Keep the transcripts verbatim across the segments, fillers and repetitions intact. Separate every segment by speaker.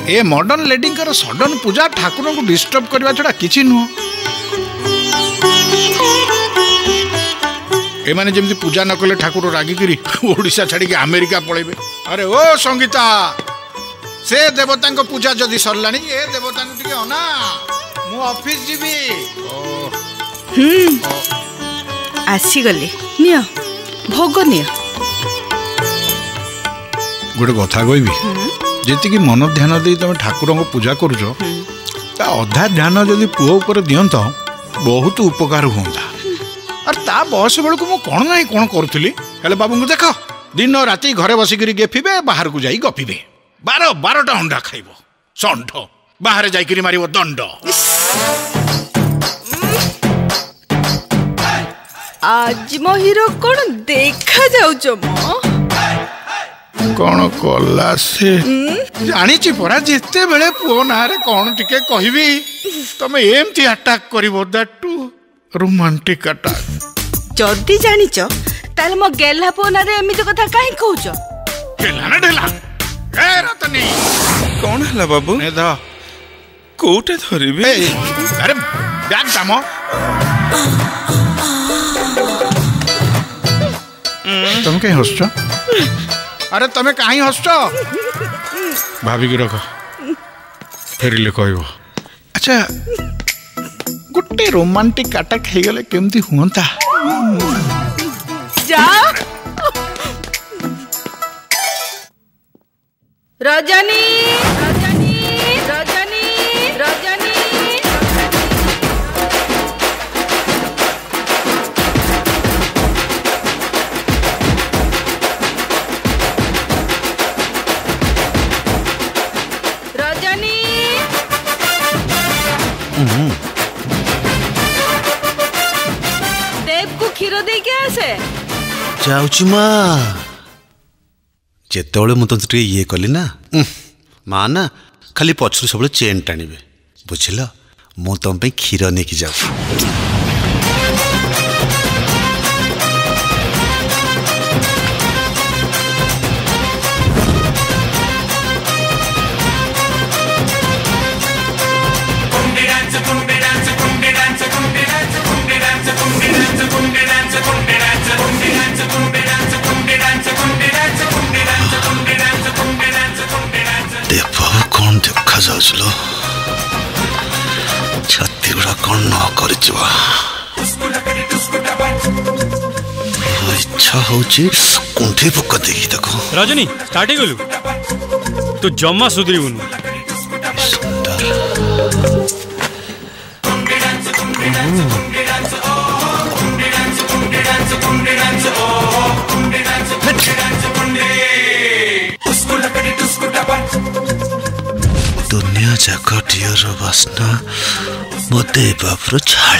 Speaker 1: ए modern lady कर sudden Puja Thakur को disturb करवा छड़ा किछि नुह। ए माने जेमती पूजा न कले ठाकुर रागी करी ओडिशा छाड़ी के अमेरिका पळेबे। अरे ओ संगीता से देवता को पूजा जदि सरलानी ए देवता को टिके अना मु ऑफिस जीवी।
Speaker 2: हम्म आसी गले नियो भोग नियो।
Speaker 1: गोटे कथा कहबी जी कि मन ध्यान दे तुम ठाकुर को पूजा करुच अधा ध्यान जदि पुओ पर दिंत बहुत उपकार होता। और ता बयस बेलू मु कौन ना कौन करुली हेले बाबू को देख दिन राति घरे बसिक गेफिबे बाहर को जाई गपिबे बार बारटा अंडा खाइब षंढ बाहर जाइकरी मारिब दंड।
Speaker 2: आज मो हीरो कौन देखा जाउछ मो
Speaker 1: कौन कला से जानी परा जिते बेले पुओ ना कौन टिके कहबी तमे एमती अटैक करिवो दैट टू रोमांटिक अटैक।
Speaker 2: जदी जानिच ताले मो गेला पुओ ना रे एमिति कथा काहे कहउछ।
Speaker 1: गेला ना ढेला ए रतनी
Speaker 3: कौन हला बाबू
Speaker 1: ने द
Speaker 3: कोटे धरिबे।
Speaker 1: अरे बैग दामो तुम कहीं हंसछ। अरे तमे कहीं हंसछ भाभी की रख फेरिले कहबो। अच्छा गुट्टे रोमांटिक अटैक हे गले केमती हुंता
Speaker 2: जा रजनी रजनी रजनी रजनी रजनी देव को क्षीर दे के आसे
Speaker 4: जाऊची माँ जेतेबेले मु तुझे ये कली ना माँ ना खाली पछरू सब चेन टाणिबे बुझिल मु तुम पे क्षीर नहीं कि जाऊ। कौन देखा जाऊलो छाती गुड़ा कौन न कर इच्छा होची कुंठी पक्का देखी देखो।
Speaker 5: रजनी स्टार्ट ही गलु तू जम्मा सुधरीबुनु।
Speaker 4: दुनिया जाक डियर बासना मते बापर छाड़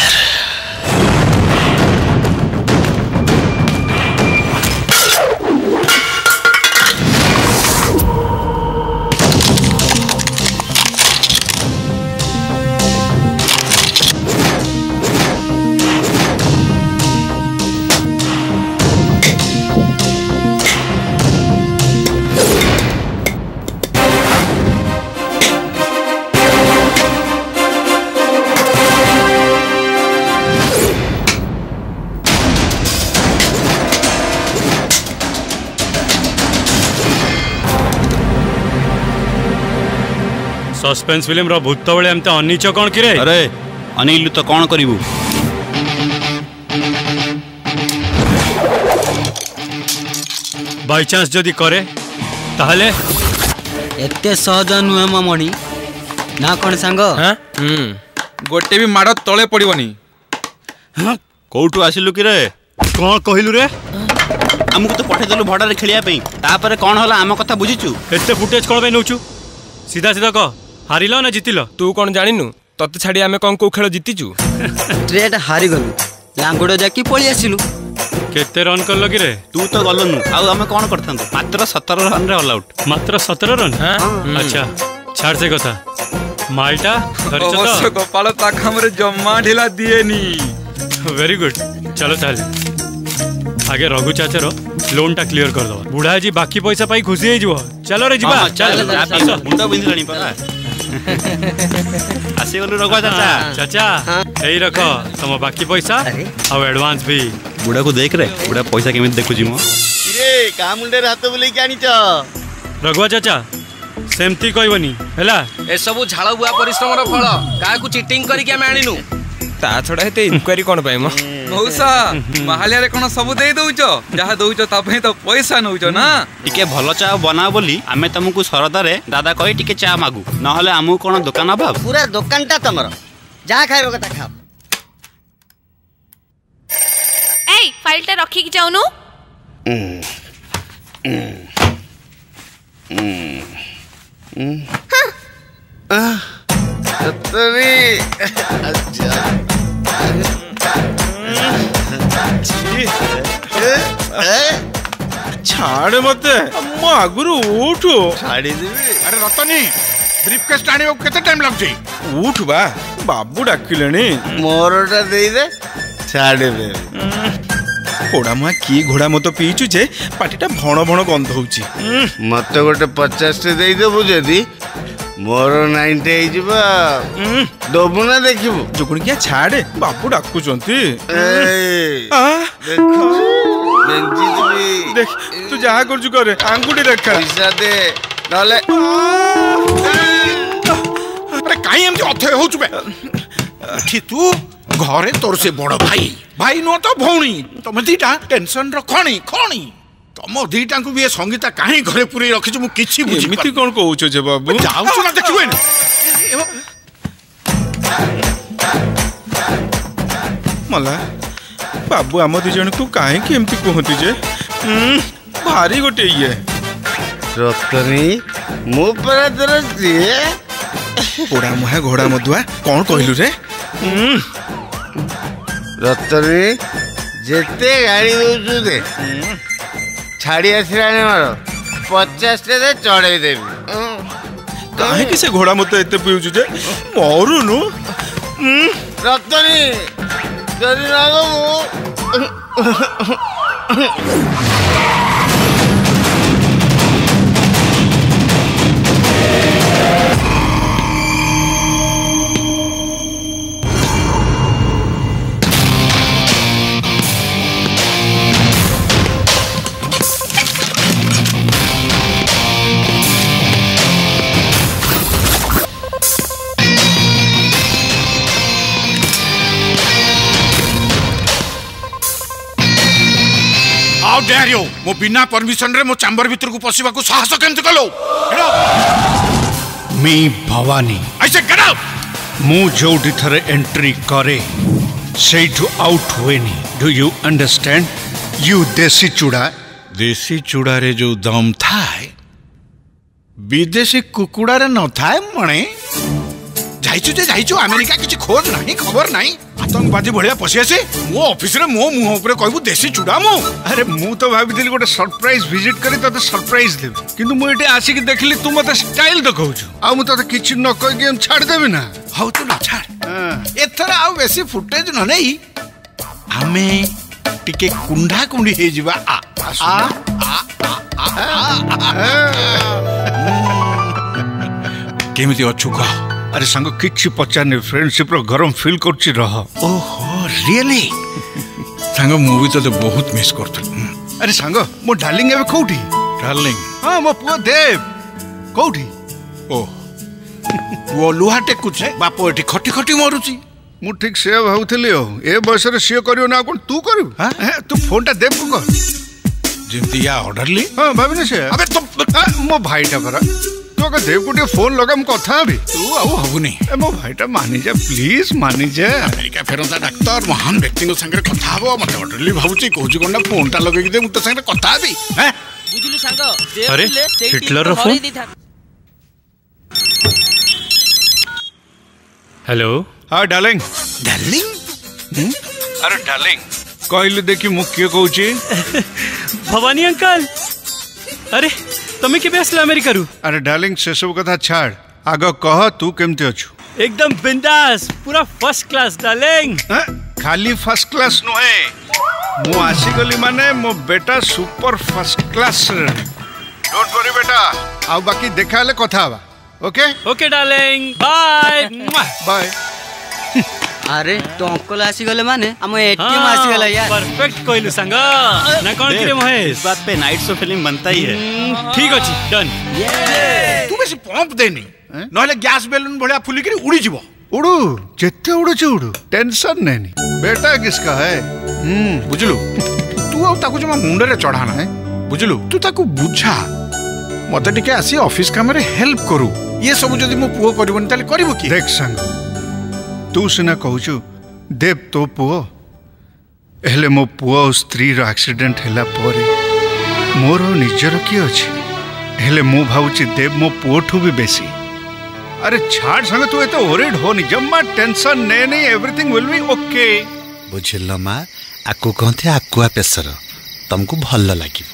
Speaker 5: सस्पेंस फिल्म रो भूत बळे हमते अनिच कोन किरे।
Speaker 4: अरे अनिल तो कौन करिवु
Speaker 5: बाय चांस जदी करे ताहले
Speaker 6: एते सहज नुहे ममणी ना कौन सांग।
Speaker 3: हाँ गोटे भी माड़ तले पड़ोनी।
Speaker 4: हाँ कौटू आसिलु कि रे
Speaker 5: कौन कहलु रे
Speaker 4: हमको तो पठे देलु भड़ा रे खेलिया पे तापर कौन होला आम कथा बुझिचु
Speaker 5: एते फुटेज कोन पे नउचु सीधा सीधा कह हारिलो ना जितिलो
Speaker 3: तू कौन जानिनु तते छाड़ी आमे कौन को खेल जीतिचु
Speaker 6: ट्रेड हारी गलु लांगुडो जाकी पळी आसिलु
Speaker 5: केते रन करलो कि रे
Speaker 4: तू तो गलनु आउ आमे कौन करथांतो मात्र सत्रह रन रे ऑल आउट
Speaker 5: मात्र सत्रह रन।
Speaker 3: हाँ?
Speaker 5: अच्छा छाड़ से कथा माल्टा धरिच
Speaker 3: अवश्य
Speaker 5: तो
Speaker 3: गोपाल ताखा हमरे जम्मा ढिला दिएनी।
Speaker 5: वेरी गुड चलो ताले आगे रघु चाचर लोन टा क्लियर कर दो बुढ़ा जी बाकी पैसा पाई खुशी हो जीवो चलो रे जीवा चल
Speaker 7: मुंडा बिंदी लानी पा आसे गलु रघु चाचा
Speaker 5: चाचा एई रखो तम बाकी पैसा आ एडवांस भी
Speaker 7: बुढ़ा को देख रे बुढ़ा पैसा केमिति देखु जी मो
Speaker 8: रे का मुंडे हाथ बुले के आनी छ
Speaker 5: रघुआ चाचा सेमती कहबनी हैला
Speaker 9: ए सब झाड़ बुआ परिश्रम रो फल का को चीटिंग करी के हम आनिनु
Speaker 3: ता छड़ा हेते इनक्वारी कोन पाए म
Speaker 10: मौसा माहालिया रे कोन सब दे दउचो जहा दउचो ता पई तो पैसा नउचो ना
Speaker 7: टिके भलो चा बना बोली आमे तुमको सरदा रे दादा कहि टिके चा मागू न हले हमु कोन दुकान अभाव
Speaker 6: पूरा दुकान टा तमरो जा खाइबो कथा खाओ
Speaker 2: ए फाइल टा रखी के जाउनु
Speaker 3: छाड़ मते मो आगुरु उठ
Speaker 8: छाड़ी देबी
Speaker 1: अरे रतनी ब्रीफकेस टाणी केते टाइम लागछि
Speaker 3: उठ बा बाबू डाकिलेनी
Speaker 8: मोरटा देई दे छाड़ी दे
Speaker 3: पोड़ा मुआ की घोड़ा मत पीचु जे पाटीटा भण भण गंध होउची
Speaker 8: मत गोटे पचास टे देई देबु जदी मोर नाइंटी आई जिबा दबु ना देखिबु
Speaker 3: जोकुन किया छाड़े बाबू डाकु चंती
Speaker 8: ए
Speaker 3: आ
Speaker 8: देखो बेंची देबी
Speaker 3: देख तू जहा करजु करे आंगुडी देखा
Speaker 8: पैसा दे नले
Speaker 1: अरे काई एमती अथय होचु बे ठी तू घरे तोर से बड़ भाई भाई नो तो भौणी तुम दीटा टेंशन रो खणी खणी तुम दीटा को भी संगीता काहे घरे पुरे रखिछु मु किछि बुझी
Speaker 3: एमिति कोन कहउछो जे बाबू
Speaker 1: जाउछु ना देखिबे ना
Speaker 3: मला बाबू आम दी जन को काहे कि एमती कहती जे भारी गोटे ये
Speaker 8: रतनी मु पर तोर दिए
Speaker 3: पोड़ा मुहा घोड़ा मधुआ कौन कहलु रे
Speaker 8: रतनी जेते गाड़ी दउछु दे छाड़ी आसिलाने मारो पचास टे दे चढ़ाई देबी
Speaker 3: काहे कि से घोड़ा मत एते पिउछु जे मरुनु
Speaker 8: रतनी जदी ना गो
Speaker 1: हाउ डेयर यू मो बिना परमिशन रे मो चैम्बर भीतर को पसिबा को साहस केमति कलो
Speaker 4: मी भवानी
Speaker 1: ऐसे गेट आउट
Speaker 4: मु जोडी थरे एंट्री करे से टू आउट हुएनी डू यू अंडरस्टैंड यू देसी चूड़ा
Speaker 1: देसी चूड़ा रे जो दम थाए विदेशी कुकुड़ा रे न थाए मणे जाइछु जे जाइछु अमेरिका किछि खोज नाही खबर नाही आतंकवादी भलिया पसि आसी मो ऑफिस रे मो मुह ऊपर कहबू देसी चूड़ा मो
Speaker 4: अरे मु तो भाबिदिली गोटे सरप्राइज विजिट करी तते सरप्राइज देबी किंतु मु एटे आसी कि देखली तू मते स्टाइल देखौछु आ मु तते किछि न कहि गेम छाड़ देबी ना
Speaker 1: हाउ तू ना छाड़ एथर आ बेसी फुटेज न नहीं आमे टिके कुंडा कुंडी हे जिबा आ आ केमिति अछु कह
Speaker 4: अरे संग किछि पचारने फ्रेंडशिप रो गरम फील करछि रह
Speaker 1: ओहो रियली सांग मूवी तो बहुत मिस करथल
Speaker 4: अरे संग मो डार्लिंग एबे कोठी
Speaker 1: डार्लिंग
Speaker 4: हां मो पुओ देव कोठी
Speaker 1: ओ वो लुहा टेकुछे बापो एठी खटी खटी मरुची
Speaker 4: मु ठीक से भाउथली हो ए बयस रे सियो करियो ना कोन तू करू हां तू फोन टा देव को कर
Speaker 1: जेमती या ऑर्डरली
Speaker 4: हां भाबिने से
Speaker 1: अबे तो
Speaker 4: मो भाईटा करा तो अगर देव को फोन लगा हम कथा भी
Speaker 1: तू आउ हबुनी
Speaker 4: ए मो भाईटा मानि जा प्लीज मानि जा
Speaker 1: अमेरिका फेरंता डाक्टर महान व्यक्ति को संगे कथा हबो मते ऑर्डरली भाबुची कहूची कोन फोन टा लगेगी दे मुते संगे कथा हबी हैं
Speaker 9: बुझिलु संग
Speaker 5: अरे हिटलर रो फोन हेलो
Speaker 4: हां डार्लिंग
Speaker 1: डार्लिंग
Speaker 4: अरे डार्लिंग कहले देखि मु के कहूची
Speaker 5: भवानी अंकल अरे तमे के बेसला अमेरिका रु
Speaker 4: अरे डार्लिंग से सब कथा छाड़ आग कह तू केमते अछु
Speaker 5: एकदम बिंदास पूरा फर्स्ट क्लास डार्लिंग
Speaker 4: खाली फर्स्ट क्लास नुहे मु आसीगली माने मो बेटा super first class don't worry बेटा आ बाकी देखा ले कथा हवा okay
Speaker 5: okay darling bye
Speaker 4: bye
Speaker 6: अरे तो अंकल आसी गले माने हम एटीएम आसी गला यार
Speaker 5: परफेक्ट कोइलु संग ना कोन करे महेश
Speaker 7: बात पे नाइट शो फिल्म बनता ही है
Speaker 5: ठीक अछि डन
Speaker 1: तू बेसी पंप देनी नहले गैस बेलून भलिया फुली करी उड़ी जीवो
Speaker 4: उड़ू जेते उड़ू चे उड़ू टेंशन नहीं बेटा किसका है
Speaker 1: हम्म बुझलु तू आ ताकू जमा मुंडे रे चढ़ाना है बुझलु तू ताकू बुझा मते टिके आसी ऑफिस काम रे हेल्प करू ये सब जदी मो पुओ करबन ताले करबो की
Speaker 4: देख संग तू सिना कहूचु देव तो पुओ हेले मो पुओ स्त्री रो एक्सीडेंट हैला परे मोर निजर की अछि हेले मो भाउची देव मो पुओ ठु भी बेसी अरे छाड़ संग तू एतो ओरिड हो नि जम्मा टेंशन ने नहीं एवरीथिंग विल बी ओके
Speaker 11: बुझिल्लो मा आकु कहते आकुआ पेसर तुमको भल लागिबो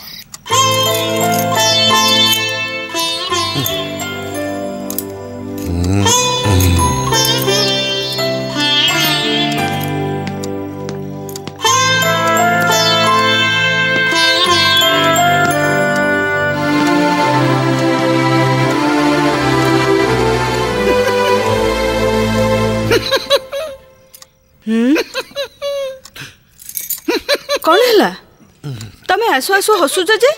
Speaker 2: कौन हैला तमे आसु आसु हसुच जे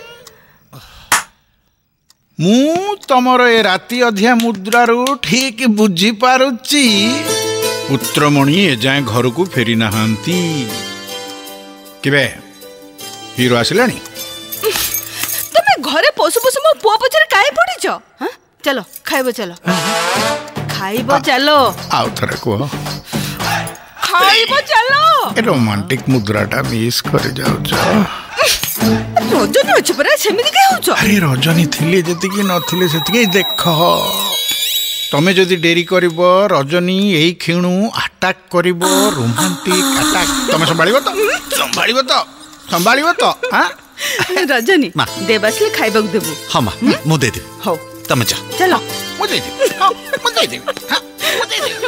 Speaker 1: मु तमर ए राती अधिया मुद्रारू ठीक बुझी पारुची पुत्रमणि ए जाए घर को फेरी नहांती किबे हीरो आसिलानी
Speaker 2: तमे घरे पशु पशु मो पुआ पछरे काहे पड़िछ हां चलो खाइबो चलो खाइबो चलो
Speaker 1: आउ थरे को
Speaker 2: खाइबो चलो
Speaker 1: ए रोमांटिक मुद्राटा मिस कर जाउ छ
Speaker 2: रजनी अछि परे सेमिति के होछ
Speaker 1: अरे रजनी थिले जति कि नथिले सेति के देख तमे जदि डेरी करिवो रजनी एही खिणु अटैक करिवो रोमांटिक अटैक तमे संभाळिवो तो संभाळिवो तो संभाळिवो तो हां
Speaker 2: रजनी देबासले खाइबक देबो
Speaker 11: हां मा मु दे दे
Speaker 2: हो
Speaker 11: तमे जा
Speaker 2: चलो
Speaker 1: मु दे दे हां मु दे दे हां मु दे दे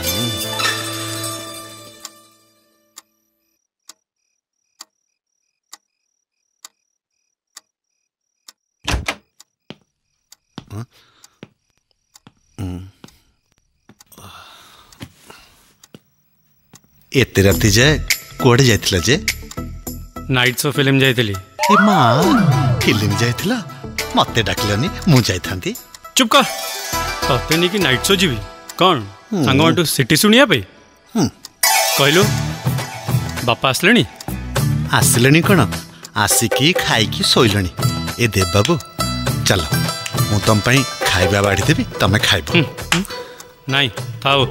Speaker 11: एते राती जाए कोड़े जाइथिला जे
Speaker 5: नाइट शो फिल्म जाइथिली
Speaker 11: ए मां फिल्म जाइथिला मते डाकलनी मु जाइथांती
Speaker 5: चुप कर तते नी कि नाइट शो जीवी कोन सांग वांटू सिटी सुनिया पे कहलो बापा आसलेनी
Speaker 11: आसलेनी कोन आसिकी खाइकी सोइलनी ए देव बाबू चलो मु तुम पई खाइबा बाड़ी देबी तमे खाइबो
Speaker 5: नहीं थाओ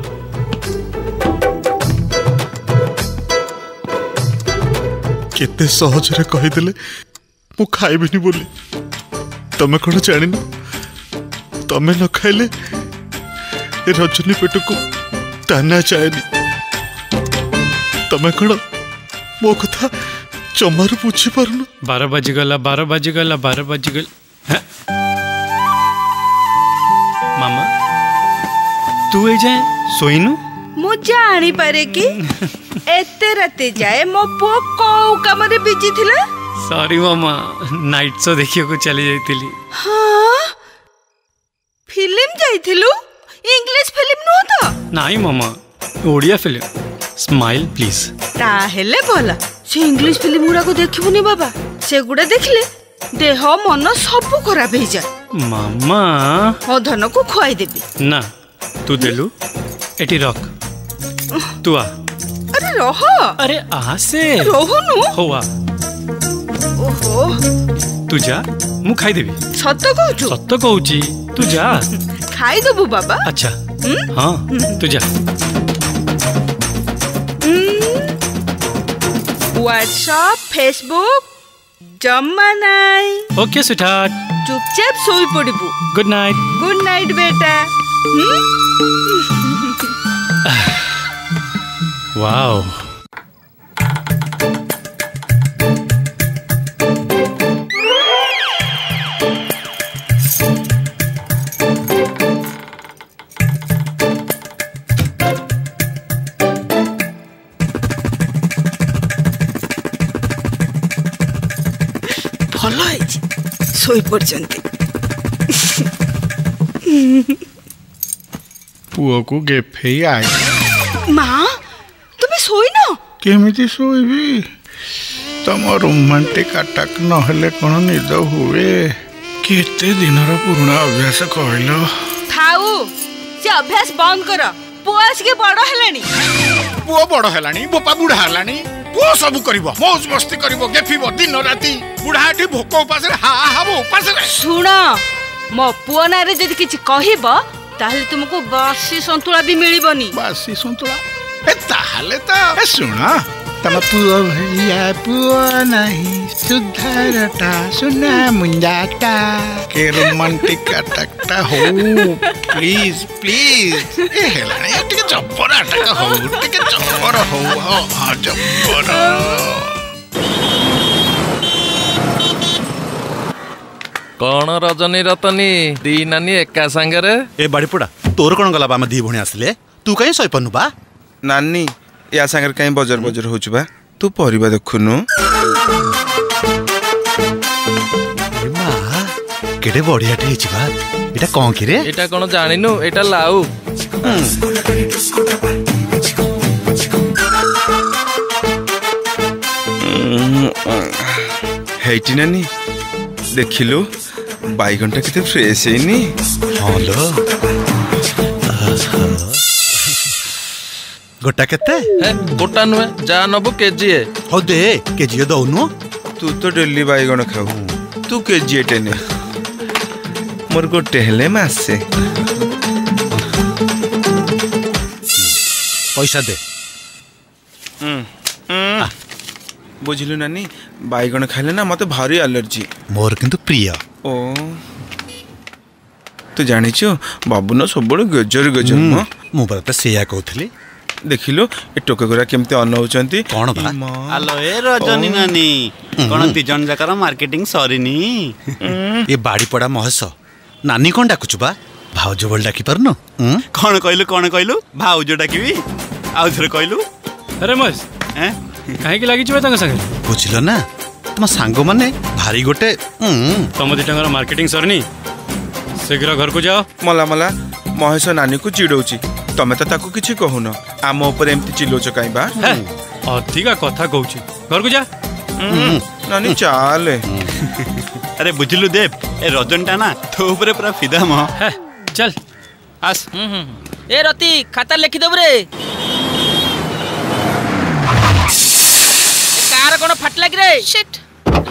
Speaker 11: केते सहज रे कहि देले मु खाइबिनी बोली तमे कोन जानि न तमे न खाइले ए रजनी पेट को ताना चाहेनी तमे कोन मो कथा चमार पूछी पारनु
Speaker 5: बारह बज गला बारह बज गला बारह बज गल मामा तू ए जाए सोइनु
Speaker 2: मु जानी पारे कि एते राते जाए मो पो को काम रे बिजी थिला
Speaker 5: सॉरी मामा नाइट शो देखियो को चली जाइतिली
Speaker 2: हां फिल्म जाइथिलु इंग्लिश फिल्म नो तो
Speaker 5: नाही मामा ओडिया फिल्म स्माइल प्लीज
Speaker 2: ता हेले भला से इंग्लिश फिल्म गुडा को देखिबुनी बाबा से गुडा देखले देह मन सब खराब हो जाए
Speaker 5: मामा
Speaker 2: ओ धन को खुआई देबी
Speaker 5: ना तू देलु एटी रख तू आ
Speaker 2: अरे रह
Speaker 5: अरे आ से
Speaker 2: रहनु
Speaker 5: हो आ
Speaker 2: ओहो
Speaker 5: तू जा मु खाई देबी
Speaker 2: सत्त कहू
Speaker 5: सत्त कहूची तू जा
Speaker 2: खाई देबू बाबा
Speaker 5: अच्छा हां तू जा
Speaker 2: व्हाट्सएप फेसबुक जम्मा नाई
Speaker 5: ओके स्वीटहार्ट
Speaker 2: चुपचाप सोई पड़िबू
Speaker 5: गुड नाइट
Speaker 2: गुड नाइट बेटा
Speaker 5: वाओ
Speaker 2: सोई पड़चंती।
Speaker 1: पुओ को गेफे आए।
Speaker 2: माँ तुम्हें सोई न?
Speaker 1: केमिति सोईबी? तम रोमांटिक अटैक नहले कौन निद हुए? केते दिनर पुराना अभ्यास कहलो।
Speaker 2: थाऊ से अभ्यास बंद कर। पुओ आसिके बड़ हेलानी।
Speaker 1: पुओ बड़ हेलानी, बोपा बुढ़ा हेलानी। पुओ सब करिवो, मौज मस्ती करिवो, गेफिबो दिन राती। बुढ़ाटी भोक उपास रे हा हा उपास रे।
Speaker 2: सुन मो पुओ ना रे जदि किछि कहिबो ताहले तुमको बासी संतुला भी मिलिबनी।
Speaker 1: बासी संतुला ए ताहले त ए सुन तम पुओ भैया पुओ नहीं सुधारटा सुना मुंजाटा के रोमांटिक अटैकटा हो प्लीज प्लीज ए हेलानी टिके जब्बर अटैक हो टिके जब्बर हो हां जब्बर।
Speaker 9: कौन रजनी रतनी दी नानी एका संगरे?
Speaker 12: ए बाड़ीपड़ा तोर कौन गला बा दी भणी आसले तू कहीं सही पन्नु बा?
Speaker 3: नानी या संगे कहीं बजर बजर हो बा तू परिबा देखुनु।
Speaker 12: मां केडे बढ़ियाटे हिच बा एटा कोन कि रे?
Speaker 9: एटा कोन जानिनु एटा लाउ।
Speaker 3: हेटी नानी देखिलु बाईगंटा किते फ्रेश हैनी।
Speaker 12: हां लो गोटा केते?
Speaker 9: हे गोटा नुए जा नबु केजी है।
Speaker 12: हो दे केजी दउनु।
Speaker 3: तू तो डेली बाईगण खाऊ तू केजी टेने मोर गोटे हेले मासे।
Speaker 12: पैसा दे।
Speaker 3: बुझिलु नानी बाईगण खाइले ना मते भारी एलर्जी।
Speaker 12: मोर किंतु प्रिय।
Speaker 3: ओ तू जानिछु बाबू न सबले गजर गजर म
Speaker 12: मु बरते सेया कहथली।
Speaker 3: देखिलो ए टोके गुरा केमते अनौचंती
Speaker 12: कोन बा?
Speaker 7: हेलो ए रजनी नानी कोन ती जन जाकर मार्केटिंग सरीनी?
Speaker 12: ए बाड़ी पड़ा महस नानी कोन डाकुछु बा? भाउज बोल डाकी परनु?
Speaker 7: कोन कहलु कोन कहलु भाउज डाकीबी आउ थरे कहलु।
Speaker 5: अरे मस
Speaker 7: हैं
Speaker 5: काहे की लागि छबे तंग संगे?
Speaker 12: बुझिलो ना तम सांगो माने भारी गोटे
Speaker 5: तम दिटंगर मार्केटिंग सरनी शीघ्र घर को जाओ।
Speaker 3: मला मला महेश नानी को चिड़ौची तमे तो ताको किछि कहून आम ऊपर एमती चिल्लोच काई बा?
Speaker 5: अधिका कथा कहूची घर को जा।
Speaker 3: नानी चाले।
Speaker 7: अरे बुझलु देव ए रजनटा ना तो ऊपर पूरा फिदा म
Speaker 5: चल
Speaker 7: आस।
Speaker 6: ए रति खाता लिखि देब रे। कार कोन फट लाग रे? शिट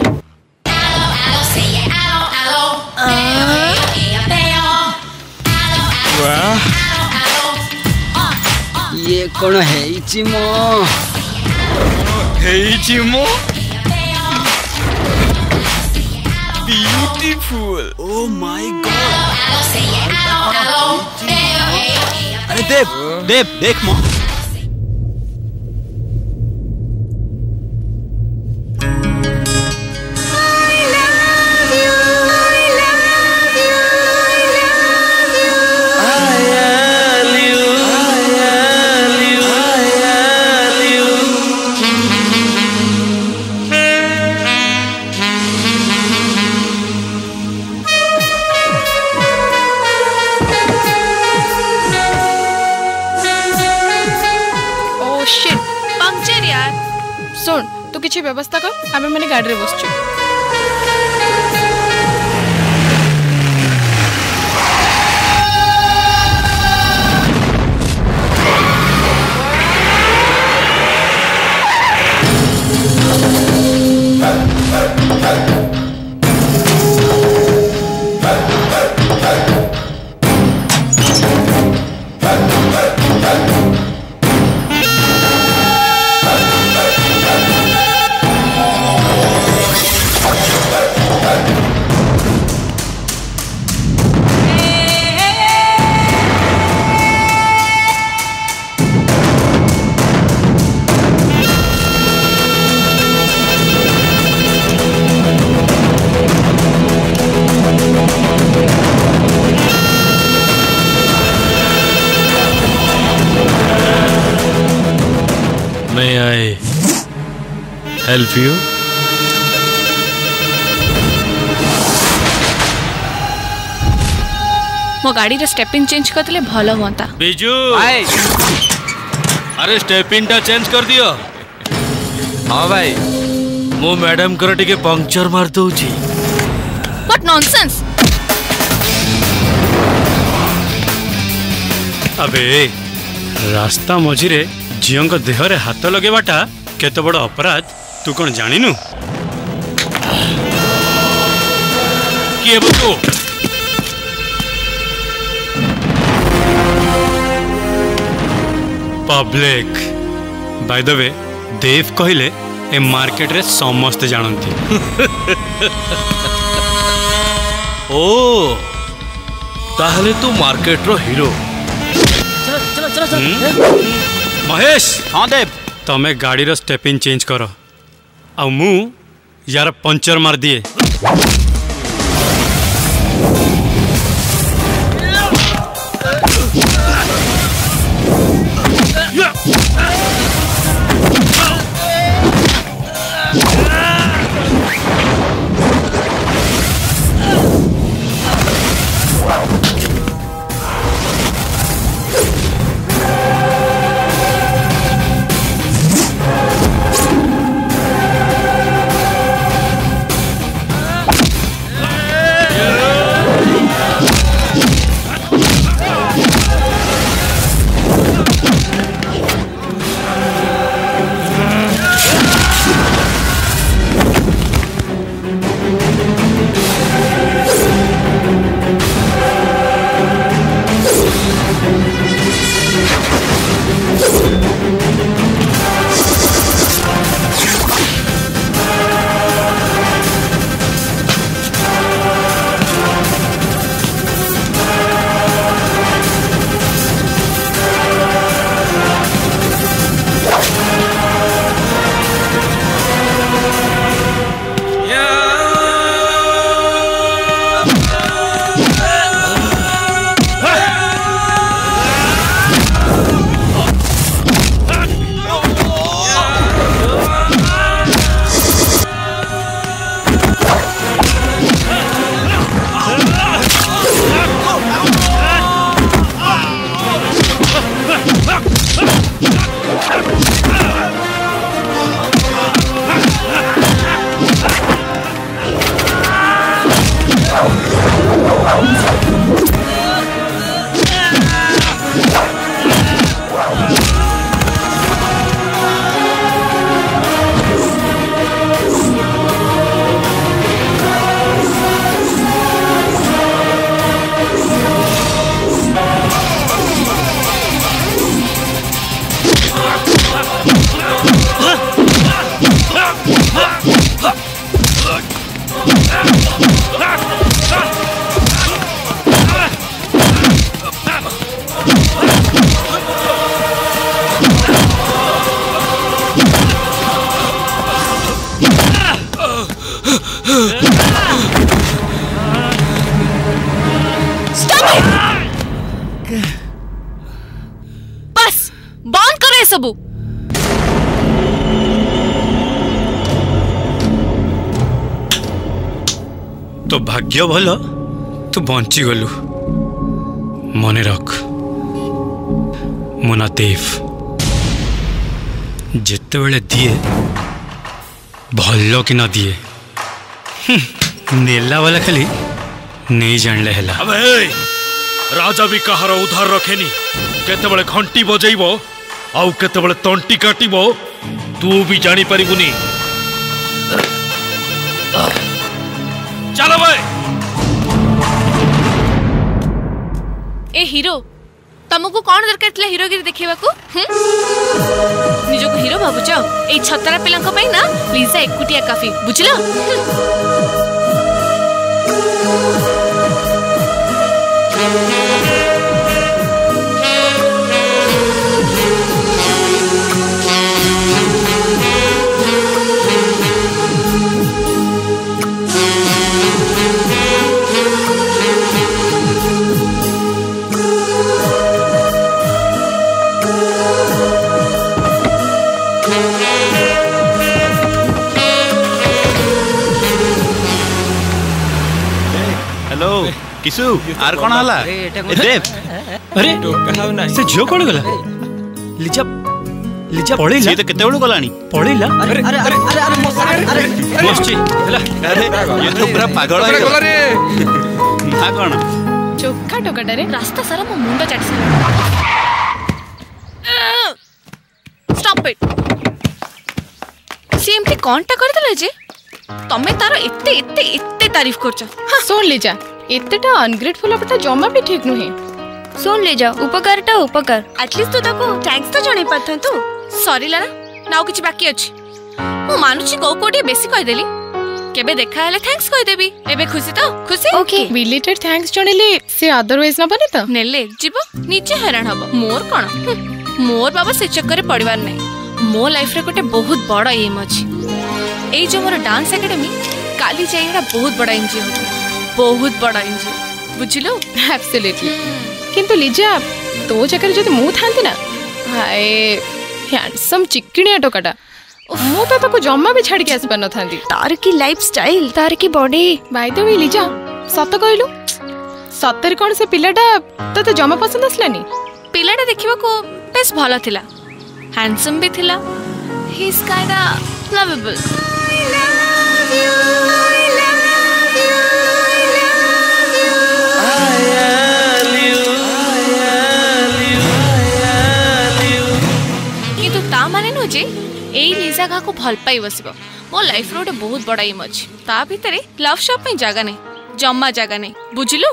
Speaker 3: वाह
Speaker 6: ये कोन हेइची मो
Speaker 3: हेइची मो ब्यूटीफुल।
Speaker 7: O my God. अरे देव देव देख मो
Speaker 13: सुन तू किसी व्यवस्था कर आमे मैंने गाड़ी रे बसछु।
Speaker 5: May I help you?
Speaker 13: मो गाड़ी रे स्टेपिंग चेंज करते भल हुआ।
Speaker 9: बिजू अरे स्टेपिंग टा चेंज कर दियो। हाँ भाई मो मैडम कर टिके पंक्चर मार दउची।
Speaker 13: What nonsense.
Speaker 5: अबे रास्ता मझिरे झील देहरे हाथ लगेबाटा केते बड़ अपराध तू कौन जानिनु? किए बतू पब्लिक बाय द वे देव कहले ए मार्केट रे समस्त जानती।
Speaker 9: ओ ताहले तू मार्केट रो हीरो।
Speaker 6: चलो चलो चलो
Speaker 5: महेश।
Speaker 7: हाँ देव
Speaker 5: तमें गाड़ी रो स्टेपिंग चेंज कर आ मु यार पंचर मार दिए।
Speaker 13: बस बंद करो सबू।
Speaker 5: तो भाग्य भल तू बंची गलु। मने रख मोना देव जिते बेले दिए भल कि न दिए नेला वाला खाली नहीं जानले हैला।
Speaker 9: अबे राजा भी कहार उधार रखेनी। केतेबेले घंटी बजेइबो आउ केतेबेले तंटी काटिबो तू भी जानी परिबुनी। चलो भाई।
Speaker 13: ए हीरो तुमको कौन दरकार थिला हीरोगिरी देखिबा को? निजो को हीरो भाबुच ए छतरा पिलांक पई ना लीजा एकुटिया काफी बुझलो।
Speaker 7: हेलो किसु आर कोन हला ए देव
Speaker 5: अरे से झियो कोन गला लिजा लिजा पळेला
Speaker 7: से तो केते बळू गलानी
Speaker 5: पळेला
Speaker 6: अरे अरे अरे अरे अरे अरे
Speaker 5: बसची हला
Speaker 7: अरे ये तो पूरा पागल है गला रे ना कोन
Speaker 13: चोखा टोकाटा रे रास्ता सारा मो मुंडा चाटी स्टॉप इट सीएमटी कोनटा करतले जे तमे तारो एते एते एते तारीफ करछ
Speaker 14: सुन लीजा एतेटा अनग्रेटफुल अपटा जमा भी ठीक नुहे
Speaker 13: सुन लीजा उपकारटा उपकार एटलीस्ट तू ताको थैंक्स तो जणे पाथन तू सॉरी लाना नाउ किछि बाकी अछि मु मानुछि को कोडी बेसी कहि देली केबे देखा हले थैंक्स कहि देबी एबे खुशी तो खुशी
Speaker 14: ओके बिलेटेड थैंक्स जणेले से अदरवाइज न बने तो
Speaker 13: नेले जीवो नीचे हैरान हबो मोर कोन मोर बाबा से चक्कर पड़िवार नै मो लाइफ रे गोटे बहुत बड़ा एम अछि ए जो मोर डांस एकेडमी काली जाइरा बहुत बड़ा एनजीओ हो बहुत बड़ा एनजीओ बुझिलो
Speaker 14: एब्सोल्युटली किंतु लीजा तो जगह जदि मु थांती ना हाय हैंडसम चिकनिया टोकाटा मु तो ताको जम्मा भी छाड़ के आस पर न थांती
Speaker 13: तार की लाइफस्टाइल तार की body
Speaker 14: by the way Lisa सत कहलु सतर कोन से पिलाटा तो तो जम्मा पसंद असलानी
Speaker 13: पिलाटा देखिबा को बेस भला थिला हैंडसम भी थिला he is kind of lovable किंतु ता माने नो जे एई लीजा घा को भल पाई बसिबो मो लाइफ रोटे बहुत बड़ा एम अछि ता भितरे लव शॉप में जागा नै जम्मा जागा नै बुझिलु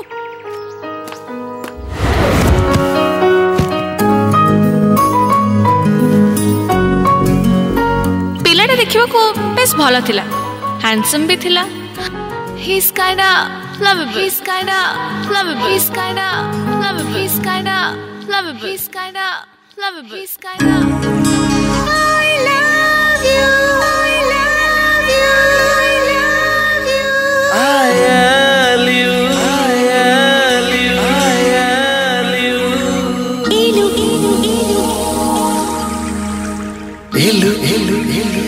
Speaker 13: पिलाटा देखिबा को बेस भला थिला हैंडसम भी थिला he is kind of lovable he is kind of lovable he is kind of lovable he is kind of lovable he is kind of lovable he is kind of I love you I love you I love you I love you I love you इलु इलु इलु इलु इलु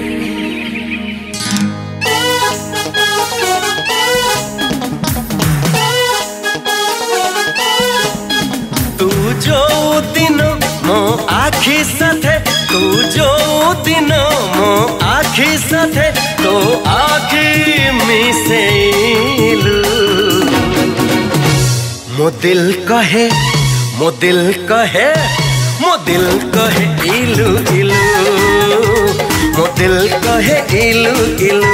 Speaker 15: तू जो दिन मो आखी साथे तू जो दिन मो आखी साथे तो आखी मिसेलु मो दिल कहे मो दिल कहे मो दिल कहे इलु इलु मो दिल कहे इलु इलु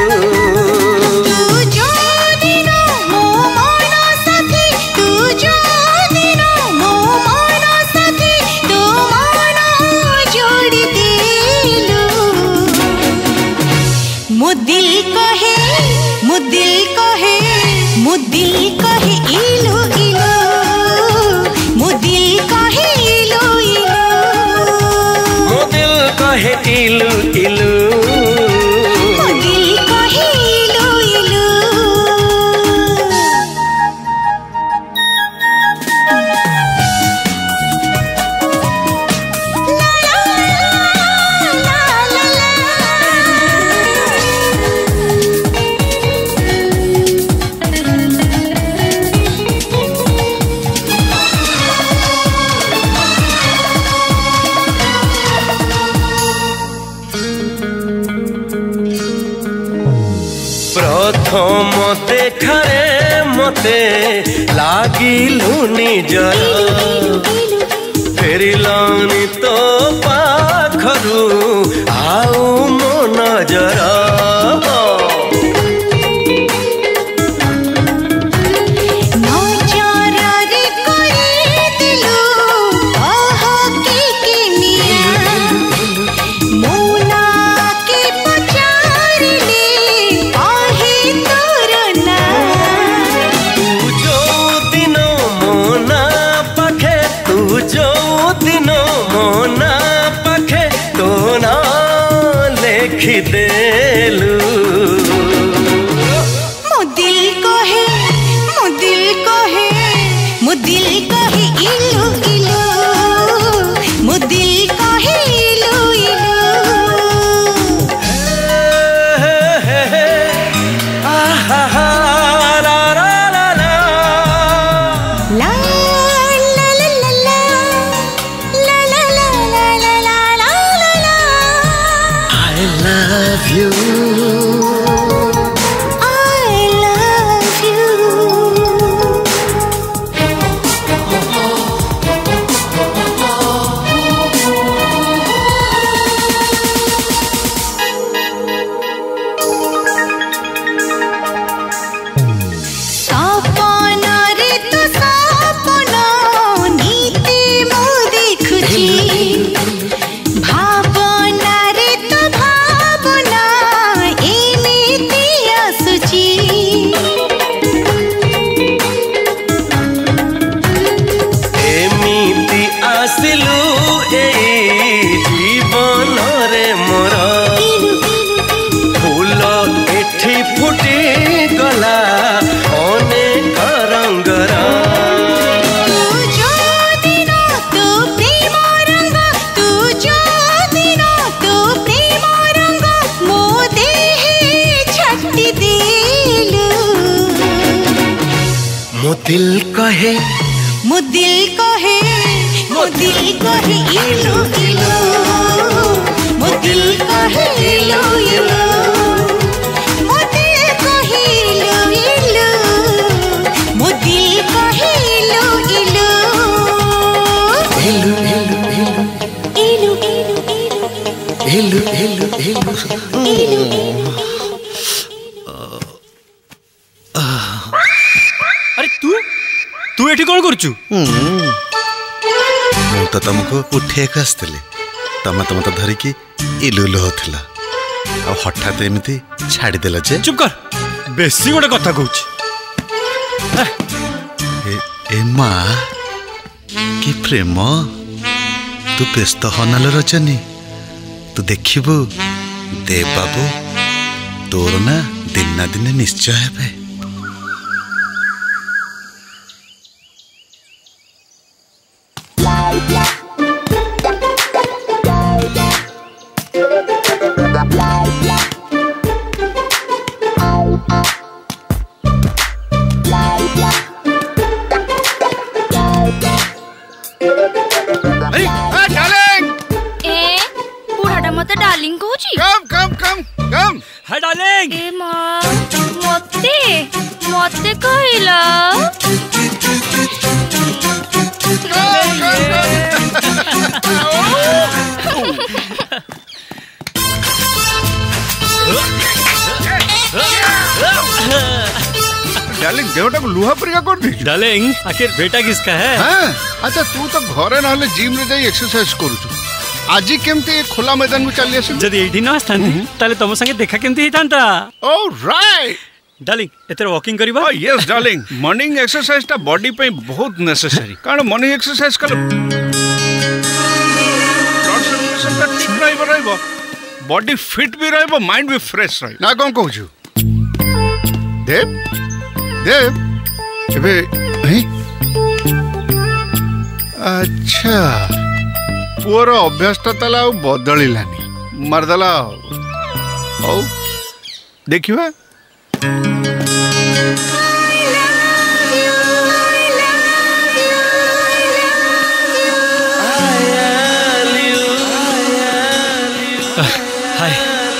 Speaker 16: दिल कहे मो दिल कहे मो दिल कहे इलु इलु मो दिल कहे इलु इलु
Speaker 15: मो दिल कहे इलु इलु
Speaker 16: मो दिल कहे इलु इलु
Speaker 15: प्रथम देखारे मते लागिलु निजर फेरिलानी तो पाखरु आउ मो नजर देलु
Speaker 16: मो दिल कहे मो दिल कहे मो दिल कहे इलु इलु मो दिल कहे इलु इलु
Speaker 15: आ हा हा ला ला ला ला मो दिल कहे
Speaker 16: मो दिल कहे मो दिल कहे इलू इलू मो दिल कहे इलू इलू मो दिल कहे इलू इलू मो दिल कहे इलू इलू
Speaker 15: इलू इलू
Speaker 16: इलू इलू
Speaker 15: इलू इलू इलू
Speaker 5: अरे तू तू एठी कौन करचु
Speaker 12: ମୁଁ ତ ତମକୁ ଉଠେଇବାକୁ ଆସିଥିଲି ତମେ ତମେ ତ ଧରିକି ଇଲୁ ଇଲୁ ହଉଥିଲା ଆଉ ହଠାତ୍ ଏମିତି ଛାଡ଼ିଦେଲ ଯେ
Speaker 5: ଚୁପ୍ କର ବେଶୀ ଗୋଟେ କଥା କହୁଛି
Speaker 12: ଏ ମା କି ପ୍ରେମ ତୁ ବ୍ୟସ୍ତ ହନାଲ ରଜନୀ ତୁ ଦେଖିବୁ ଦେବ ବାବୁ ତୋର ନା ଦିନା ଦିନେ ନିଶ୍ଚୟ ହେବେ
Speaker 13: डार्लिंग कहूची
Speaker 4: कम कम कम कम
Speaker 5: हाय डार्लिंग
Speaker 13: ए मां मते मते कहला
Speaker 4: डार्लिंग देवटा को लुहा परिका कर दी
Speaker 5: डार्लिंग आखिर बेटा किसका है
Speaker 4: हां अच्छा तू तो घरे नहले जिम रे जाई एक्सरसाइज करू आज केमती खोला मैदान में चली आसी
Speaker 5: जदी एठी न आस्तांती ताले तम संगे देखा केमती हितांता
Speaker 4: ऑलराइट
Speaker 5: डार्लिंग एतर वॉकिंग करिबा
Speaker 4: यस डार्लिंग मॉर्निंग एक्सरसाइज ता बॉडी पे बहुत नेसेसरी कारण मॉर्निंग एक्सरसाइज कर ब्लड सर्कुलेशन ता ठीक रहइबो रहइबो बॉडी फिट भी रहइबो माइंड भी फ्रेश रही ना कोन कहू देव देव एबे नहीं अच्छा पुअर अभ्यासटा ताला बदलिलानी मारदेला औ देखिबा
Speaker 5: hi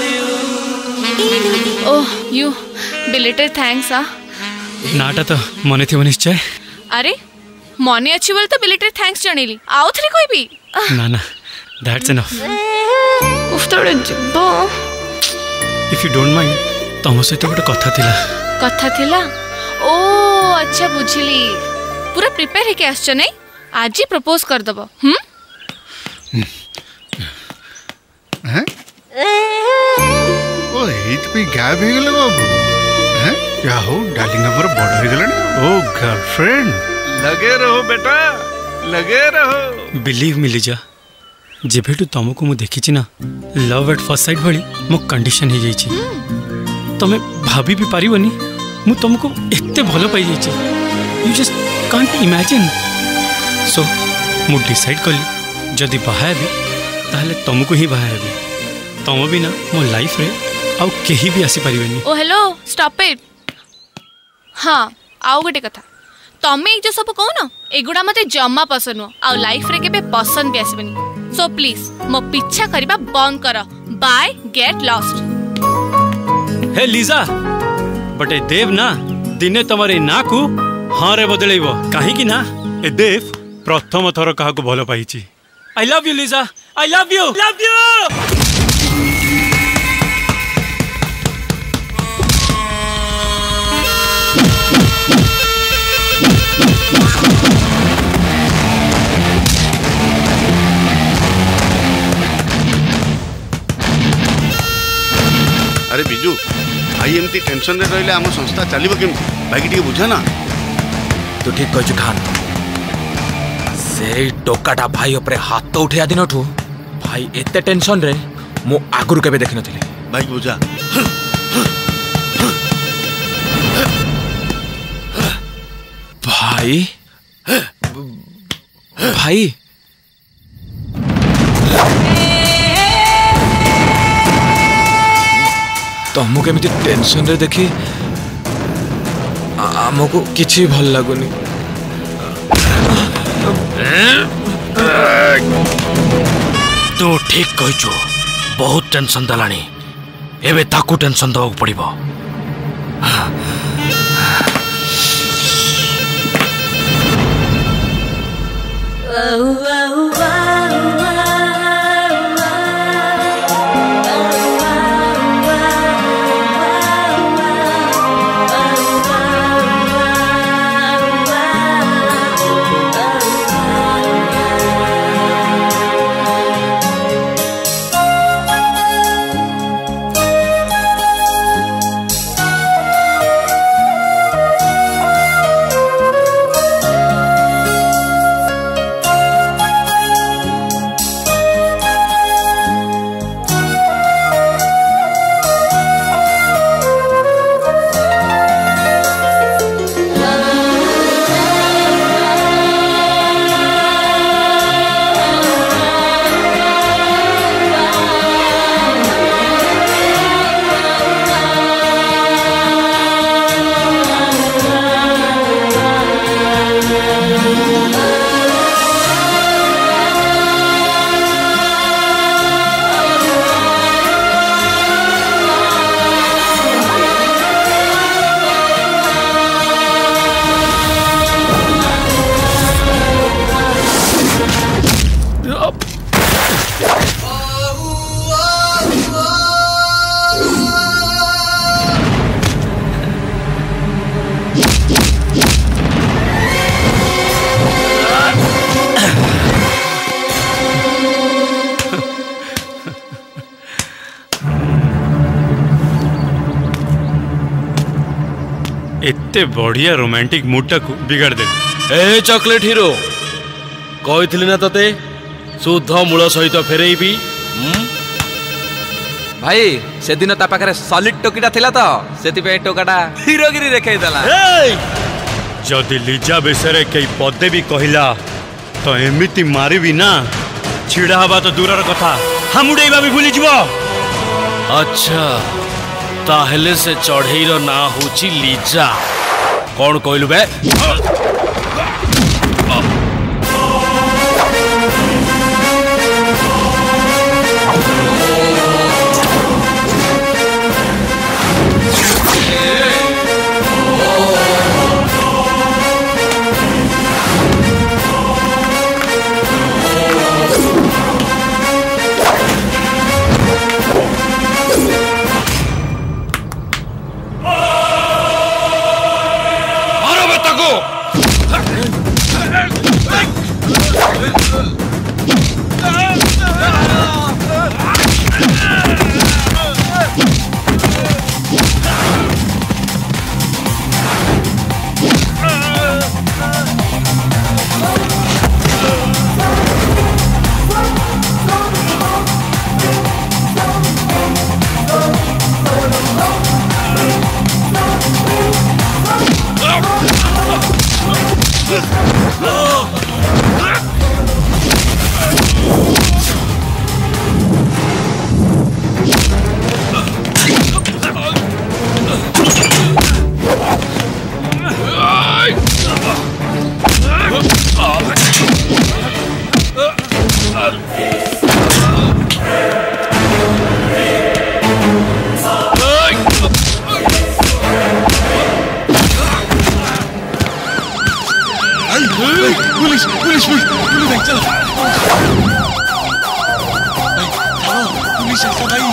Speaker 13: oh you belated thanks आ
Speaker 5: नाटा तो मने थी निश्चय
Speaker 13: अरे मने अच्छी बोल तो बिलेटेड थैंक्स जणेली आउ थरी कोई भी
Speaker 5: ना ना दैट्स इनफ
Speaker 13: उफ थोड़े जिब्बो
Speaker 5: इफ यू डोंट माइंड तमो सहित गोटे कथा थिला
Speaker 13: कथा थिला ओ अच्छा बुझिली पूरा प्रिपेयर है के आछो नै आज ही प्रपोज कर दबो हम
Speaker 4: हैं ओ हित पे गायब हो गेल बाबू हैं क्या हो डार्लिंग हमर बड़ हो गेल ओ गर्लफ्रेंड लगे रहो बेटा लगे रहो
Speaker 5: बिलीव मी लीजा जेबेटू तुमको मु देखी ना लव एट फर्स्ट साइट भली मो कंडीशन हो जाइए तमें भाभी भी पारिबनी मु तुमको एते भलो पाई जाइए you just can't imagine so मु डिसाइड कली जदि बाहाबी ताहले तुमको ही बाहाबी तुम भी ना मो लाइफ रे आउ केही भी आसी पारिबनी
Speaker 13: ओ हेलो स्टॉप इट हाँ आउ गोटे कथा तमें जो सब कहो ना एगुड़ा मते जम्मा पसंद नुह आउ लाइफ रे केबे पसंद भी आसीबनी सो प्लीज मो पीछा करबा बंद कर bye get lost
Speaker 5: hey Lisa बटे देव ना दिने तमरे ना को हां रे बदलेइबो काहे कि ना ए देव प्रथम थर काहा को भलो पाइची I love you Lisa I love you love you
Speaker 8: अरे बिजू भाई एमती टेंशन रे रहिले आम संस्था चलिबो केमती भाई के बुझा ना
Speaker 17: तू ठीक कहछु खान से टोकाटा भाई ऊपर हाथ तो उठे दिन ठू भाई एते टेंशन रे मु आगुरु केबे देखि नथिले
Speaker 8: भाई बुझा
Speaker 17: भाई भाई तुमको केमिति टेंशन रे देखी आमको किछि भल लागुनी।
Speaker 9: तू ठीक कहिଛୁ बहुत टेंशन दलानी एबे ताकू टेंशन दବାକୁ पड़िबो।
Speaker 5: एते बढ़िया रोमांटिक मूडटा को बिगाड़ दे।
Speaker 9: ए चॉकलेट हीरो कही ना तते शुद्ध मूल सहित फेरेबी।
Speaker 10: भाई से दिन ता पाखरे सॉलिड टोकीटा थिला तो सेति पे टोकाटा हीरोगिरी देखाई देला।
Speaker 5: जदि लिजा विषय कई पदे भी कहला तो एमिति मारिबी ना छिड़ा हवा तो दूरर कथा हामुडेबा भी भूली जीवो।
Speaker 9: अच्छा ताहले से चढ़ेईर ना होची लिजा कौन कहलु बे?
Speaker 11: पुलिस पुलिस पुलिस पुलिस चलो पुलिस ऐसा भाई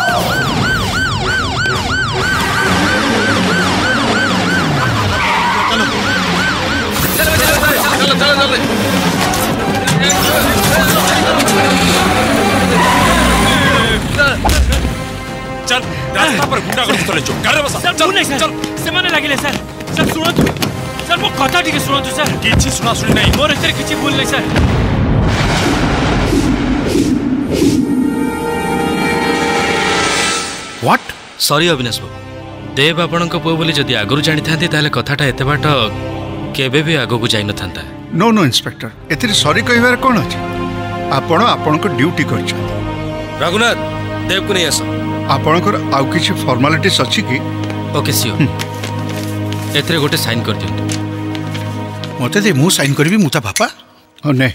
Speaker 11: चलो चलो चलो चलो
Speaker 9: चल रास्ता पर गुंडा कर चले जो गाड़ी बसा
Speaker 5: चल नहीं सर से माने लागिले सर सर सुनो तू सर मो कथा ठीक सुनो तू सर
Speaker 9: किछि सुना सुनी नहीं
Speaker 5: मोर एते किछि भूल नहीं सर
Speaker 9: व्हाट सॉरी अविनाश बाबू देव आपणक पुओ बोली जदि आगरु जानि थांती ताले कथाटा एते बाट केबे भी आगो को जाई न थांता।
Speaker 4: नो नो इंस्पेक्टर एथिर सॉरी कहिबार कोन अछि आपण आपणक ड्यूटी करछ।
Speaker 9: रघुनाथ देव को नहीं आस
Speaker 4: आपणकर आउ किछि फॉर्मालिटीज अछि कि?
Speaker 9: ओके सियोर एथरे गोटे साइन कर दियंतु
Speaker 1: मते दे मु साइन करबी मुता बापा
Speaker 4: हो ने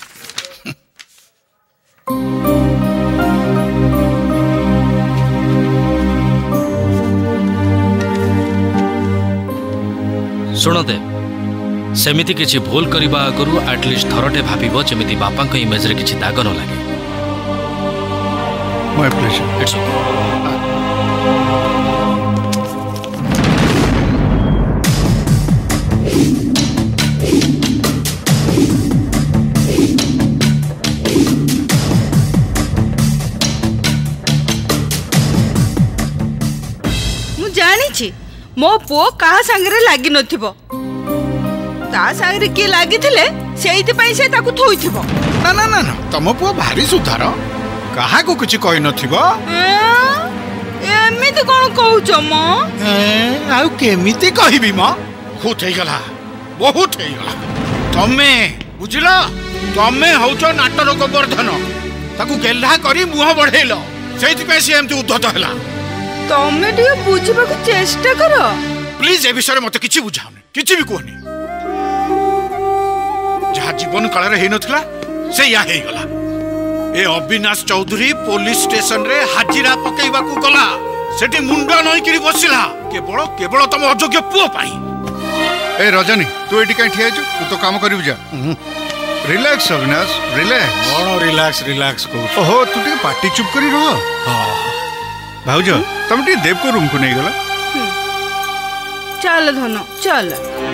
Speaker 9: शुण दे सेमिति किछि भूल करबा आगरु एटलिस्ट थरटे भाबिबो जेमिति बापा को इमेज रे किछि दाग न लागे
Speaker 4: माय प्लेजर
Speaker 9: इट्स ओके
Speaker 2: मु जानी छी मो पुओ कहा संगरे लागी नथिबो ता संगरे के लागी थिले सेइति पई से ताकू थोइथिबो
Speaker 1: ना ना ना ना तम पुओ भारी सुधार कहा को किछि कहि नथिबो
Speaker 2: एमिति कोन कहउछो म
Speaker 1: आउ केमिति कहिबी म बहुत हे गला बहुत हे गला तमे बुझिलो तमे हउछो नाटर गोवर्धन ताकू गेल्हा करी मुह बढ़ेलो सेइति पई से एमति उद्धत हला
Speaker 2: तमे टिके बुझिबा को चेष्टा करो
Speaker 1: प्लीज ए विषय मते किछि बुझाओनी किछि भी कोनी जहा जीवन काल रे हे नथला से या हे गला ए अविनाश चौधरी पुलिस स्टेशन रे हाजिरा पकेइबा को गला सेठी मुंडा नई करी बसिला केवल केवल तम अयोग्य पुओ पाई
Speaker 4: ए रजनी तू एटी काई ठिया छु तू तो काम करिबु जा रिलैक्स अविनाश रिलैक्स
Speaker 1: कोन रिलैक्स रिलैक्स को
Speaker 4: ओहो तू टिके पार्टी चुप करी रह हां भाउज तुम टी देव को रूम को नहीं गला
Speaker 2: चल धनो चल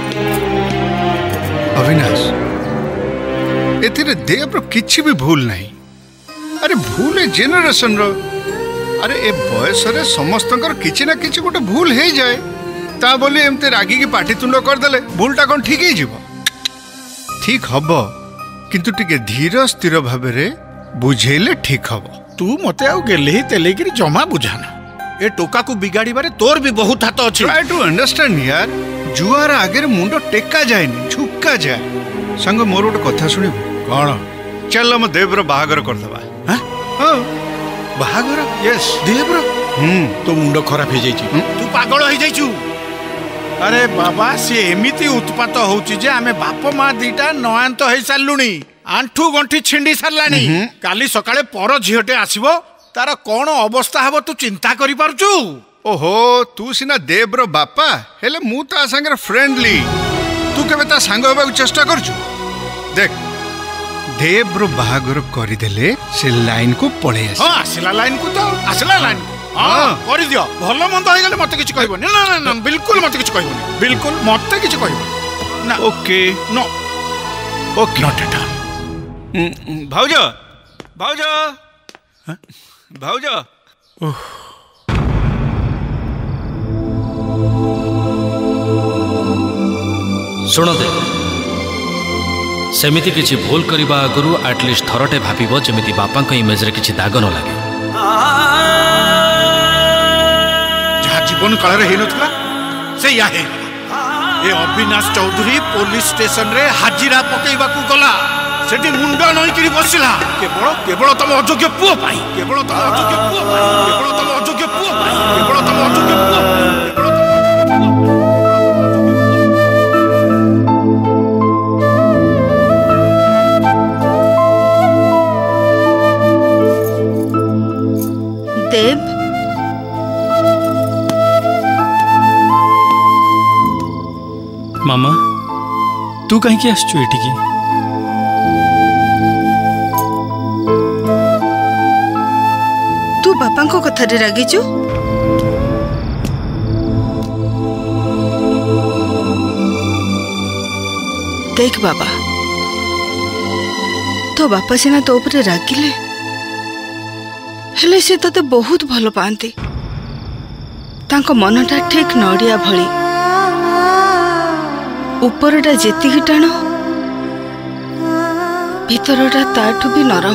Speaker 4: अविनाश एथिरे देव रो किछि भी भूल नहीं अरे भूल ए जेनरेशन रो अरे ए बयस रे समस्तकर किछि ना किछि गोटे भूल हे जाए ता बोली एमते रागी की पार्टी तुंड कर देले भूलटा कोन ठीक ही जीवो ठीक हबो किंतु टिके धीर स्थिर भाबे रे बुझेले ठीक हबो
Speaker 1: तू मते आउ गेले ही तेले कि जमा बुझाना ए टोका को बिगाड़ी बारे तोर भी बहुत हाथ अछि
Speaker 4: ट्राई टू अंडरस्टैंड यार जुआर आगे मुंडो टेका जाए नहीं झुका जाए संग मोर गोटे कथा सुनिबो
Speaker 1: कोन
Speaker 4: चल हम देव रो बाहागर कर दबा हां हां
Speaker 1: बाहागर यस देव रो
Speaker 4: हम
Speaker 1: तो मुंडो खराब हे जाई छी तू पागल हे जाई छु अरे बाबा से एमिति उत्पात होउची जे आमे बाप मा दीटा नयांत हे सालुनी आंठू गंठी छिंडी सारलानी काली सकाळे पर झियटे आसीबो तार कोन अवस्था हबो तू चिंता करि पारछु
Speaker 4: ओहो तू सिना देव रो बापा हेले मु ता संगे फ्रेंडली तू केबे ता संग होबा चेष्टा करछु देख देव रो बाहागर करि देले से लाइन को पळे आसी
Speaker 1: हां आसिला लाइन को तो आसिला लाइन हां करि दियो भलो मंद होई गेले मते किछ कहबो ना ना ना बिल्कुल मते किछ कहबो बिल्कुल मते किछ कहबो ना
Speaker 4: okay
Speaker 1: no okay not at all
Speaker 3: भाउज भाउज भाउज
Speaker 9: शुण दे सेमिति किछि भूल करबा आगरु एटलिस्ट थरटे भाबिबो जेमिति बापा को इमेज रे किछि दाग न लागे
Speaker 1: जहा जीवन काल रे हे नथला से या हे ए अविनाश चौधरी पुलिस स्टेशन रे हाजिरा पकेइबा को गला सेठी मुंडा नई करी बसिला केवल केवल तम अयोग्य पुओ पाई केवल तम अयोग्य पुओ पाई केवल तम अयोग्य पुओ पाई केवल तम अयोग्य पुओ पाई
Speaker 2: देव
Speaker 5: मामा तू कहीं की आसचु एठी की
Speaker 2: तू बापा को कथा रे रागिचु देख बाबा तो बापा सिना तो ऊपर रागिले हेले से तते बहुत भलो पांती तांको मनटा ठीक नड़िया भली ऊपरटा जेतिकी टाण भीतरटा ताठू भी नरम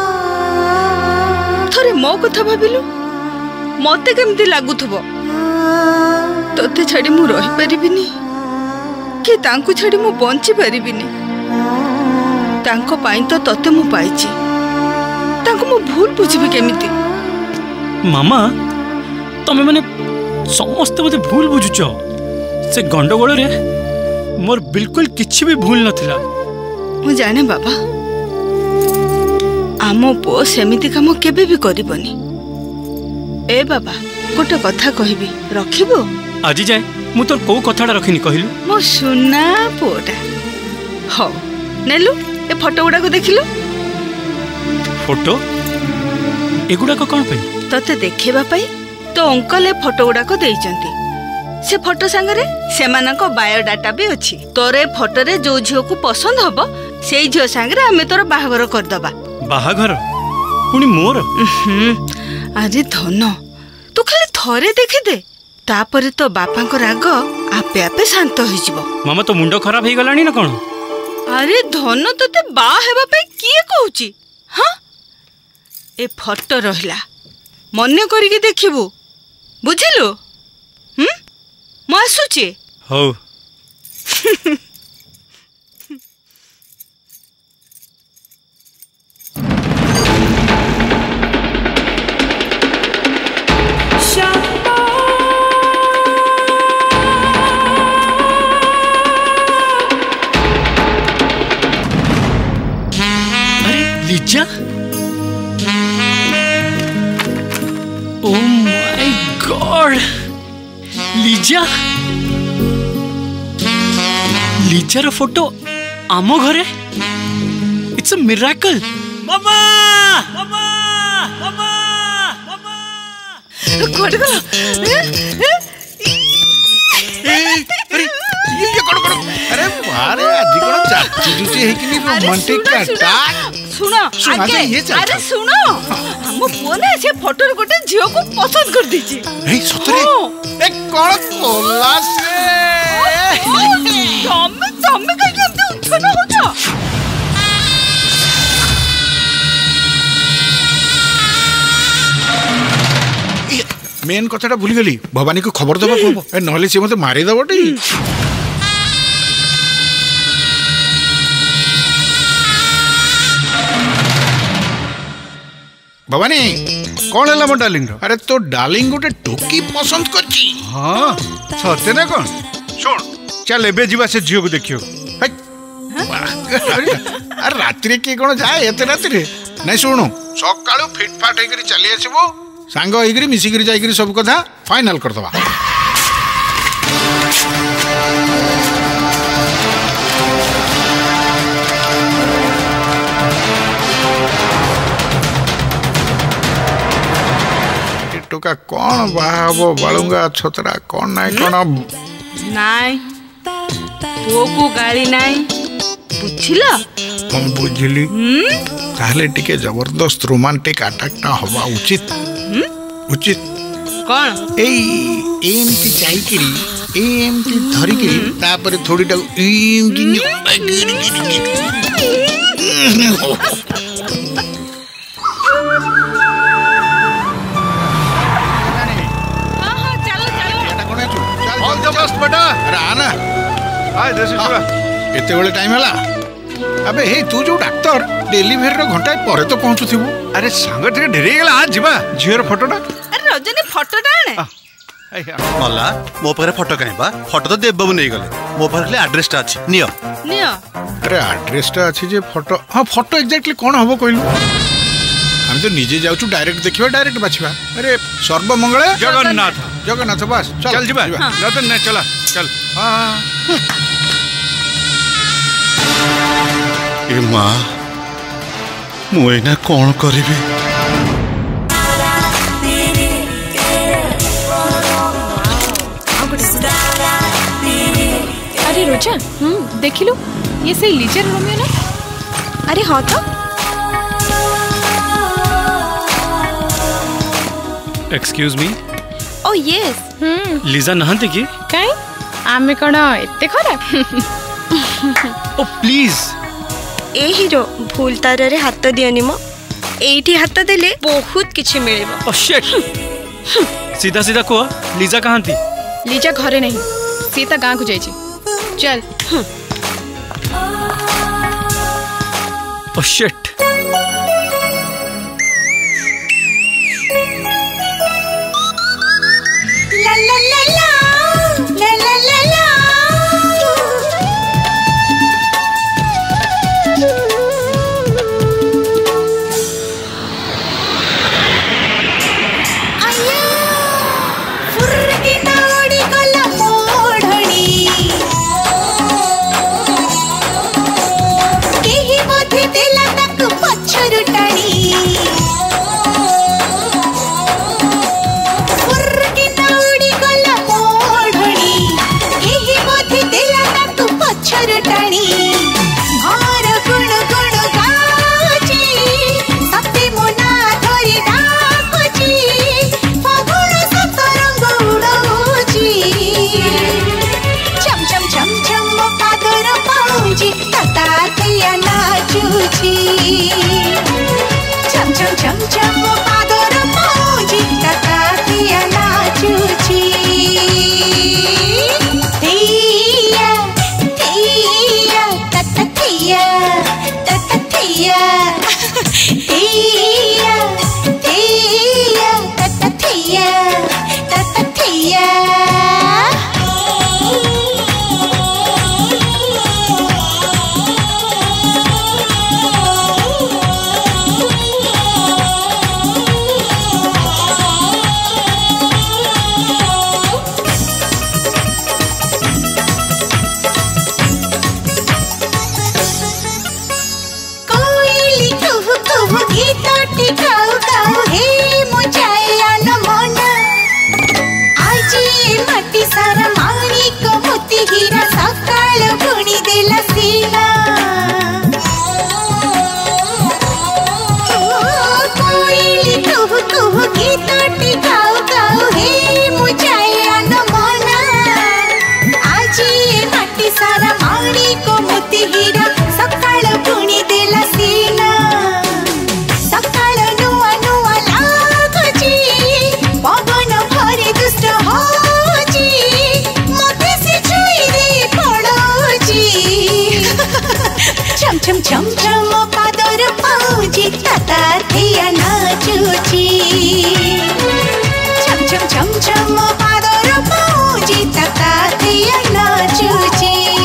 Speaker 2: थरे मो कथा भाबिलु मते केमती लागुथबो तते छाड़ी मु रही परिबिनी कि तांको छाड़ी मु बंची परिबिनी तांको पाई तो तते मु पाइची तांको मु भूल बुझिबी केमिति
Speaker 5: मामा तमे माने समस्त मते भूल बुझुचो से गंडगोल रे मोर बिल्कुल किछि भी भूल नथिला।
Speaker 2: मु जाने बाबा आमो पो सेमिति काम केबे भी करिबनी। ए बाबा गोटे कथा कहबी रखिबो?
Speaker 5: आज जाए मु तोर को कथाटा रखिनी कहिलु।
Speaker 2: मो सुना पोटा हो नेलु ए फोटो गुडा को देखिलु।
Speaker 5: फोटो एगुडा को कोन पे?
Speaker 2: तते देखिबा पई तो अंकल ए फोटो गुडा को देइचंती। से फोटो संगरे सेमानक बायोडाटा भी अछि। तोरे फोटो रे जो झियो को पसंद हबो सेई झियो संगरे हमें तोर बाहागर कर दबा।
Speaker 5: बाहागर पुनी मोर?
Speaker 2: अरे धन तू खाली थरे देखि दे तापरे तो बापांक राग आपे आपे शांत हो जिवो।
Speaker 5: मामा तो मुंडो खराब हे गलानी ना कोन?
Speaker 2: अरे धन तते बा हेबा पे किए कहूची? हां ए फोटो रहला मन्ने करी के देखिबू बुझिलु? हम म आसुची
Speaker 5: हो। Lisa? Oh my god Lisa लिजार फोटो आमो घरे। It's a miracle.
Speaker 9: मामा
Speaker 5: मामा मामा मामा
Speaker 2: कोड गलो।
Speaker 1: अरे ये ये कोड कोड अरे मारे आज कोन चाची जुची है कि रोमांटिक काटा
Speaker 2: सुनो आगे अरे सुनो हम बोले से फोटो रे गोटे झियो को पसंद कर दीची।
Speaker 1: ए सतरे ए कोन कोला से
Speaker 2: हम हम कहीं हमते उठना हो जा।
Speaker 1: मेन कथाटा भूली गली भवानी को खबर दबा को ए नहले से मते मारी दबटी। भवानी
Speaker 4: कौन है मो डार्लिंग?
Speaker 1: अरे तो डार्लिंग गोटे टोकी पसंद करची।
Speaker 4: हाँ सत्य ना कौन? सुन चल एबे जीवा से झियो को देखियो।
Speaker 1: अरे रात्रि के कौन जाए एते रात्रि? नहीं शुणु सकाळु फिटफाट होकर चली आसबो सांग होकर मिसिक जाइकरी सब कथा फाइनल कर दबा। टोका कौन बाहाबो बालुंगा छतरा कौन नाय कौन
Speaker 2: नाय तो को गाड़ी नाय बुझिला?
Speaker 1: हम बुझिली ताहले टिके जबरदस्त रोमांटिक अटैक ना हवा उचित उचित
Speaker 2: कौन
Speaker 1: ए एमती चाइकरी एमती धरिकरी तापर थोड़ी टा एमती
Speaker 4: बेटा
Speaker 1: राना
Speaker 4: आय देसी जुआ
Speaker 1: एते बेले टाइम हला। अबे हे तू जो डॉक्टर डेलीवरी रो घंटा परे तो पहुंचु थिबो।
Speaker 4: अरे संग टे ढेरी गेला आज जीवा झियर फोटोटा।
Speaker 2: अरे रजनी फोटोटा आने
Speaker 12: मला मो पारे फोटो काई बा फोटो तो देव बाबू नहीं गले मो पारे एड्रेसटा अछि नियो
Speaker 2: नियो।
Speaker 1: अरे एड्रेसटा अछि जे फोटो हां फोटो एग्जैक्टली कोन हबो कइलु? हम तो निजे जाउछु डायरेक्ट देखिबा डायरेक्ट बाछिबा। अरे सर्वमंगल
Speaker 4: जगन्नाथ
Speaker 1: जगन्नाथ बस चल
Speaker 4: चल जीवा रतन ने चला चल।
Speaker 1: हां
Speaker 12: ए मां मु एना कोन करबी?
Speaker 14: अरे रोजा हम्म देखिलु ये सही लीजर रोमियो ना? अरे हाँ तो
Speaker 5: एक्सक्यूज मी।
Speaker 14: ओ यस हम्म
Speaker 5: लिजा नहंते की
Speaker 14: काई आमे कोन एते खराब?
Speaker 5: ओ प्लीज
Speaker 18: ए हीरो भूल तार रे हाथ दियनी मो एठी हाथ देले बहुत किछि मिलेबो।
Speaker 5: ओ शिट सीधा सीधा को लिजा कहां थी?
Speaker 14: लीजा घरे नहीं सीता गांव को जाई छी। चल
Speaker 5: ओ शिट
Speaker 16: ला ला ला ला ला ला ला छम पादर पाउजी तता थिया नाचुची थिया थिया तता थिया तता थिया थिया थिया तता थिया तता थिया गाऊ गाऊ हे मुझायन मन आज माटी सारा मारी को मोती हीरा सकाळ बुणी देला सीना कोइली कुहू कुहू गीतटी गाऊ गाऊ हे मुझायन मन आज माटी सारा मारी को मोती हीरा सकाळ बुणी देला सीना पवन भरी दुष्ट होची मते से छुई दे पड़ोची छम छम छम छम पादर पाउजी तता थिया नाचुची छम छम छम छम पादर पाउजी तता थिया नाचुची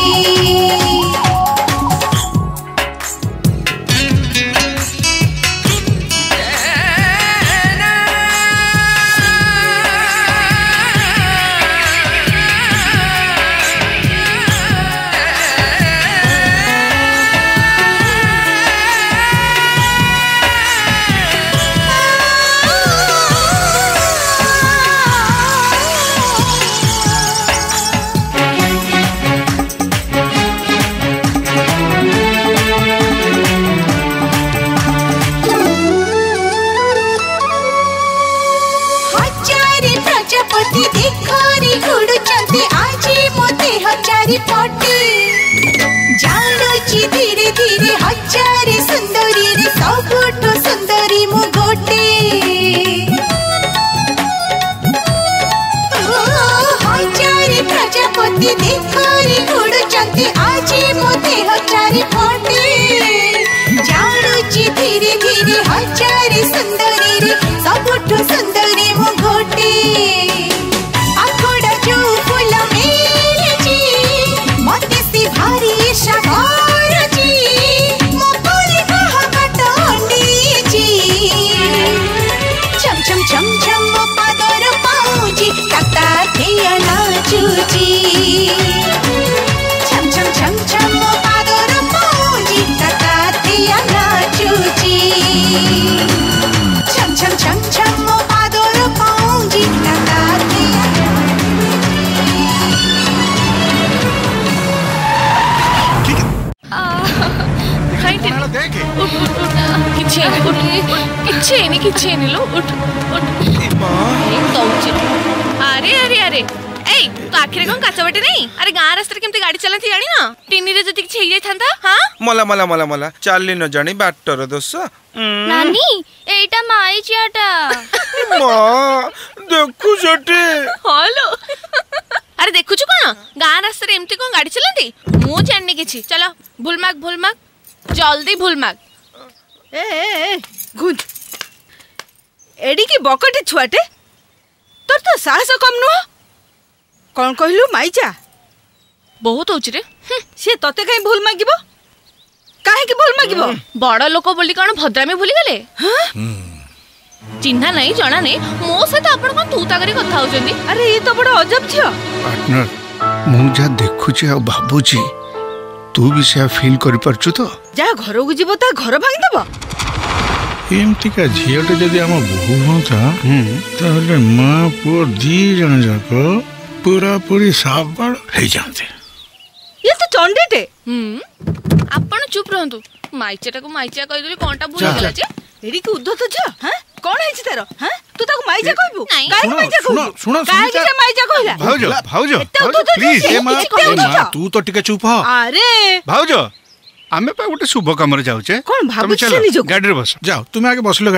Speaker 16: पटे जानुची धीरे धीरे हजार सुंदरी रे सबुठु सुंदरी मु गोटे हजार प्रजापति देखरी उड़ुचंती आज मोते हजार पटे जानुची धीरे धीरे हजार सुंदरी रे सबुठु सुंदरी मु गोटे आखोड़ा जो फूल मते से भारी शहर जी मोपुरी कहा कटोंडी जी छम छम छम छम पादर पाउजी तता थिया नाचुची छम छम छम छम पादर पाउजी तता थिया नाचुची छम छम छम छम पादर पाउजी तता थिया
Speaker 13: अरे अरे अरे ए तो आखिर कौन काच बटे नहीं अरे गाँ रास्ते केमती गाड़ी चलाती जानी ना टिनी रे जति किछि हेइ थांता हां
Speaker 3: मला मला मला मला चालली न जानी बाटर दोस
Speaker 13: नानी एटा माई चियाटा
Speaker 3: मां देखु जटे
Speaker 13: हेलो अरे देखु छु कोन गाँ रास्ते एमती कोन गाड़ी चलाती मु जाननी किछि चलो भूलमाग भूलमाग जल्दी भूलमाग
Speaker 2: ए ए गुंज एडी की बकटे छुआटे तोर तो साहस कम नुह कौन कहलु माइचा
Speaker 13: बहुत होची रे
Speaker 2: से तते काई भूल मागिबो काहे की भूल मागिबो
Speaker 13: बड़ लोक बोली कोन भद्रामी भूली गले चिन्हा नहीं जाना नहीं मो से तो अपन कोन तू तागरी कथा होचंदी
Speaker 2: अरे ये तो बड़ा अजब छियो
Speaker 4: पार्टनर मु जा देखुची आ बाबूजी तू भी से फील करि परछु तो
Speaker 2: जा घर को जीवो ता घर भांग देबो
Speaker 1: एमती का झियोटे जदि आम बहु होता ताहले माँ पुओ दी जन जाक पूरा पूरी साबड़ हो जाते
Speaker 2: ये तो चंडेटे
Speaker 13: हम्म आपण चुप रहंतु माइचेटा को माइचिया कहि देली कोनटा भूल गेला जे
Speaker 2: एडी की उद्धत छ हां कोन है तारो हां तू ताको माइचा कहबू
Speaker 13: काहे
Speaker 2: माइचा कहबू
Speaker 1: सुनो सुनो
Speaker 2: काहे के माइचा कहला
Speaker 1: भाउजो भाउजो प्लीज ए मां तू तो टिके चुप हो
Speaker 2: अरे
Speaker 4: भाउजो आमे पा गोटे शुभ काम रे जाउचे
Speaker 2: कोन भाबु से निजो
Speaker 1: गाड़ी रे बस जाओ तुम आगे बसलो गाड़ी रे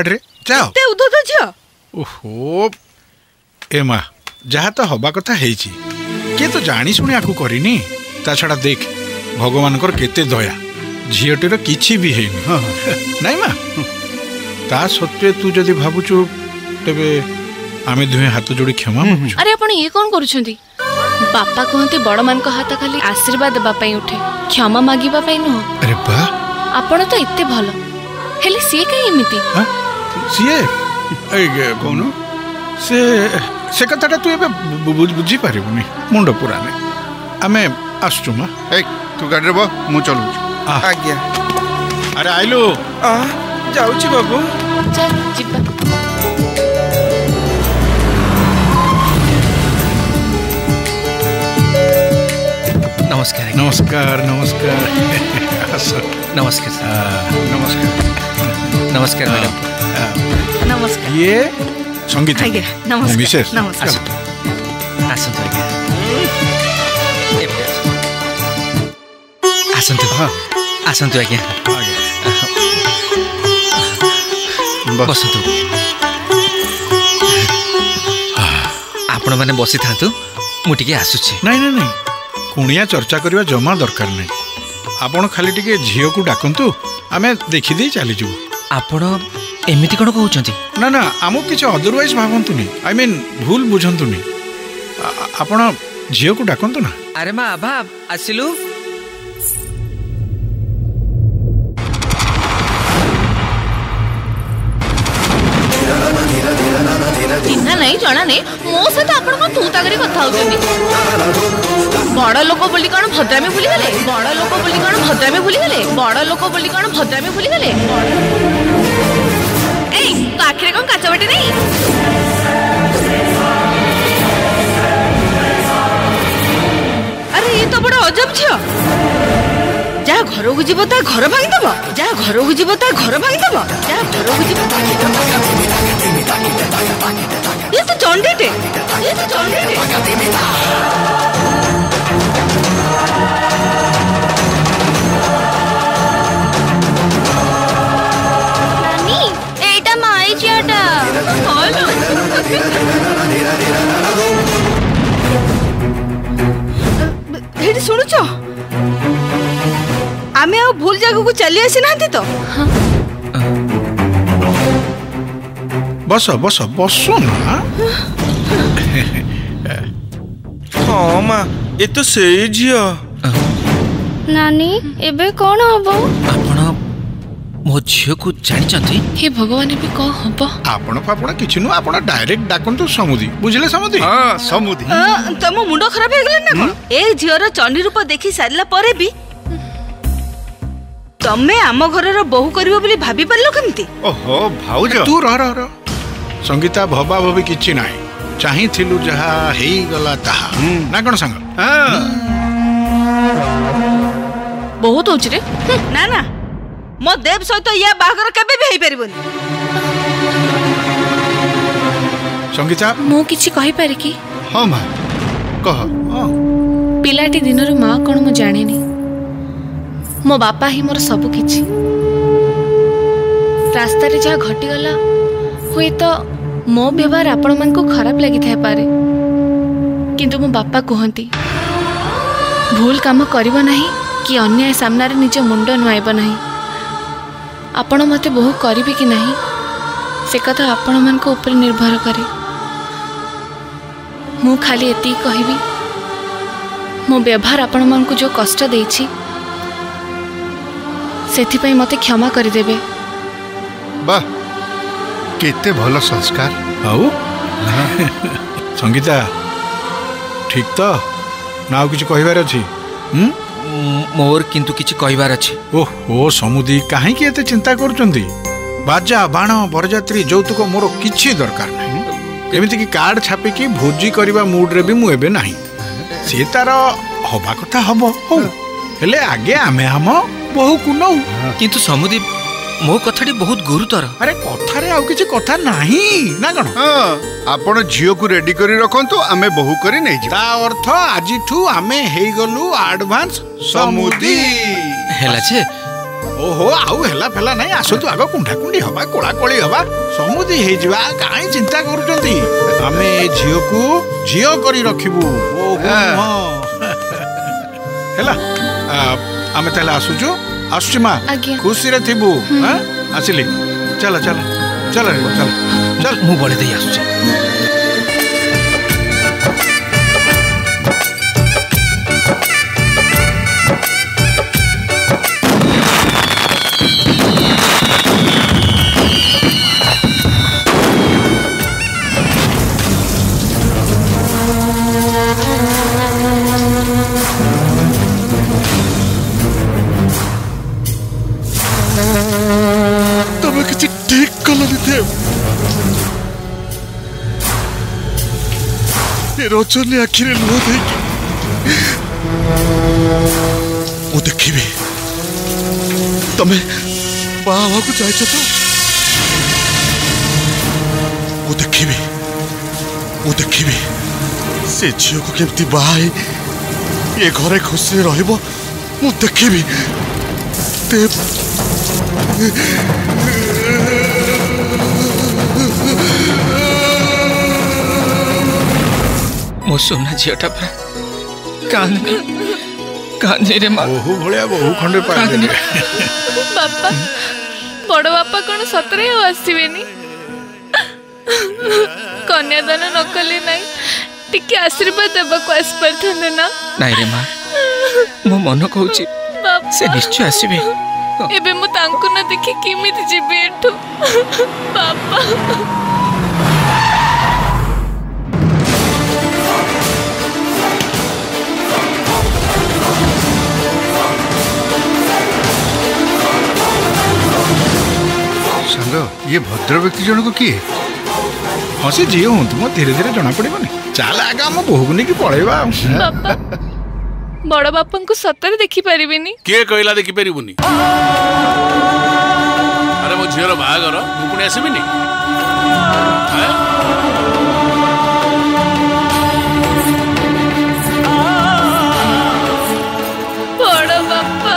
Speaker 1: ଯାଅ
Speaker 2: ଏତେ ଉଦ୍ଧତ ଝିଅ।
Speaker 1: ଓହୋ ଏ ମା ଯାହା ତ ହବା କଥା ହେଇଛି, କିଏ ତ ଜାଣି ଶୁଣି ଆକୁ କରିନି। ତା ଛଡ଼ା ଦେଖ ଭଗବାନଙ୍କର କେତେ ଦୟା, ଝିଅଟିର କିଛି ବି ହେଇନି ନାଇଁ ମା। ତା ସତ୍ତ୍ୱେ ତୁ ଯଦି ଭାବୁଛୁ ତେବେ ଆମେ ଦୁହେଁ ହାତ ଯୋଡ଼ି କ୍ଷମା ମାଗୁଛୁ।
Speaker 13: ଆରେ ଆପଣ ଇଏ କ'ଣ କରୁଛନ୍ତି? ବାପା କହନ୍ତି ବଡ଼ମାନଙ୍କ ହାତ ଖାଲି ଆଶୀର୍ବାଦ ଦେବା ପାଇଁ ଉଠେ, କ୍ଷମା ମାଗିବା ପାଇଁ ନୁହଁ।
Speaker 1: ଆରେ ବା
Speaker 13: ଆପଣ ତ ଏତେ ଭଲ, ହେଲେ ସିଏ କାହିଁ ଏମିତି?
Speaker 1: ସିଏ କହୁନୁ ସେ ସେ କଥାଟା ତୁ ଏବେ ବୁଝିପାରିବୁନି, ମୁଣ୍ଡ ପୁରାନି। ଆମେ ଆସୁଛୁ ମା।
Speaker 4: ଏ ତୁ ଗାଡ଼ିରେ ବହ, ମୁଁ ଚଲଉଛି।
Speaker 3: ଆଜ୍ଞା।
Speaker 1: ଆରେ ଆଇଲୁ।
Speaker 3: ଯାଉଛି ବାବୁ।
Speaker 13: ଯିବା।
Speaker 19: नमस्कार
Speaker 1: नमस्कार नमस्कार
Speaker 19: नमस्कार
Speaker 1: नमस्कार
Speaker 19: नमस्कार मैडम
Speaker 2: नमस्कार।
Speaker 1: ये संगीत
Speaker 2: आज्ञा नमस्कार
Speaker 1: मिसेस
Speaker 2: नमस्कार।
Speaker 19: आसंतु आज्ञा आसंतु हाँ आसंतु आज्ञा बसतु आपण मैंने बसी था मु टिके आसुची।
Speaker 1: नहीं नहीं नहीं कुणिया चर्चा करवा जमा दरकार नहीं, आपण खाली टिके झील को डाकंतु, आमे देखि दे चली जु।
Speaker 19: आपण एमिति कोन कहउचंती?
Speaker 1: ना ना आमो किछ अदरवाइज भावंतुनी, आई मीन भूल बुझंतुनी। आपण झील को डाकंतु ना।
Speaker 19: अरे मां आभा आसिलु।
Speaker 13: चिन्हा नहीं जना नहीं मो सहित आपण को तू तागरी कथा होचंदी। बड़ लोक बोली कोन भद्रामी भूली गले, बड़ लोक बोली कोन भद्रामी भूली गले, बड़ लोक बोली कोन भद्रामी भूली गले। ए तो आखिरे कोन काचा बाटी नहीं?
Speaker 2: अरे ये तो बड़ा अजब छियो। जा घर को जीव ता घर भांगी दब, जा घर को जीव ता घर भांगी दब, जा घर को जीव। ये तो चंडीटे, ये तो चंडीटे।
Speaker 13: नानी एटा माई जियाटा
Speaker 2: हेलो हेडी सुनुचो, आमे आ भूल जगह को चली आसी ना तो।
Speaker 1: बस बस बसो ना।
Speaker 3: हाँ माँ ये तो सही झियो।
Speaker 13: नानी एबे कौन हबो?
Speaker 19: आपण मो झियो को जानिचंती?
Speaker 13: हे भगवान एबे को हबो?
Speaker 1: आपण फापण किछि नु, आपण डायरेक्ट डाकंतु समुदी, बुझले समुदी?
Speaker 4: हां समुदी।
Speaker 2: तम मुंड खराब हे गेले ना कोन? ए झियोर चंडी रूप देखि सारला परे भी तमे आम घरर बहु करिवो बोली भाबी परलो केमती?
Speaker 4: ओहो भाउज
Speaker 1: तू रह रह रह। संगीता भबा भबी किछि नाही, चाहि थिलु जहा हेई गला ताहा ना कोन संग? हां
Speaker 2: बहुत होछ रे। ना ना मो देव सहित या बागर केबे भी हेई परिबोनी।
Speaker 1: संगीता
Speaker 13: मो किछि कहि पारि की?
Speaker 1: हां मां कह।
Speaker 13: पिलाटी दिनर मां कोन मो जानिनी, मो बापा ही मोर सबु किछि। रास्ता रे जहा घटी गला हुए तो मो व्यवहार आपण मन को खराब लगी थाए पारे, किंतु मो बापा कहती भूल काम करिवो नाही कि अन्याय सामना रे निज मुंड नुआइबो नाही। आपण मते बहु करिबे कि नाही से कथा आपण मन को ऊपर निर्भर करे। मु खाली एती कहबी मो व्यवहार आपण मन को जो कष्ट देछि सेथि पई मते क्षमा करि देबे।
Speaker 4: वाह केते भलो संस्कार।
Speaker 1: आउ संगीता ठीक तो ना किछ कहिबार अछि? हम
Speaker 19: मोर किंतु किछ कहिबार अछि।
Speaker 1: ओहो समुदी काहे कि एते चिंता करचंदी? बाजा बाण बरजात्री जौतुक मोर किछि दरकार नाही। एमिति कि कार्ड छापी कि भोजी करबा मूड रे भी मु एबे नाही। से तार हबा कथा हबो हो, हेले आगे आमे हम बहु कुनौ।
Speaker 19: किंतु समुदी मो कथाटी बहुत गुरुतर।
Speaker 1: अरे कथा रे आउ किछि कथा नाही ना कोन?
Speaker 4: हां आपण झियो को रेडी करी रखंतु, आमे बहु करी नै जी।
Speaker 1: ता अर्थ आजिठू आमे हेई गलु एडवांस समुदी
Speaker 19: हेला छे।
Speaker 1: ओहो आउ हेला फेला नाही, आसतु आगो कुंठा कुंडी हबा, कोळा कोळी हबा, समुदी हे जिवा काई चिंता करूचंती आमे झियो को झियो करी रखिबू ओ हेला आमे तले आसुचो आसुची मा खुशी रे थिबू हां आसिली चल चल चल चल चल
Speaker 19: मु बळे दे आसुची
Speaker 11: तब किसी ठीक कलर थे रजनी आखिरे लुह दे मु देखी तमें बाबा को जाइଛ तो मु देखी मु देखी से झील को केमती बाहाई ये घरे खुशी रहिबो मु देखी
Speaker 19: मो सोना झीटा पर कांदनी कांदनी रे मां
Speaker 1: बहु भलिया बहु खंडे पाइले
Speaker 13: बापा बड़ बापा कौन सतरे आसबेनी कन्यादान न कले नाई टिके आशीर्वाद देबा को आस परथन ना
Speaker 19: नाई रे मां मो मन कहूची से निश्चय आसीबे
Speaker 13: एबे मु तांको न देखि किमिति जिबे एठो बापा
Speaker 4: ये भद्र व्यक्ति जन को किए
Speaker 1: हाँ से जी हूँ तुम धीरे धीरे जना पड़ेगा चल आगे आम बोहू को नहीं पड़ेगा
Speaker 13: बड़ बापा को सतरे देखी पारिबेनी
Speaker 9: किए कहला देखी पारिबुनी अरे मो झीर बाहागर मु पुणी आसबिनी
Speaker 13: बड़ बापा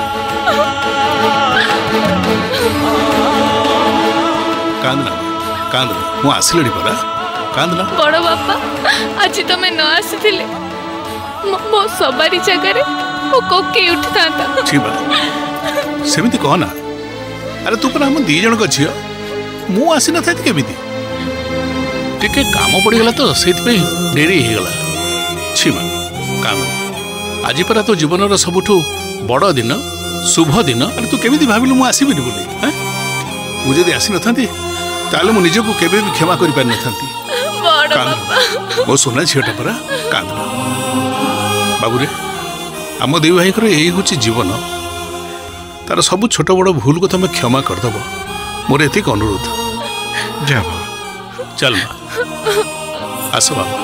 Speaker 9: कांदना कांदना मु आसिलडी परा कांदना
Speaker 13: बड़ बापा आज तमे न आसीथिले मो सबारी जगह मो कोके उठता
Speaker 9: छिबा सेमिति कह ना अरे तू पर हम दी जन को झियो मु आसी न थाती केमिति टिके काम पड़ी गला तो सेति पे देरी हे गला छिबा काम आज पर तो जीवन रो सबुठु बड़ दिन शुभ दिन अरे तू केमिति भाबिलु मु आसीबिनी बोली हैं मु जदी आसी न थाती ताले मु निजको केबे भी क्षमा करि पार न थाती
Speaker 13: बड़ बापा
Speaker 9: मो सोना झियोटा परा कांदना बाबू रे आम दी भाई यही हूँ जीवन तार सब छोट बड़ भूल को तुम क्षमा करदेव मोर एतिक अनुरोध
Speaker 1: जा बाबा
Speaker 9: चल माँ आस बाबा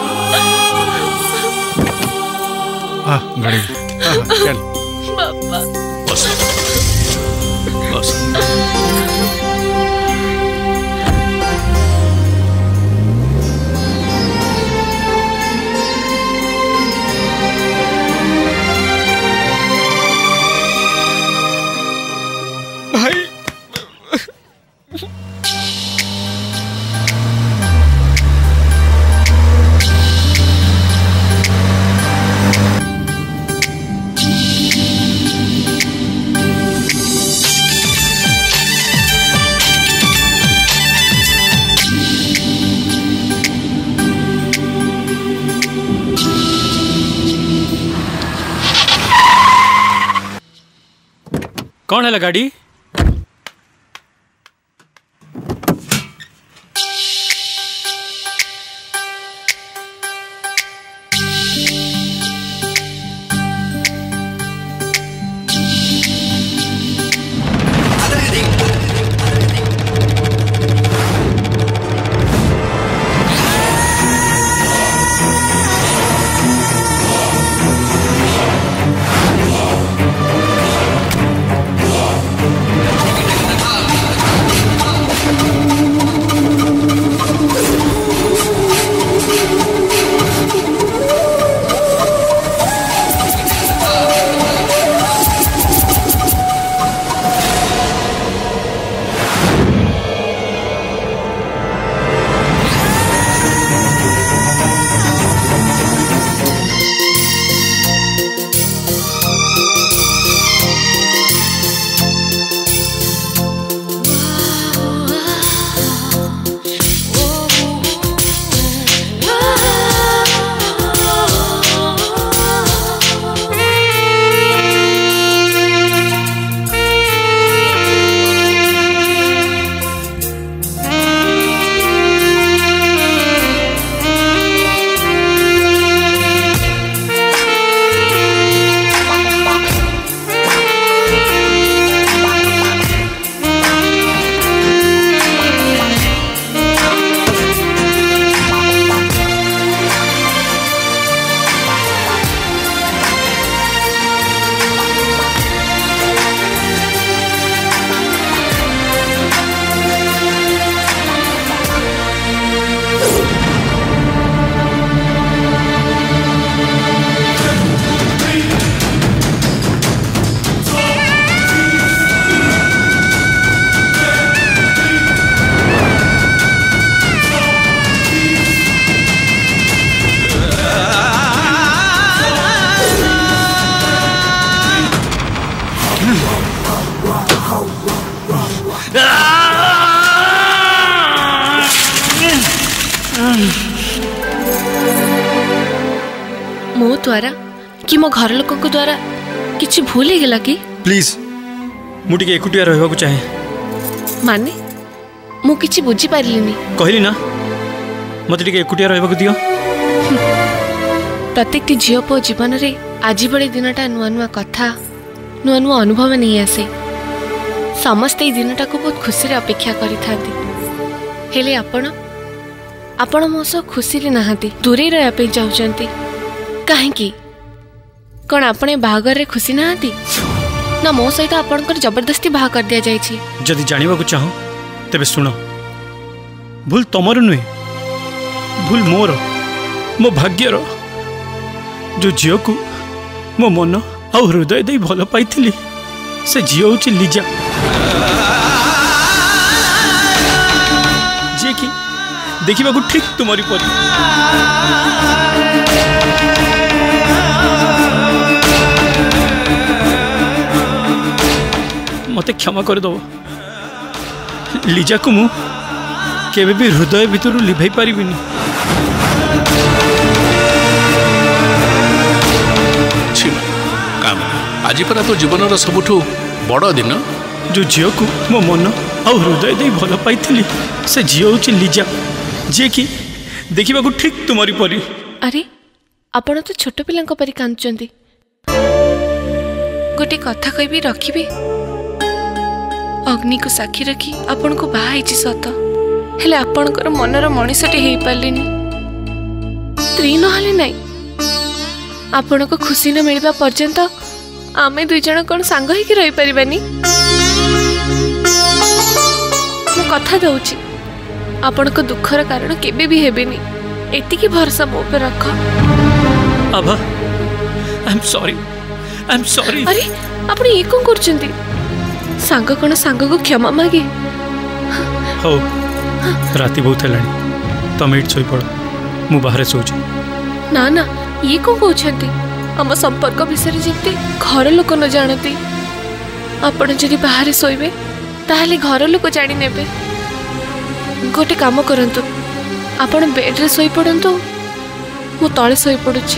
Speaker 1: हाँ गाड़ी
Speaker 9: चल
Speaker 13: बाबा
Speaker 9: बस बस
Speaker 19: भाई
Speaker 5: कौन है गाड़ी
Speaker 13: द्वारा कि मो घर लोक द्वारा किसी भूल हो गला कि
Speaker 5: प्लीज मुझे एकुटिया रहा चाहे
Speaker 13: माने मु किछि बुझी पारलिनी
Speaker 5: कहली ना मत एकुटिया रहा दियो
Speaker 13: प्रत्येक झील पो जीवन रे आज बड़े दिनटा नुआ नुआ कथा नुआ नुआ अनुभव नहीं आसे समस्ते दिनटा को बहुत खुशी रे अपेक्षा करि थांती हेले आपण आपण मो सो खुशी रे नहाती दूरे रहा पे चाहते कहीं कौन आपने बाहागर रे खुशी नहाती ना मो सहित आपणकर जबरदस्ती बाहा कर दिया जाइछि
Speaker 5: जदि जानिबा को चाहो तेबे सुनो भूल तमर नुहे भूल मोर मो भाग्यर जो झील को मो मन आ हृदय दे भल पाई से झील हूँ लिजा जी कि देखा ठीक तुमरी परी मते क्षमा करदब लिजा को मु केबे भी हृदय भितर लिभाई पारिबिनी
Speaker 9: आज परा तो जीवन सबुठू बड़ दिन
Speaker 5: जो झील को मो मन आ हृदय दे भल पाई से झील हूँ लिजा जी कि देखा ठीक तुमरी परी
Speaker 13: अरे आपण तो छोट पिला परी कांदुचंती गोटे कथा कहबी रखिबे अग्नि को साक्षी रखी आपण को बाहा होइछि सत हेले आपणकर मनर मनीषटे हेई पारलिनी स्त्री नहले नहीं आपण को खुशी न मिलबा पर्यंत आमे दुई जण कोन सांग ही रही परिबानी मु कथा दउछि आपण को दुखर कारण केबे भी हेबेनी एति की भरोसा मो पे रख
Speaker 5: Abha I am sorry I am sorry
Speaker 13: अरे आपण ये कोन करचंती सांग कोन सांग को क्षमा मागे
Speaker 5: हो राती बहुत हेलानी तमे इट सोई पड़ मु बाहर सोची
Speaker 13: ना ना ये कोन कहउछंती आम संपर्क विषय जमी घर लोक न जानती आपण जदि बाहर शोबे ताहले घर लोक जानी नेबे गोटे काम करंतु आपण बेड रे सोई पड़ंतु मु तळे सोई पड़ुची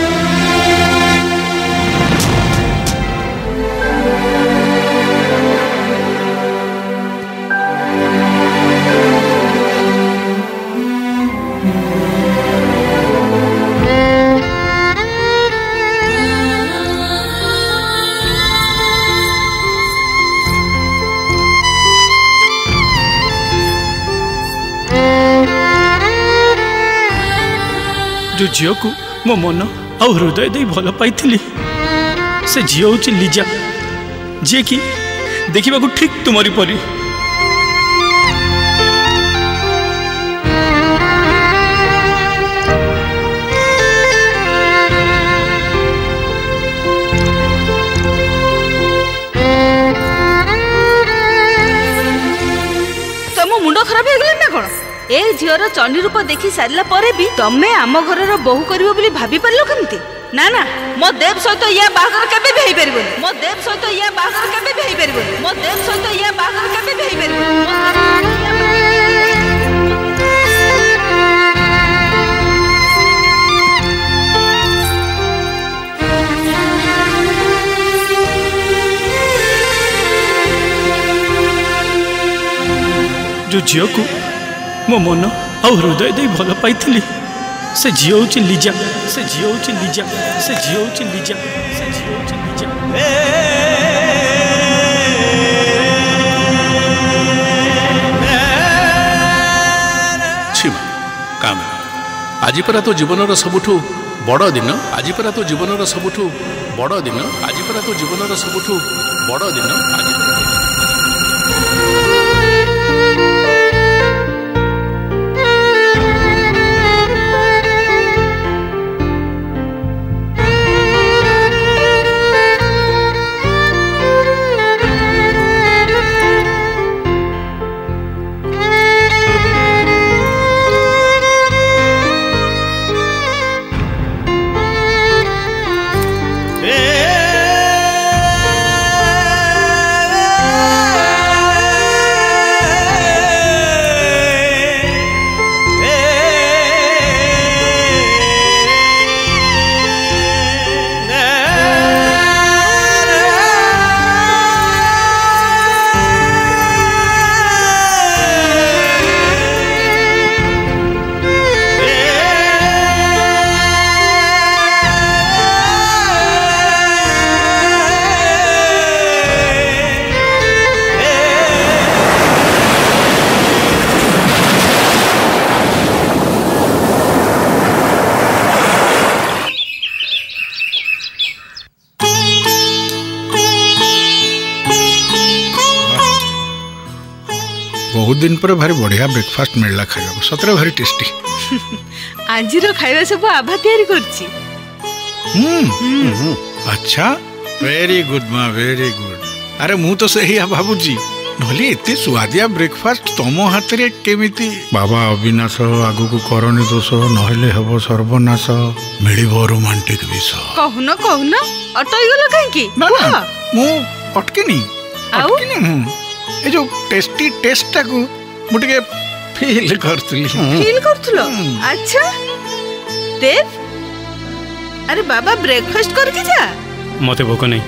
Speaker 5: जो झील को मो मन आ हृदय दे भल पाई से झील हूँ लिजा जी कि देखा ठीक तुमरी परी
Speaker 2: तम मुंड खराब हो गला ना कौन ए झीर चंडी रूप देखी सारा पर भी तमें आम घर बहु कर भाभी पार केमती ना ना मो देव सहित या बाहर केबे भी पार मो देव सहित या बाहर केबे भी पार मो देव सहित या बाहर केबे भी पार
Speaker 5: जो झील को मो मन आ हृदय दे भल पाई से झील हूँ लिजा से झील हूँ लिजा से झील हूँ लिजा से झील हूँ लिजा
Speaker 9: छिमा काम आज परा तो जीवन सबुठू बड़ दिन आज परा तो जीवन सबुठू बड़ दिन आज परा तो जीवन सबुठू बड़ दिन आज
Speaker 1: बहुत दिन पर भारी बढ़िया ब्रेकफास्ट मिलला खाइबा सतरे भारी टेस्टी।
Speaker 2: आज खाଇବା ସବୁ ଆଭା ତିଆରି କରିଛି।
Speaker 1: हम्म अच्छा वेरी गुड माँ वेरी गुड। अरे मु तो सही भावुची नहले एते सुआदिया ब्रेकफास्ट तुम हाथ रे केमिति। बाबा अविनाश आगु को करनी दोष नहले हबो सर्वनाश मिलिबो रोमांटिक विष।
Speaker 2: कहून कहून अटई गलो काहे की?
Speaker 1: ना ना मु अटकिनी
Speaker 2: आउ
Speaker 1: ए जो टेस्टी टेस्ट टाकू मु टिके फील करतली।
Speaker 2: फील करथलो? अच्छा देव अरे बाबा ब्रेकफास्ट करके जा।
Speaker 5: मते भोक नहीं।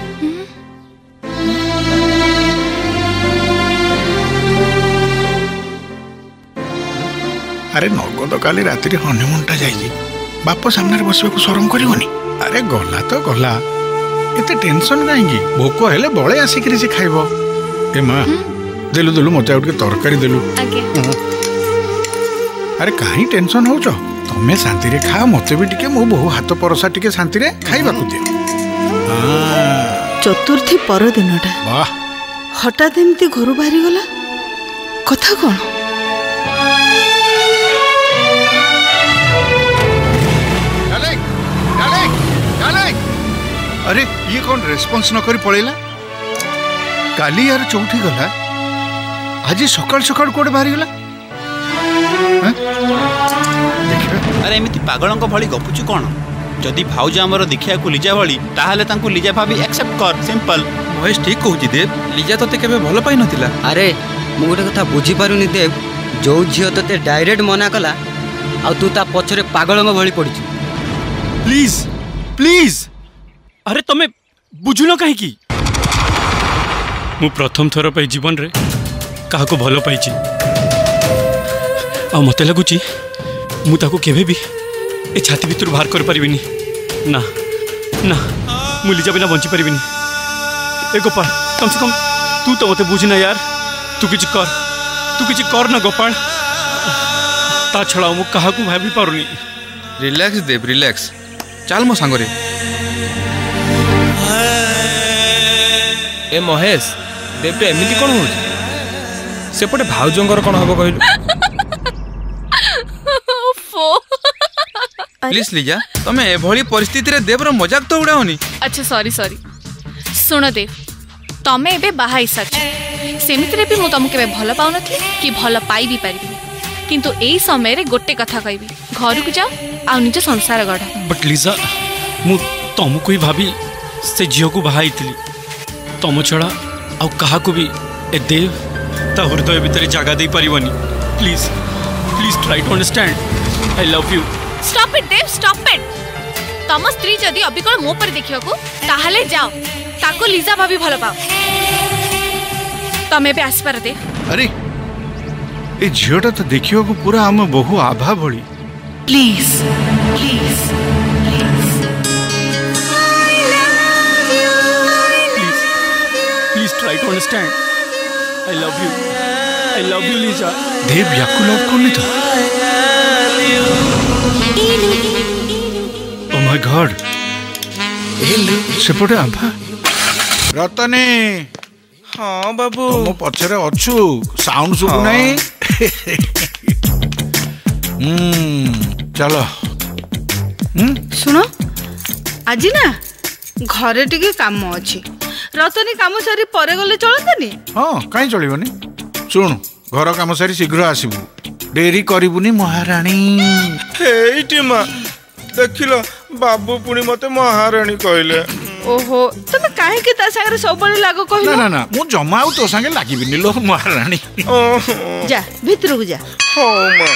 Speaker 1: अरे नगद काली राति हनीमून टा जाइए बाप सामने बसवा को शरम करनी। अरे गला तो गला एते टेंशन कहीं भोक हेले बड़े आसिक से खाइब। ए माँ देलु देलु मत आउ तरकारी देलु। अरे कहीं टेंशन हो तमें शांति रे खा मते भी टिके मो बहु हाथ परसा टिके शांति रे खाइबा को दे।
Speaker 2: चतुर्थी पर दिनटा
Speaker 1: वाह
Speaker 2: हठात एमती घर बाहरी गला कथा कौन?
Speaker 4: अरे ये कौन रेस्पॉन्स न करी पड़ेला? काली यार चौथी गला आज सकाल सकाल कोड़े बाहरी गला।
Speaker 7: अरे एमती पागलंक भली गपुचु कौन? जदि भाउज आमर देखिया को लिजा भली ताहले तांको लिजा भाभी एक्सेप्ट कर सिंपल।
Speaker 10: महेश ठीक कहूची देव लिजा तते केबे भलो पाई नथिला।
Speaker 6: अरे मु गोटे कथा बुझी पारुनी देव जो झियो तते डायरेक्ट मना कला आ तू ता पछरे पागलंक भली पड़िछु।
Speaker 5: प्लीज प्लीज अरे तमे बुझुलो काहे की? मु प्रथम थर पे जीवन रे काहा को भलो पाइची आ मते लगुची मु ताको केबे भी ए छाती भीतर बाहर कर परिबिनी। ना ना मु लिजा बिना बंची परिबिनी। ए गोपाल कम से कम तू तो मते बुझना यार। तू किछ कर तू किछ कर ना गोपाल। ता छड़ा मु काहा को भाबी पारुनी।
Speaker 10: रिलैक्स देव रिलैक्स चल मो सांगरे। ए महेश देव एमती कौन हो सेपटे भाउजंकर कौन हम कहलु? प्लीज लिजा तमे एभली परिस्थिति रे देवर मजाक तो उड़ाओनी।
Speaker 13: अच्छा सॉरी सॉरी सुन देव तमे एबे बाहा इसाच सेमिति रे भी मु तुमके बे भलो पाउ नथि कि भलो पाई भी पारिबी किंतु एई समय रे गोटे कथा कहबी घर को जाओ आ निज संसार गढ़।
Speaker 5: बट लिजा मु तुमको ही भाभी से झियो को बाहा इतली तुम छड़ा आ कहा को भी ए देव ता हृदय भीतर जगह दे परिवनी। Please please try to understand I love you.
Speaker 13: Stop it Dev stop it. तम स्त्री जदी अबिकल मो पर देखियो को ताहले जाओ ताको लिजा भाभी भलो पाओ तमे बे आस पर दे।
Speaker 4: अरे ए झियोटा तो देखियो को पूरा हम बहु आभा भली।
Speaker 2: Please please
Speaker 5: please try to understand I love you I love you Lisa.
Speaker 4: Dev याकू लव करनी था। ओ माय गॉड सेपटे आभा।
Speaker 1: रतने
Speaker 3: हाँ बाबू
Speaker 1: तुम पछरे अच्छु साउंड सुबु नहीं। हम्म चलो
Speaker 2: सुनो आज ना घरे टिके काम अछि रतनी काम सारी परे गले चलतनी।
Speaker 1: हाँ कहीं चलबनी सुन घर काम सारी शीघ्र आसबू डेरी करबुनी महारानी।
Speaker 3: एइटी मां देखिलो बाबू पुणी मते महारानी कहले।
Speaker 2: ओहो तुम काहे के ता संगे सब बळे लागो कहलो?
Speaker 1: ना ना ना मु जमा आउ तो संगे लागिबिनी लो महारानी।
Speaker 2: जा भीतर को जा।
Speaker 3: हां मां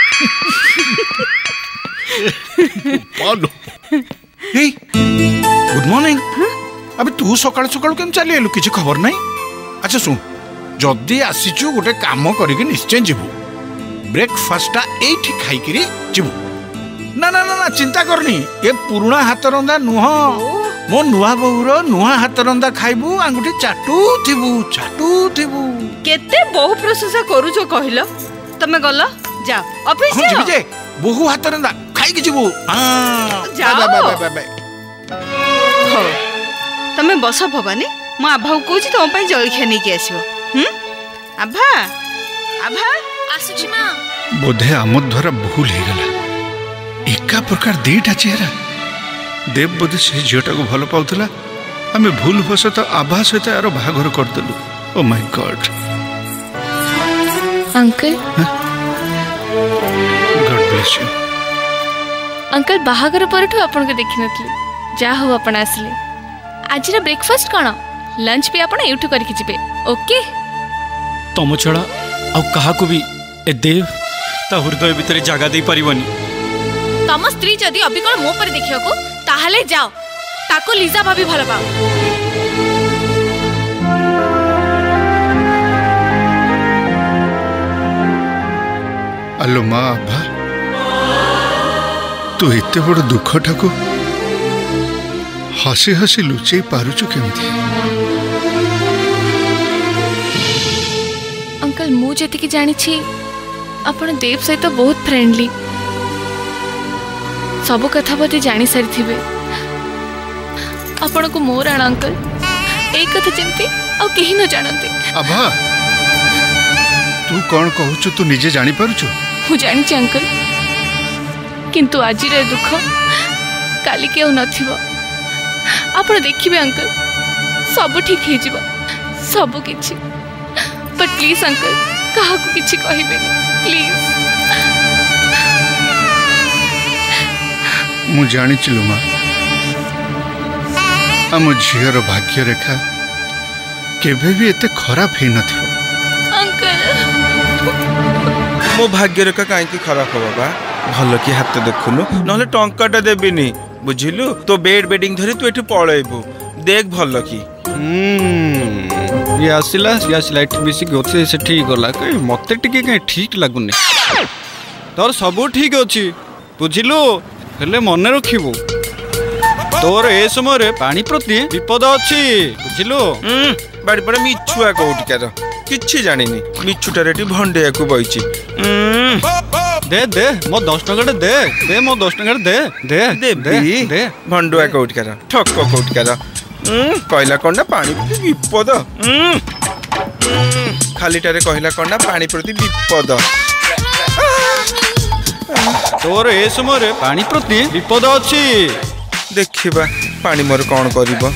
Speaker 1: पालो हे गुड मॉर्निंग। अबे तू सकाळ सकाळ केम चली एलु किछि खबर नाही? अच्छा सुन जदी आसीचु गोटे काम करिके निश्चय जीवु ब्रेकफास्टटा एठी खाई करी जीवु। ना ना ना ना चिंता करनी ये पुराना हाथ रंदा नुह मो नुआ बहुर नुआ हाथ रंदा खाइबू आंगुठी चाटू थिबू चाटू थिबू।
Speaker 2: केते बहु प्रशंसा करू जो कहिलो तमे गलो जा ऑफिस जा।
Speaker 1: हम जे बहु हाथ रंदा खाई के जीवु। हां
Speaker 2: जा
Speaker 1: बाय बाय बाय बाय।
Speaker 2: हो तमे बस भवानी म आभा कहूची तुम जलखिया नहीं आसो। हम आभा आभा
Speaker 13: आसुची मां
Speaker 4: बोधे आम द्वारा भूल हो गला एका प्रकार दीटा चेहरा देव बोधे से झीटा को भल पाउला आम भूल बसत आभा सहित यार बाहाघर करदेलु oh my god
Speaker 13: uncle
Speaker 4: god bless you
Speaker 13: uncle बाहाघर परठू आपन को देखि नथली जा हो अपन आसले आज ब्रेकफास्ट कौन लंच भी आप यूट्यूब करके जीवे ओके
Speaker 5: तुम छड़ा आ कहा को भी ए देव ता हृदय भितर जगह दे पारिबनी
Speaker 13: तम स्त्री जदि अभी कौन मो पर देखियो को ताहले जाओ ताको लिजा भाभी भल पाओ
Speaker 4: आलो माँ आभा तू एते बड़ दुखटा को हसी हसी लुचई पारुचु केमती
Speaker 13: अंकल मु जेति की जानी छी आपण देव सहित तो बहुत फ्रेंडली सब कथा बते जानी सारी थिबे आपण को मोर आण अंकल एक कथा चिंती आ केही न जानते
Speaker 4: आभा तू कौन कहूचु तू निजे जानी पारुचु
Speaker 13: मु जानी छी अंकल किंतु आज रे दुख काली के नथिबो आपण देखिबे अंकल सब ठीक हे जिवो सब किछि बट प्लीज अंकल कहा को किछि कहिबे प्लीज
Speaker 4: मु जानी चिलु माँ आम झीर भाग्य रेखा केबे भी एते खराब हे नथिबो
Speaker 13: अंकल
Speaker 3: मो भाग्य रेखा काहे खराब हो बाबा भल कि हाथ देखुनु नहले टंकाटा देबिनी बुझिलु तो बेड बेडिंग धरी तू एठी पळेबू देख भल कि
Speaker 6: ये आसिला ये आसिला एठी बेसी गछे से ठीक गला कई मते टिके कहीं ठीक लागुनी तोर सब ठीक अछि बुझिलु हेले मन रखिबो तोर ए समय रे पानी प्रति विपद अछि बुझिलु
Speaker 3: बाड़ी पड़े मिछुआ कोटिकार किछि जानिनी मिछुटा रेटी भंडेया को बइछि
Speaker 6: दे दे मो दस टका दे दे मो दस टका दे दे
Speaker 3: दे दे दे भंडुआ कोटिकार ठक कोटिकार कहला कोंडा पानी प्रति विपद खालीटारे कहला कोंडा पानी प्रति विपद
Speaker 6: तोर ए समय रे पानी प्रति विपद अछि
Speaker 3: देखिबा पानी मोर कोन करिवो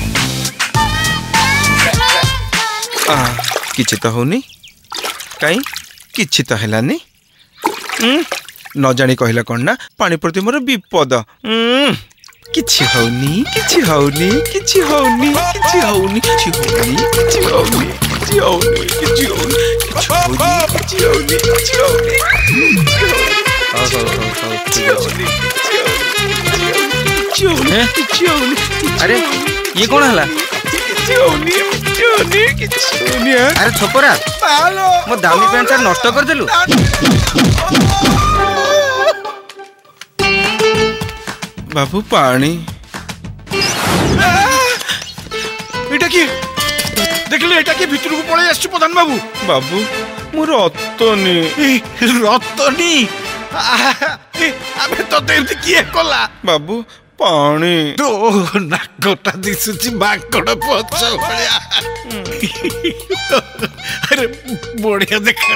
Speaker 3: आ किछि त होनी काई किछि त हेलानी न जानी कहला कोन ना पानी प्रति मोर विपद किछि होनी किछि होनी किछि होनी किछि होनी किछि होनी किछि होनी किछि होनी किछि होनी किछि होनी किछि होनी किछि होनी
Speaker 6: अरे ये कौन हला
Speaker 3: अरे
Speaker 6: छोपरा मो दामी पैंट सार नष्ट कर देलु
Speaker 3: बाबू पानी
Speaker 1: एटा की देखले एटा की भितर को पळे आछ प्रधान बाबू
Speaker 3: बाबू मु रतनी
Speaker 1: रतनी अबे तो देवती किए कोला
Speaker 3: बाबू पानी
Speaker 1: तो नाकोटा दिसुची बाकड़ पछ भलिया अरे बढ़िया देखा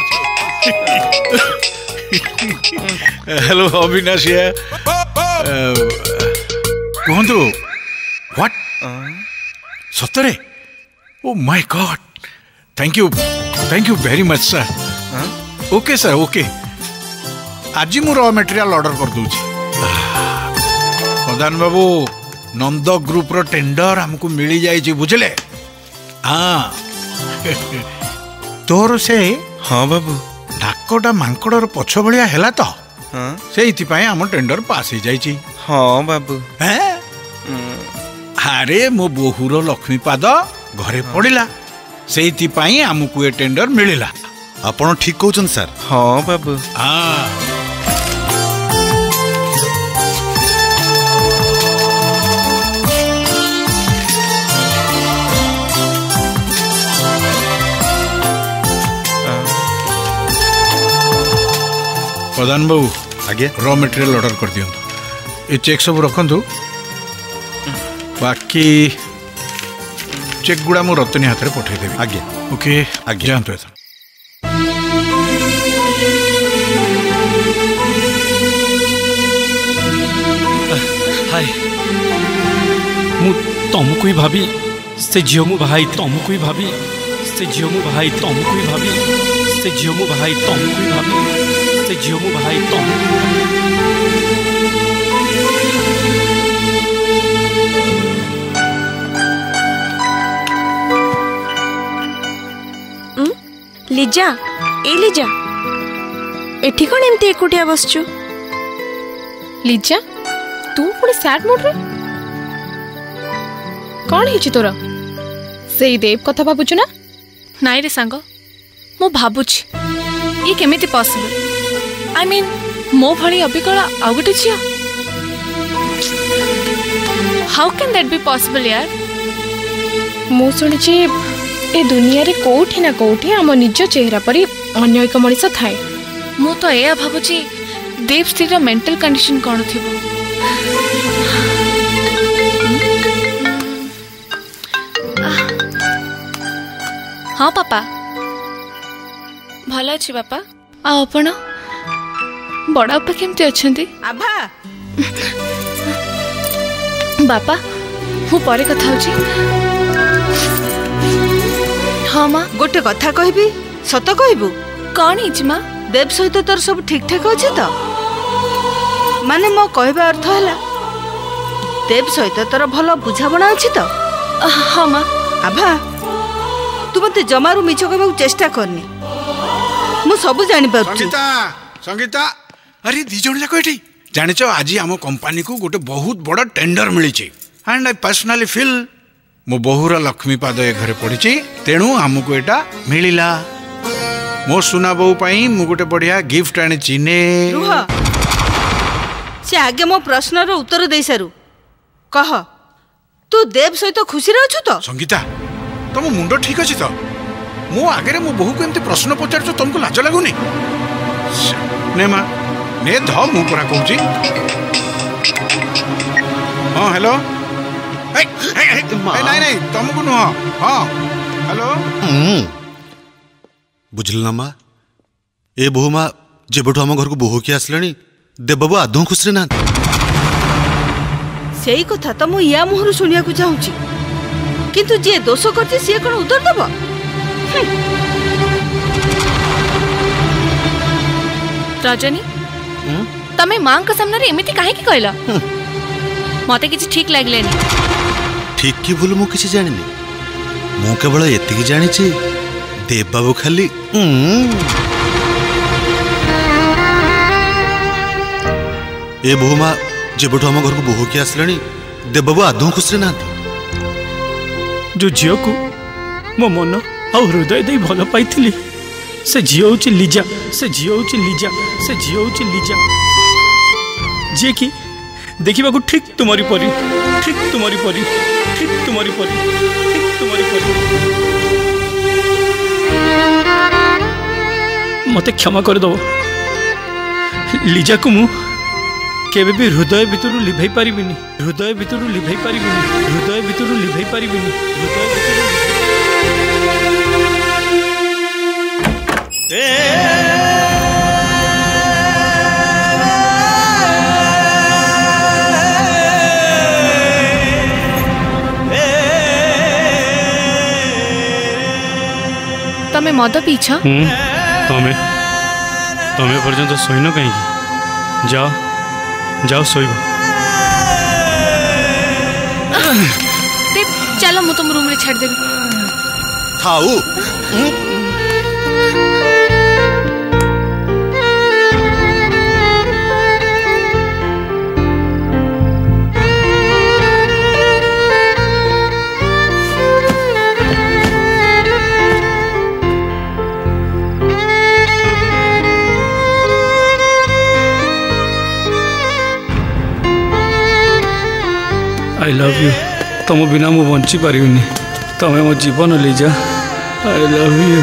Speaker 1: हेलो अविनाशिया कहतु व्हाट सतरे oh my god thank you thank you very much sir okay sir okay आज मु रॉ मटेरियल ऑर्डर कर दूची प्रधान बाबू नंद ग्रुप रो टेंडर हमको मिली जाइए बुझले हाँ तोर से
Speaker 3: हाँ बाबू
Speaker 1: नाकटा मांकड़र पछ भलिया हैला तो हाँ से आम टेंडर पास हो जाइए
Speaker 3: हाँ बाबू
Speaker 1: हैं अरे मो बोहूर लक्ष्मीपाद घरे पड़िला से आमको ये टेंडर मिलला
Speaker 12: आपण ठीक कहउछन सर
Speaker 3: हाँ बाबू
Speaker 1: हाँ प्रधान बाबू
Speaker 12: आगे
Speaker 1: रॉ मटेरियल ऑर्डर कर दियो ये चेक सब रखु बाकी चेक गुड़ा मु रतनी हाथ में पठेदेवी
Speaker 12: आगे
Speaker 1: ओके आगे जानते
Speaker 5: थाए मु तुमको ही भाभी से झील मु भाई तुमको ही भाभी से झील मु भाई तुमको ही भाभी से झील मु भाई तुमको ही भाभी से झील मु भाई तुमको
Speaker 18: लिजा ए लिजा एठी कौन एमती एकुटिया बसचु
Speaker 14: लिजा तू पुणी सैड मोड रे कौन हिची तोर सेई देव कथा भाबुछु ना
Speaker 13: नाई रे सांग मु भाबुछि ये केमिति पॉसिबल आई मीन मो भली अबिकला आउ गोटे झियो how can that be possible यार
Speaker 14: मु सुनिछि ए दुनिया रे कोठी ना कोठी आम निज चेहरा परी अन्य एक मनिष थाए
Speaker 13: मु तो एया भाबुछि देव स्त्री मेंटल कंडीशन कौन थिबो हाँ पापा भल अच्छी बापा आ आपण बड़ा बापा केमती अच्छंती
Speaker 2: आभा
Speaker 13: बापा मु परे कथा होची हाँ माँ
Speaker 2: गोटे कथा कहबी सत कहबू
Speaker 13: कौन हिच माँ
Speaker 2: देव सहित तोर सब ठीक ठाक अच्छे तो माने मो कहबा अर्थ है देव सहित तोर भल बुझाबणा अच्छी तो
Speaker 13: हाँ माँ
Speaker 2: आभा तू मत जमारू मिछ कहबा चेष्टा करनी मु सब जानि पारछु
Speaker 1: संगीता संगीता अरे दी जण जाको एठी जानिछ आज आम कंपनी को गोटे बहुत बड़ टेंडर मिली एंड आई पर्सनली फील मो बहुरा लक्ष्मीपाद ए घरे पड़ी तेणु आमको एटा मिलिला मो सुना बहु पाई मु गोटे बढ़िया गिफ्ट आनी चिने
Speaker 2: रुह से आगे मो प्रश्न रो उत्तर दे सारू कह तू देव सहित खुशी रे अछु तो
Speaker 1: संगीता तुम मुंड ठीक अछि तो मो आगे मो बहु को एमती प्रश्न पचार तुमको लाज लगुनी ने माँ ने ध मु पूरा कहूँ हाँ हेलो नहीं नहीं तुमको नुह हाँ हेलो
Speaker 12: बुझल ना माँ ए बहु माँ जेबठू आम घर को बोह किए आसले देवबाबू आदौ खुशी ना
Speaker 2: सेई कथा तो मु या मुहरु सुनिया को चाहूची किंतु जे दोष करती सी कौन उत्तर दब
Speaker 13: रजनी तमे मां का सामने रे एमिति काहे की कहला मते किछि ठीक लागलेनी
Speaker 12: ठीक कि भूल मु किसी जानी मु केवल एतिकी जानी छी देव बाबू खाली ए बहुमा जेबठू आम घर को बोह किए आसले देव बाबू आदौ खुशी ना
Speaker 5: जो झील को मो मन आ हृदय दे भल पाई से झील हूँ लिजा से झील हूँ लिजा से झील हूँ लिजा जी कि देखा ठीक तुम्हारी परी ठीक तुम्हारी परी ठीक तुम्हारी परी ठीक तुम्हारी परी मते क्षमा कर दो लिजा को मु केबे भी हृदय भितर लिभाई पारिबिनी हृदय भितर लिभाई पारिबिनी हृदय भितर लिभाई पारिबिनी हृदय भितर
Speaker 13: तमे मद पीछ
Speaker 5: तमे तमे पर्यंत सोइन कहीं जाओ जाओ सोइब
Speaker 13: चलो मु तुम रूम रे छाड़ देबी
Speaker 12: थाऊ
Speaker 5: आई लव यू तुम बिना मु बंची पारिनी तमें मो जीवन Lisa I love you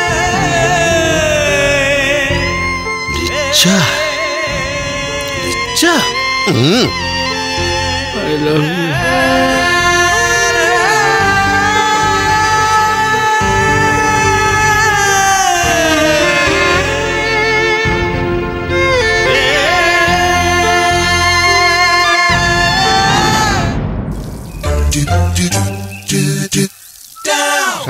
Speaker 12: Lisa Lisa
Speaker 5: I love you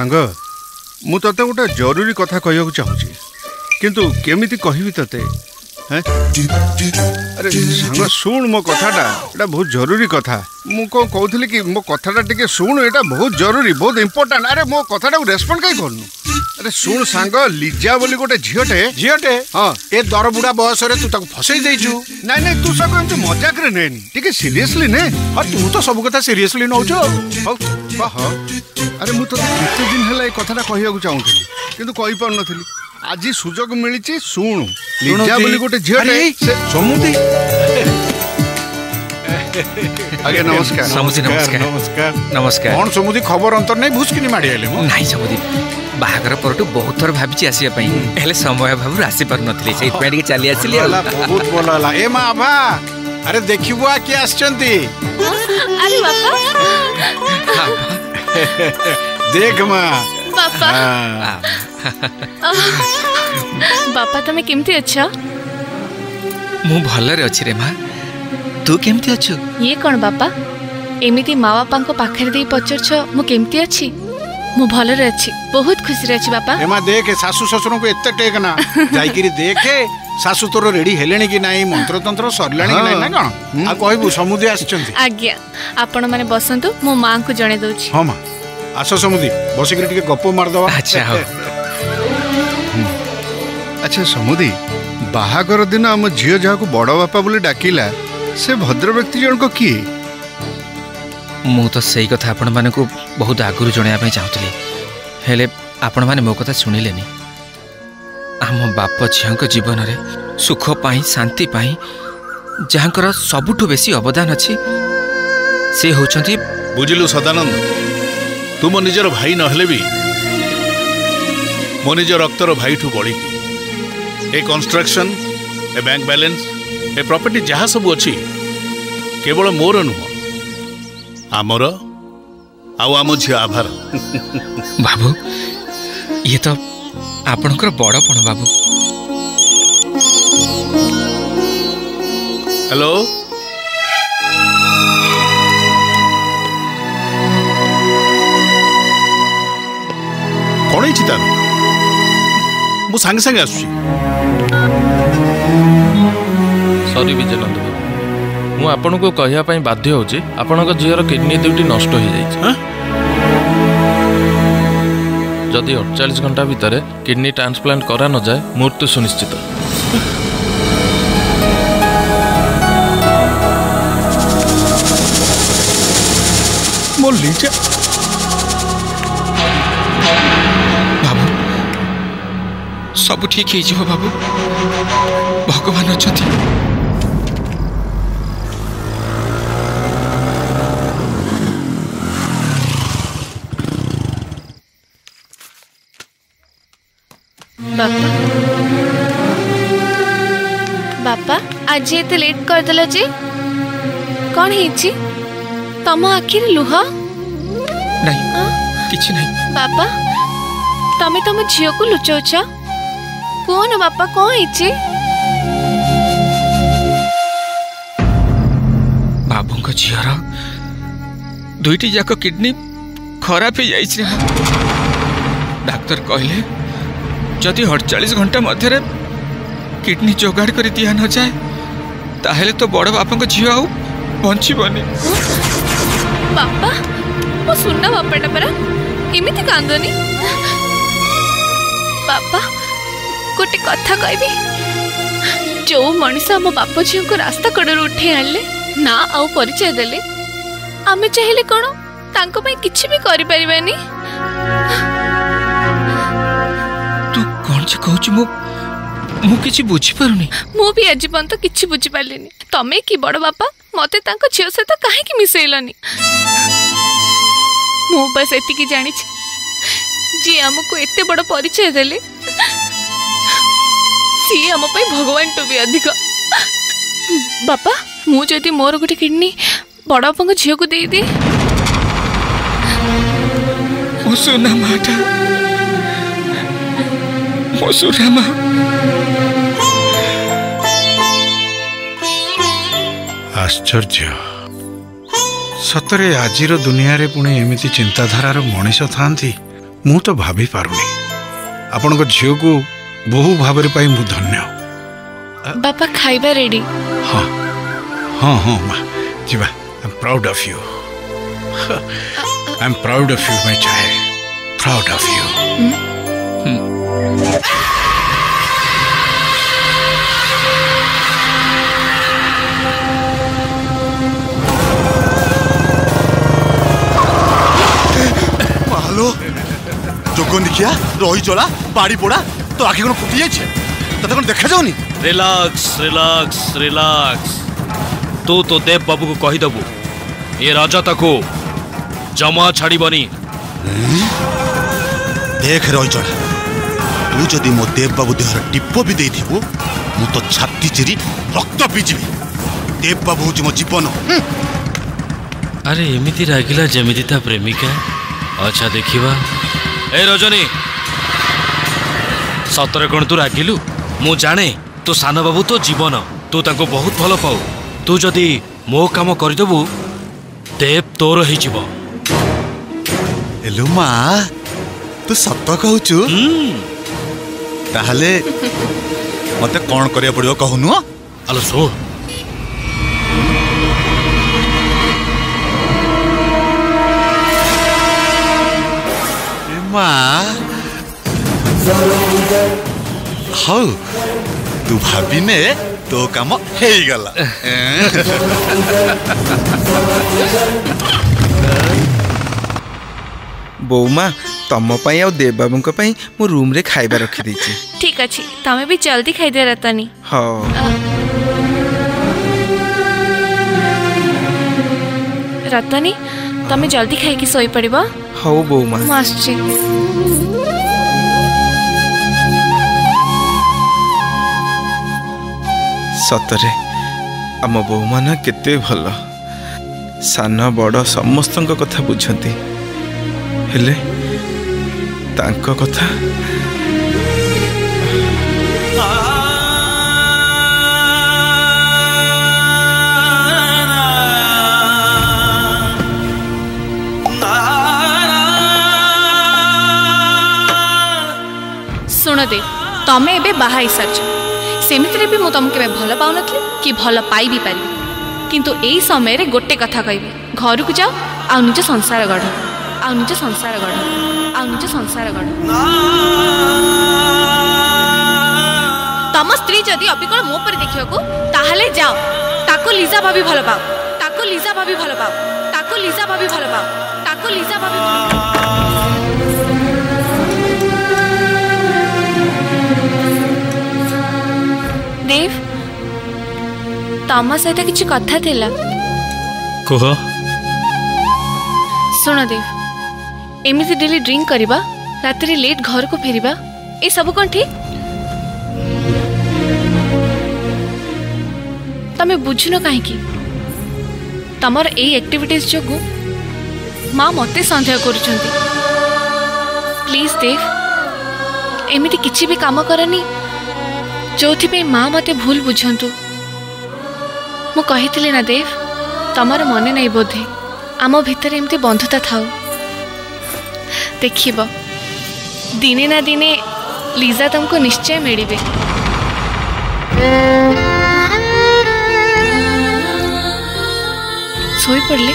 Speaker 4: सांग मु तते गोटे जरूरी कथा कहू चाहूँगी किंतु केमिति कहबी तते हैं अरे सांग शुण मो कथाटा एटा बहुत जरूरी कथा मु को कहूली कि मो कथाटा टिके शुण एटा बहुत जरूरी बहुत इंपोर्टेंट अरे मो कथाटा रेस्पॉन्ड कहीं करनु अरे शुण सांग लिजा बोली गोटे झीटे
Speaker 1: झीटे हाँ ए दर बुढ़ा बयस तू ताको फसई देइछु
Speaker 4: नाइ नाइ तू सब एमती मजाक रे नेनी टिके सीरियसली ने
Speaker 1: और तू तो सब कथा सीरियसली नौछो
Speaker 4: हौ कह अरे मु तो केते दिन हला ए कथाटा कहियाकू चाहूथली किंतु कहि पार नथली आज सुजोग मिलिछि सुनु लिजा बोली गोटे झीटे
Speaker 1: से समुदी
Speaker 4: आगे नमस्कार
Speaker 10: समुदी नमस्कार
Speaker 1: नमस्कार
Speaker 10: नमस्कार
Speaker 1: कौन समुदी खबर अंतर नहीं भूसकिनी माड़ी आले मो
Speaker 10: नहीं समुदी बाहागर परटू बहुत थर भाबिछि आसिया पई हेले समय भाबु आसी पर नथले सेहि पे टिके चली आसिली
Speaker 1: बहुत बोलला ए मां आभा अरे देखिबो आ के आछंती
Speaker 13: अरे बापा
Speaker 1: देख मां
Speaker 13: बापा बापा तमे केमती अच्छा
Speaker 10: मु भलरे अछि रे मां तू केमती अछु
Speaker 13: ये कौन बापा एमिति माँ बापा को पाखरे दे पचरछ मु केमती अछि मु भलरे अछि बहुत खुशी रे अछि बापा
Speaker 1: एमा देख सासु ससुर को एते टेक ना जाई करी देखे सासु तोर रेडी हेलेनी कि नाही मंत्र तंत्र सरलानी कि नाही ना कोन आ कहबू समुदी आछंती
Speaker 13: आज्ञा आपण माने बसंतु मो मां को जणे दउछि
Speaker 1: हां मां आसो समुदी बसी करी टिके गप्पो मार दवा
Speaker 10: अच्छा हो
Speaker 4: अच्छा समुदी बाहागर दिन हम झियो जहा को बड़ बापा बोली डाकिला से भद्र व्यक्ति जन को किए
Speaker 10: मु तो सही कथा आपण माने को बहुत आगुरु जणिया पे चाहतली हेले आपण माने मो कथा सुनिलेनी आम बाप झियो को जीवन रे सुख पाई शांति पाई जहांकर सबुठु बेसी अवदान अछि से होचंती
Speaker 9: बुझिलु सदानंद तुम निजर भाई नहले भी मो निज रक्तर भाई ठू बड़ी ए कंस्ट्रक्शन ए बैंक बैलेंस ए प्रॉपर्टी जहाँ सब अच्छी केवल मोर नुह आमर आउ आम झी आभार
Speaker 10: बाबू ये तो आपणकर बड़पण बाबू
Speaker 9: हेलो कौन है तार मु सांगे सांगे आसुची
Speaker 20: सॉरी विजयनंद बाबू मु आपन को कहया पई बाध्य होची आपनक झियर किडनी दुटी नष्ट हो जाई जदि अड़तालीस घंटा भितर किडनी ट्रांसप्लांट करा न जाए मृत्यु सुनिश्चित
Speaker 1: मो लिजा
Speaker 10: बाबू सब ठीक है जीव बाबू भगवान अच्छा
Speaker 13: बापा बापा आज एते लेट कर देला जे कौन हेची तम आखिर लुह
Speaker 10: नहीं किछ नहीं
Speaker 13: बापा तमे तम झियो को लुचौछ कौन बापा कौन हेची
Speaker 10: बाबू को झियर दुईटी जाक किडनी खराब हो जाइछ डाक्टर कहले जदि अड़तालीस घंटा मध्य किडनी जोगाड़ कर दिया न जाए ताहले तो बड़ बापा झील आउ बंचबनी
Speaker 13: बापा मो सुनना बापाटा परा एमिति कांदनी बापा गोटे कथा कहबी जो मनीष आम बाप झील को रास्ता कड़र उठे आनले ना आउ परिचय देले आमे चाहिले कौन तांको पे किछि भी करि परिबानी
Speaker 10: कहूँ मु मु किछि बुझी पारुनी
Speaker 13: मु भी आज पर्यंत किछि बुझी पारलिनी तमे कि बड़ बापा मते तांको झियो सहित काहे कि मिसेइलनी मु बस एतिकी जानि छी जी हमको एते बड़ परिचय देले सी हम पे भगवान तो भी अधिक बापा मु जदि मोर गोटे किडनी बड़ बापा झियो को दे दे
Speaker 10: ओ सोना माटा मसुरामा
Speaker 1: आश्चर्य सतरे आजिर दुनिया रे पुणे एमिति चिंताधारार मनीष थांती मु तो भाभी पारुनी आपण झील को बहु भाव पाई धन्य।
Speaker 13: बापा खाइबा रेडी?
Speaker 1: हाँ हाँ हाँ माँ जीवा। I am proud of you. I am proud of you my child, proud of you.
Speaker 12: Hello जोगन देखिया रही चला बाड़ी पोड़ा तो आखि कौन फुटी जाए तते कौन देखा जाऊनी?
Speaker 20: Relax relax relax. तू तो देव बाबू को कहीदेबू ये राजा ताको जमा छाड़बनी।
Speaker 12: देख रही चला तू जदि मो देव बाबू देहर टिप भी दे मु तो छाती चिरी रक्त पीजिबी। देव बाबू हूँ मो जीवन।
Speaker 20: अरे एमिति रागिला जेमिति ता प्रेमिका। अच्छा देखिवा। ए रजनी सतरे कौन तू रागिलु? मु जाने तू सान बाबू तो जीवन, तू तांको बहुत भल पाऊ। तू जदि मो काम करदेबू देव तोर ही जीव।
Speaker 12: हेलो माँ तू सत कहूचु? ताहले मते कौन करिया पड़ियो कहनु?
Speaker 20: आलो सो
Speaker 12: माँ हाँ तू भाभी ने तो काम हे गला।
Speaker 3: बोमा तम पाई आ देव बाबू पाई मु रूम रे खाइबा रखी देछि।
Speaker 13: ठीक अछि तमे भी जल्दी खाइ दे रतनी।
Speaker 3: हाँ
Speaker 13: रतनी तमे जल्दी खाइ कि सोई पड़िबो।
Speaker 3: हाँ बोमा
Speaker 13: मास्ची
Speaker 3: सतरे आम बोमा ना केते भल। सान बड़ समस्तଙ୍କ କଥା बुझନ୍ତି हेले तांको कथा
Speaker 13: सुन दे तमे एबे बाहा ही सरछ सेमितरे भी मु तुम के भल पाउ नथि कि भल पाई भी पारि किंतु एई समय रे गोटे कथा कहबी घर को जाओ आ निज संसार गढ़ आ निज संसार गढ़ आ निज संसार गढ़। तम स्त्री जदि अबिकल मो पर देखियो को ताहले जाओ ताको लीजा भाभी भल पाओ ताको लीजा भाभी भल पाओ ताको लीजा भाभी भल पाओ ताको लीजा भाभी भल पाओ। देव तम सहित किसी कथा थिला
Speaker 5: कह।
Speaker 13: सुन देव एमती डेली ड्रिंक करवा रात लेट घर को फेरिबा ए सब कौन ठीक? तमे बुझुन कहीं तमर ए एक्टिविटीज जोगु माँ मते संदेह करुछंती। प्लीज देव एमिति किछि भी काम करनी जो पे माँ मते भूल बुझंतु। मु कहिथिली ना देव तमर मने नहीं बोधे आम भितर एमती बंधुता थाउ। देखिब दिने ना दिने लीजा तुमको निश्चय मिलिबे। सोई पड़ले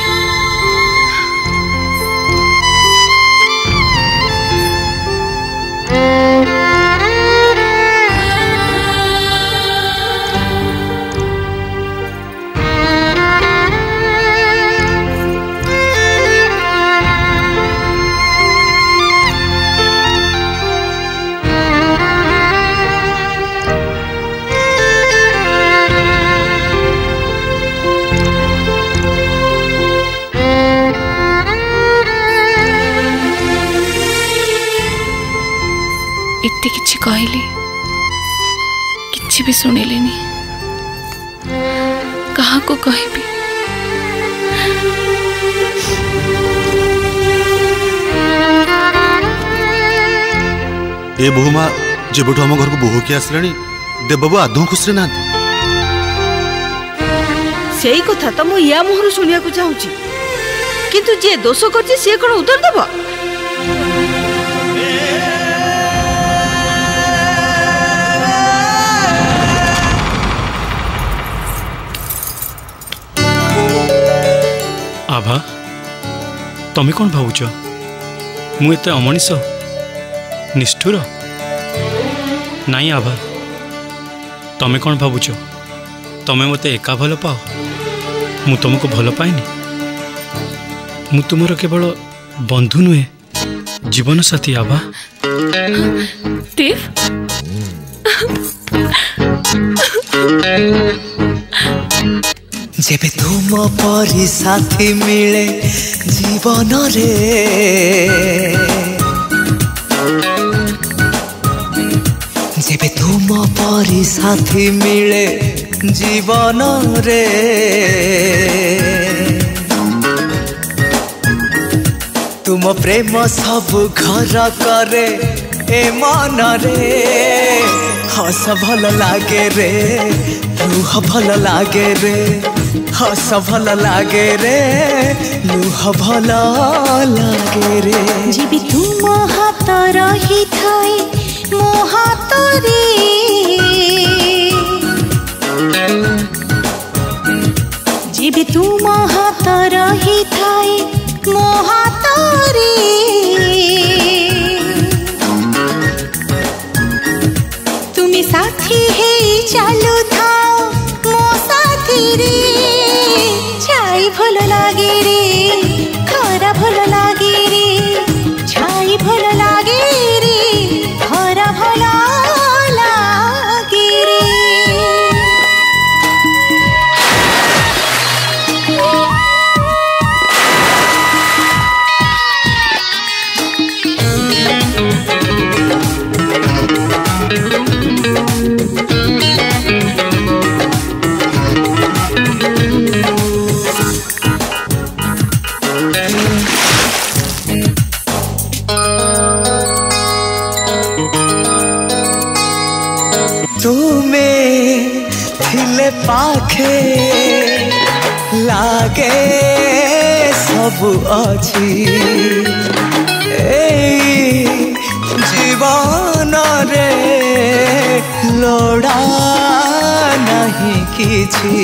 Speaker 13: एते किछि कहली किछि भी सुनिलेनी कहा को कहबी।
Speaker 12: ए बहुमा जेबठु हम घर को बोह के आसलानी देवबाबू आदौ खुशी ना
Speaker 2: सेई कथा तो मु या मुहरु सुनिया को चाहूची किंतु जे दोष करछि से कोन उत्तर देबो?
Speaker 5: तमें कौन भावुच मु एते अमनिष निष्ठुर नाई आभा तमें कौन भावुच तमें मते एका भल पाओ मु तुमको भल पाइनी मु तुमर केवल बंधु नुहे जीवन साथी आभा
Speaker 13: देव
Speaker 15: जेबे तुम परी साथी मिले जीवन रे जेबे तुम परी साथी मिले जीवन रे तुम प्रेम सब घर करे ए मन रे हस भल लागे रे लुह भल लागे रे हस भल लागे रे लुह भल लागे रे
Speaker 16: जीबी तुम हाथ रही थाए मो हाथ रे जीबी तुम हाथ रही थाए मो हाथ रे तुम्हें साथी है चालू थाओ मो साथी रे छाई भल लागे रे खरा भल लागे रे छाई भल लागे रे खरा भल लागे रे
Speaker 15: पाखे लागे सब अच्छी जीवन रे लोड़ा नहीं किछि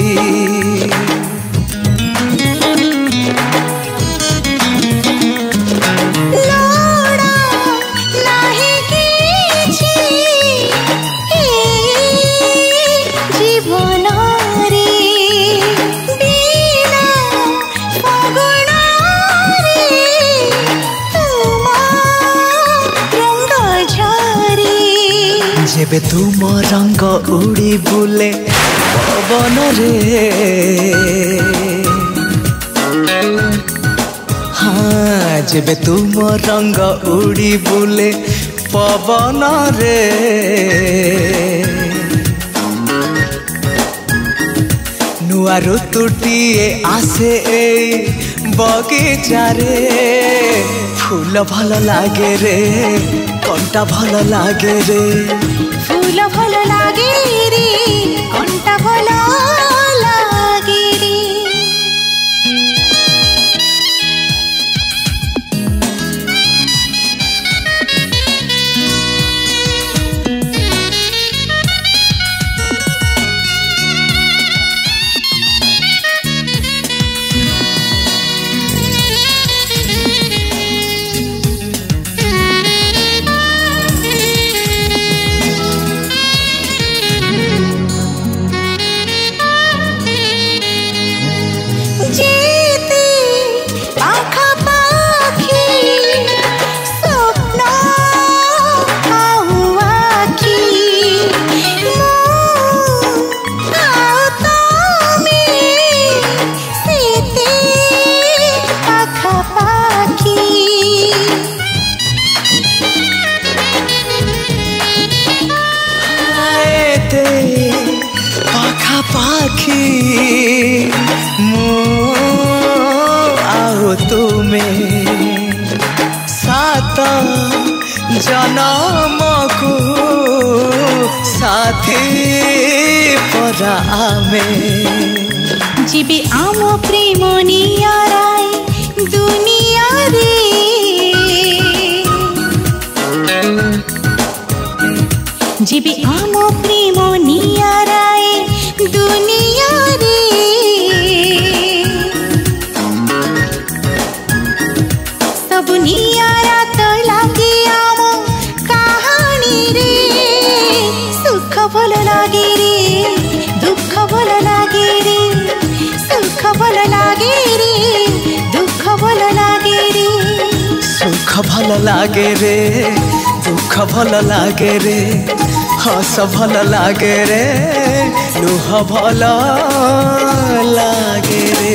Speaker 15: जेबे तुम रंग उड़ी बुले पवन रे हाँ जेबे तुम रंग उड़ी बुले पवन रे नुआ ऋतुटीए आसे बगीचा रे फूल भल लागे रे कंटा भल लागे रे
Speaker 16: फूल भल लागे रे कंटा भल लागे रे
Speaker 15: पाखी मो आओ तुम्हें सात जन्म को साथी परा में
Speaker 16: जीबे आम प्रेम नियाराय दुनिया रे जीबे आम प्रेम नियाराय दुनिया रे भल लागे रे दुख भल लागे रे सुख भल लागे रे दुख भल लागे रे
Speaker 21: सुख भल लागे रे दुख भल लागे रे हस भल लागे रे लुह भल लागे रे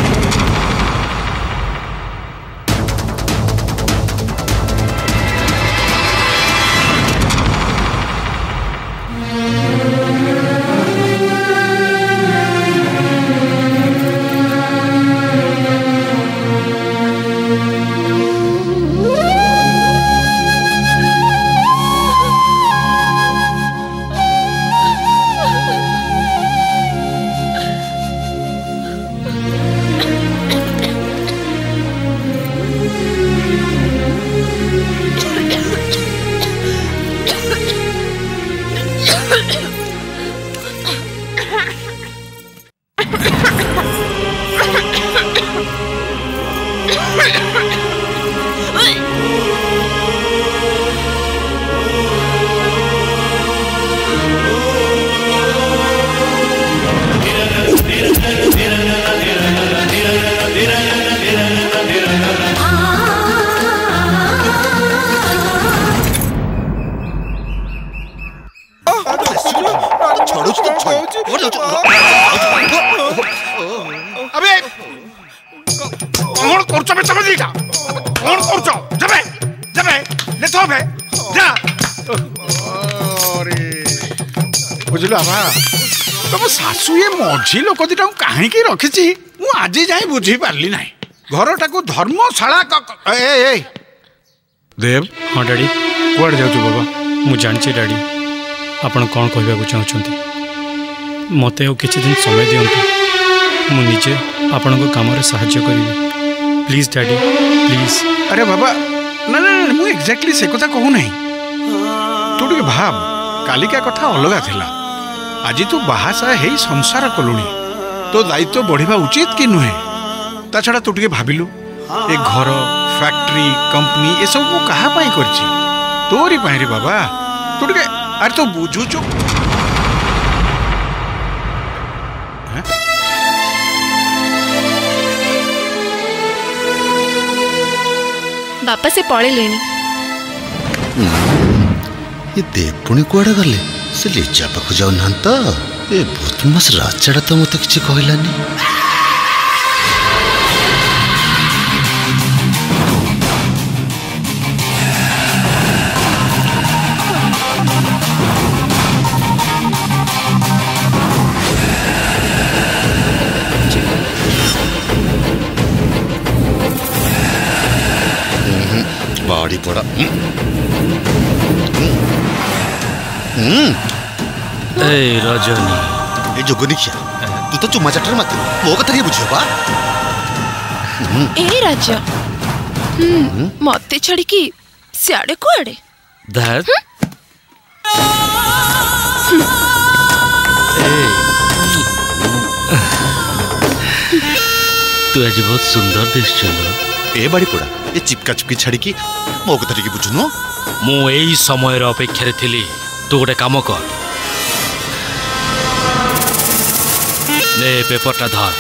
Speaker 1: तुम शाशु ये मझी लोक दिटा कहीं रखी आज जाए बुझी पार्ली ना घरटा को धर्मशाला
Speaker 5: देव। हाँ डैडी कुआड़े जाऊँ बाबा मुझे जानी डैडी आपड़ कौन कहवाक चाहते मत किसी दिन समय दिंतु मुझे आपण कम साहाय्य करी प्लीज डैडी प्लीज।
Speaker 1: अरे बाबा ना ना मुझे एक्जाक्टली से कथा कहू ना तू टे भाव कालिका कथा अलग थिला आज तू बाहासा है संसार कलुणी तो दायित्व बढ़िबा उचित कि नुहे ता छड़ा तू टे भाविलु ए घर फैक्ट्री कंपनी ये सब को कहा पाई करछि तोरी पाई रे बाबा तू टे अरे तो बुझु छु
Speaker 13: बापा से पड़े लेनी
Speaker 12: ये देव पुणी कुआड़े गले से लिजा पाख जाऊ ना तो ए बदमाश राजाड़ा तो मत किसी कहलानी बाड़ी पड़ा
Speaker 20: ए रजनी
Speaker 12: ए जोगनी क्या तू तो चुम्मा चटर मत वो कथा नहीं बुझियो बा
Speaker 14: ए राजा हम्म मते छड़ी की सियाड़े कुआड़े
Speaker 20: दैट तू आज बहुत सुंदर दिस चलो
Speaker 12: ए बाड़ी पड़ा ये चिपका चिपकी छाड़ी की मो कथा टिके बुझुनो
Speaker 20: मु एई समय रे अपेक्षा रे थिली तू गोटे काम कर ने पेपरटा धर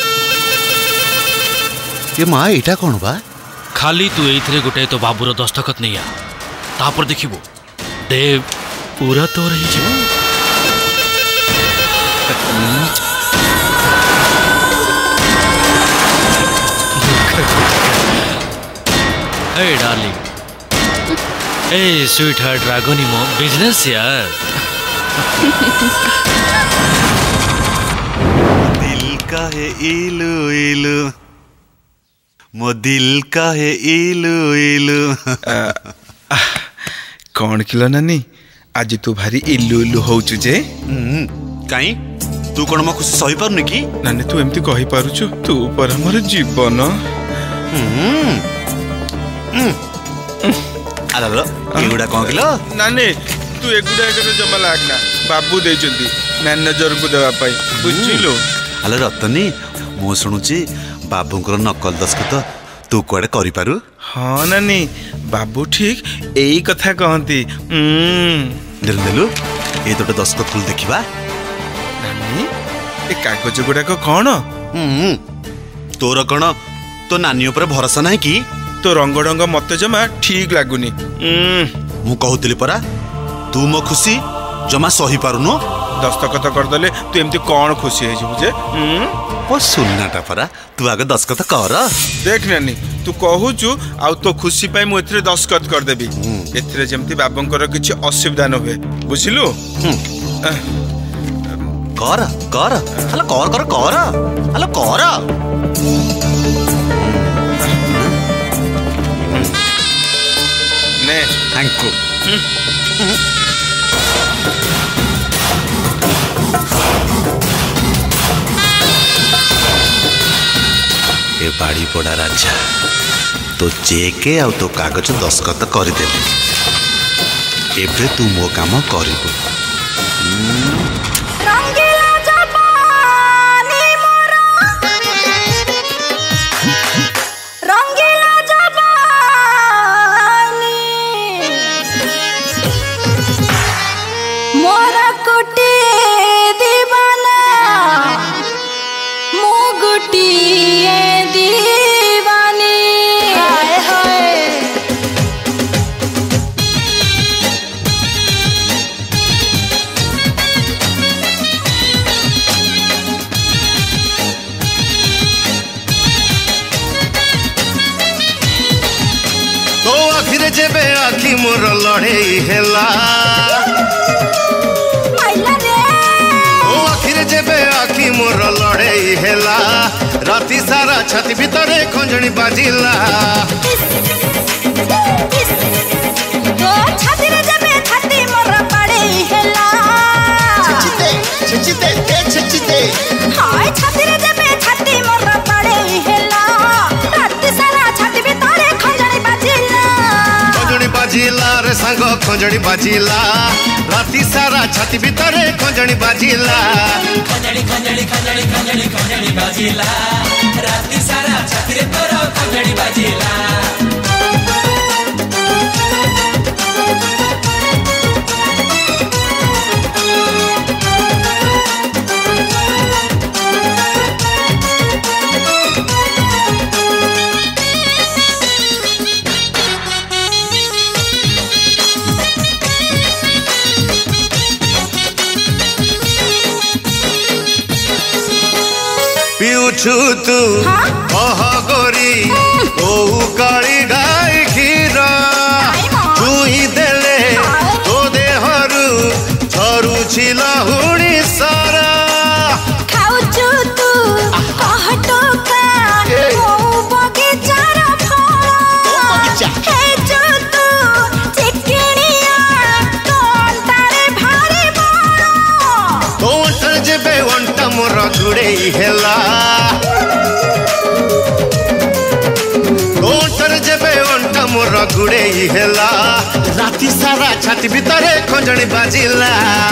Speaker 12: ये माँ एटा कौन बा
Speaker 20: खाली तू एइथरे गोटे तो बाबूर दस्तखत नहीं आ तापर देखिबो देव पूरा तो रही छी Hey darling, hey sweetheart Dragonimo, business यार।
Speaker 12: दिल का है इलू इलू, मो दिल का है इलू इलू।
Speaker 3: कौन किलो नानी आज तू भारी इलू इलू हो चुजे
Speaker 12: काई तू कौन मो खुशी सही पारुनी की
Speaker 3: नानी तू एमती कहि पारुछु तू पर हमर जीवन
Speaker 12: अरे एगुड़ा कौन किलो
Speaker 3: नानी तू एगुड़ा एगुड़ा जमा लागना बाबू दे जल्दी मैनेजर को देवा पाई बुझिलो
Speaker 12: अरे रतनी मो सुनुची बाबूंकर नकल दस्खत तू कुआडे करि पारु
Speaker 3: हाँ नानी बाबू ठीक यही कथा कहती
Speaker 12: ନେଲୁ ନେଲୁ ଏ ତୋଟେ ଦସ୍ତଖତ ଫୁଲ ଦେଖିବା।
Speaker 3: ନାନୀ ଏ କାଗଜ ଗୁଡାକ କଣ?
Speaker 12: ତୋର କଣ ତୋ ନାନୀ ଉପରେ ଭରସା ନାହିଁ କି?
Speaker 3: ତୋ ରଙ୍ଗ ଢଙ୍ଗ ମତେ ଜମା ଠିକ ଲାଗୁନି।
Speaker 12: ମୁଁ କହୁଥିଲି ପରା ତୁ ମୋ ଖୁସି ଜମା ସହି ପାରୁନୁ।
Speaker 3: ଦସ୍ତଖତ କରିଦେଲେ ତୁ ଏମିତି କଣ ଖୁସି ହେଇଯିବୁ ଯେ?
Speaker 12: ଓ ସୁନାଟା ପରା ତୁ ଆଗ ଦସ୍ତଖତ କର।
Speaker 3: देख नानी तू कहूचु आउ तो खुशी पाई मु एथरे दस्खत कर देबी। एथरे जेमती बाबंकर किछि असुविधा न होए बुझिलु।
Speaker 12: कर कर हला कर कर कर हला कर
Speaker 3: ने
Speaker 12: थैंक यू। ए बाड़ी पड़ा राजा तो चेक आ तो कागज दस्खत करदेली। एबे तू मो काम करिबो।
Speaker 8: जेबे आखि मोर लड़े हेला ओ आखिरे जेबे आखि मोर लड़े हेला राति सारा छाती भितरे खंजणी बाजिला।
Speaker 16: ओ छाती रे जेबे छाती मोर पड़े हेला छचिते छचिते ए छचिते हाय छाती रे जेबे छाती मोर पड़े हेला राति सारा छाती भितरे खंजणी बाजिला।
Speaker 8: बाजिला रे सांग खंजणी बाजिला राति सारा छाती भितरे खंजणी बाजिला।
Speaker 21: खंजणी खंजणी खंजणी खंजणी खंजणी बाजिला राति सारा छाती रे तोर खंजणी बाजिला।
Speaker 8: पिउछु तू कह गोरी ओ काली गाय क्षीर चुई देले तो देहरु झरु छिला हुणी सारा।
Speaker 16: खाउछु तू कह टोका ओ बगीचार फल हेचु तू चिकनिया तोंटारे भारी बड़
Speaker 8: तोंटर जेबे वंटा मोर जुड़े हेला तोंटर जेबे वंटा मोर जुड़े हेला राति सारा छाती भितरे खंजणी बाजिला।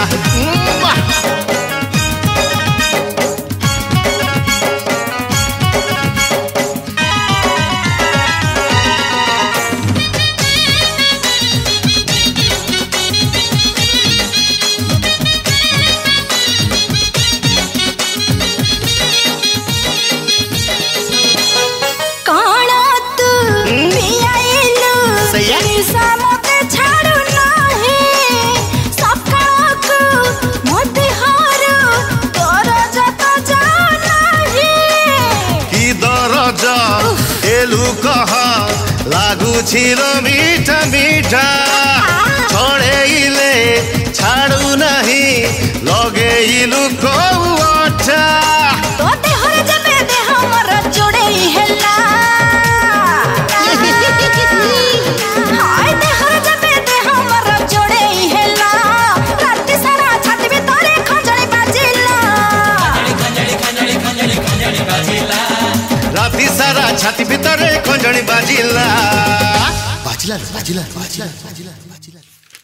Speaker 8: छिलो मीठा मीठा छड़ेइले छाड़ू नहीं लगेइलु कौटा
Speaker 16: तो देहर जबे देह मोर जोड़े हेला हाय देहर जबे देह मोर जोड़े हेला राति सारा छाती भितरे खंजणी बाजिला।
Speaker 21: खंजणी खंजणी खंजणी खंजणी बाजिला
Speaker 8: राति सारा छाती भितरे खंजणी बाजिला।
Speaker 12: बाजिला बाजिला बाजिला बाजिला बाजिला।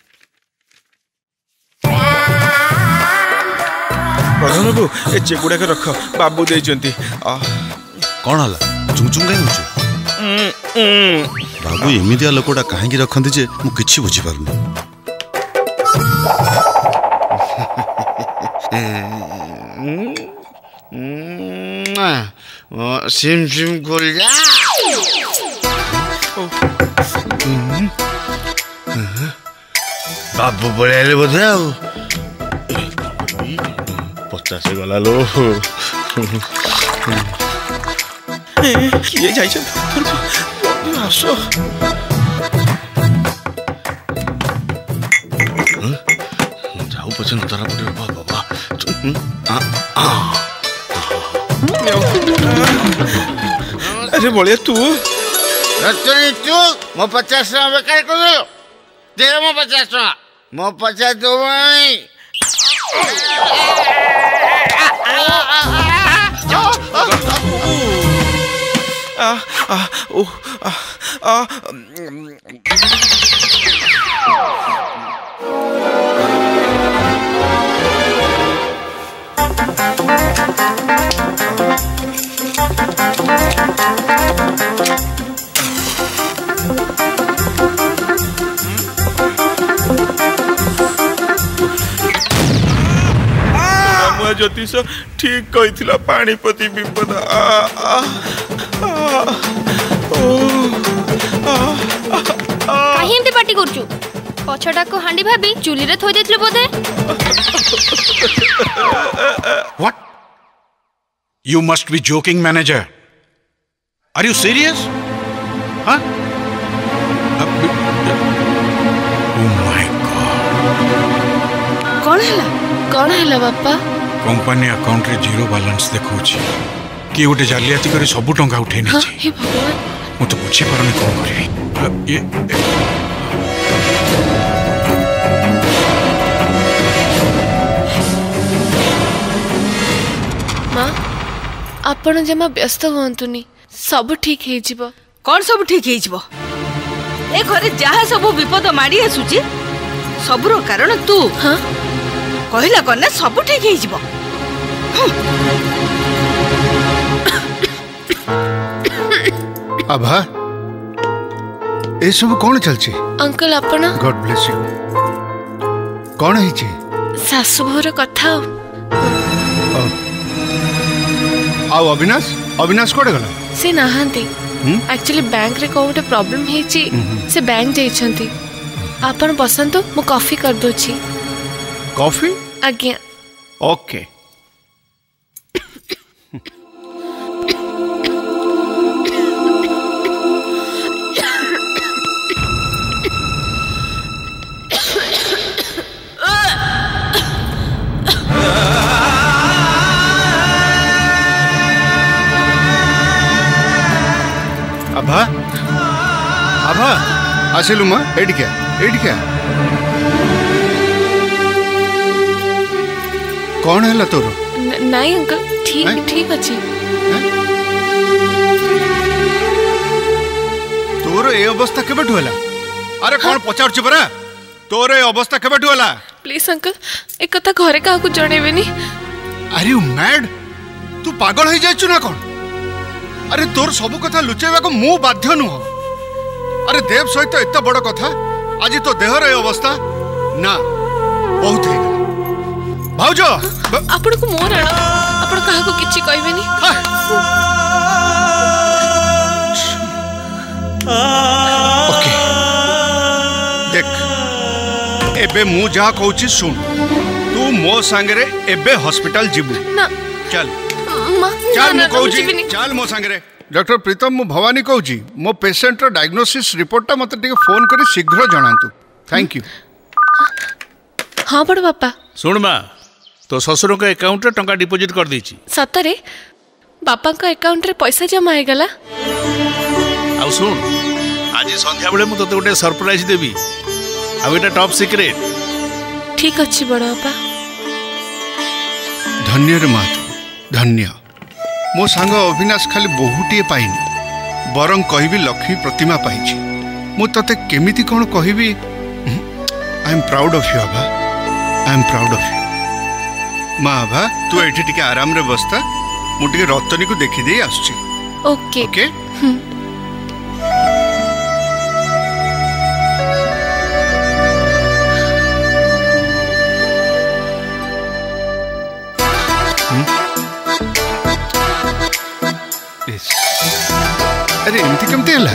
Speaker 3: प्रधान बाबू ए चेक गुड़ाक रख बाबू देइचंती।
Speaker 12: कौन हला चुंचुं गाय होछु बाबू एमिदिया लोकटा काहेकि रखंती जे मु किछि बुझी पारुनी।
Speaker 8: सिम सिम कर जा बाबू पड़े बोधे आ पचास गला लो
Speaker 3: किए जाइछ आसो
Speaker 8: जाऊ पछन तारा पड़े बाबा
Speaker 3: अरे बोलिए तू
Speaker 8: रतनी तू मो पचास टका बेकार कर दे दे मो पचास टका मो पचास दो भाई
Speaker 3: आ आ ओ आ आ ज्योतिष ठीक कही पानीपति विपद
Speaker 13: काहे एमती पार्टी करछु पछटा को हांडी भाबी चुली रे थोइ देथिले बोधे
Speaker 1: What? You must be joking, manager. Are you serious? Huh? Oh my God.
Speaker 14: कौन हैला कौन हैला बापा
Speaker 1: कंपनी अकाउंट रे जीरो बैलेंस देखौछि कि गोटे जालियाती करे सब टंका उठै नै छै
Speaker 14: हे भगवान
Speaker 1: मु तो बुझी पारनी कोन करी ये
Speaker 14: मां आपण जमा व्यस्त होंतुनी सब ठीक हे जिवो
Speaker 2: कौन सब ठीक हे जिवो ए घरे जहा सब विपद माडी आसुची सबरो कारण तू
Speaker 14: हां
Speaker 2: कहला कन्ना सब ठीक हे जिवो
Speaker 4: आभा ए सब कौन चलची
Speaker 14: अंकल आपण
Speaker 4: गॉड ब्लेस यू कौन है छी
Speaker 14: सासु भोर कथा
Speaker 4: आओ अविनाश अविनाश कोडे गला
Speaker 14: से नाहंती एक्चुअली बैंक रे कोटे प्रॉब्लम हे छी से बैंक जाई छंती आपण बसंतो मु कॉफी कर दो छी
Speaker 4: कॉफी
Speaker 14: आज्ञा
Speaker 4: ओके आभा आभा आसिलु मा एडी क्या एडी क्या कौन है तोर
Speaker 14: नहीं अंकल ठीक ठीक अच्छी
Speaker 4: तोर ए अवस्था केबेठु होला अरे कौन पचार छु परा तोर ए अवस्था केबेठु होला
Speaker 14: प्लीज अंकल एक कथा घरे काहा को जणेबेनी
Speaker 4: आर यू मैड तू पागल हो जाइछु ना कौन अरे तोर सब कथा लुचेबा को मु बाध्य नु अरे देव सहित एत बड़ कथा आज तो देहर ए अवस्था ना बहुत है भाउजो
Speaker 14: आपण को मोर आण आपण काहा को किछि कहबेनी
Speaker 4: ओके देख एबे मु जा कहूची सुन तू मो संगे एबे हॉस्पिटल जीबू
Speaker 14: ना
Speaker 4: चल
Speaker 14: मां
Speaker 4: चल मु कहूची चल मो संगे डॉक्टर प्रीतम मु भवानी कहूची मो पेशेंट रो डायग्नोसिस रिपोर्टटा मते टिके फोन करी शीघ्र जणांतु थैंक यू
Speaker 14: हां बड़ बापा
Speaker 9: सुन मा तो ससुर का अकाउंट रे टंका डिपॉजिट कर देछि
Speaker 14: सतरे बापा का अकाउंट रे पैसा जमा हे गला
Speaker 9: आ सुन आज संध्या बेले मु तते गोटे सरप्राइज देबी आ एटा टॉप सीक्रेट
Speaker 14: ठीक अछि बड़ बापा
Speaker 4: धन्य रे मात धन्य मो सांग अविनाश खाली बहुटीए पाइनी बरं कहबी लक्ष्मी प्रतिमा पाइछि मु तते केमिति कोन कहबी I am proud of you Abha I am proud of you माँ आभा तू एठी टिके आराम रे बसता मु टिके रतनी को देखि देई आछी
Speaker 14: ओके
Speaker 4: ओके अरे एमती केमती हला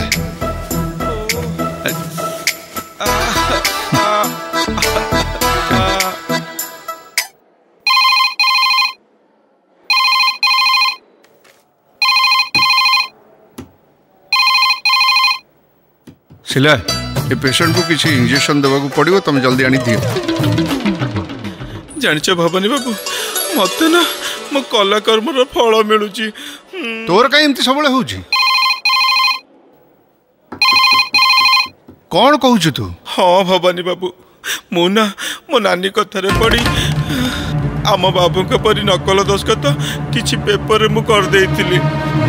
Speaker 4: शिला ए पेशेंट को किसी इंजेक्शन देवा को पड़ो तुम जल्दी आनी दियो
Speaker 3: जानिच भवानी बाबू मत ना मो कला कर्मर फल मिलू
Speaker 4: तोर कहीं एमती सब होची कौन कहू तू
Speaker 3: हाँ भवानी बाबू मु ना मो नानी कथारे पड़ी आम बाबू के परी नकल दस्खत किछि पेपर मु कर देइथिली।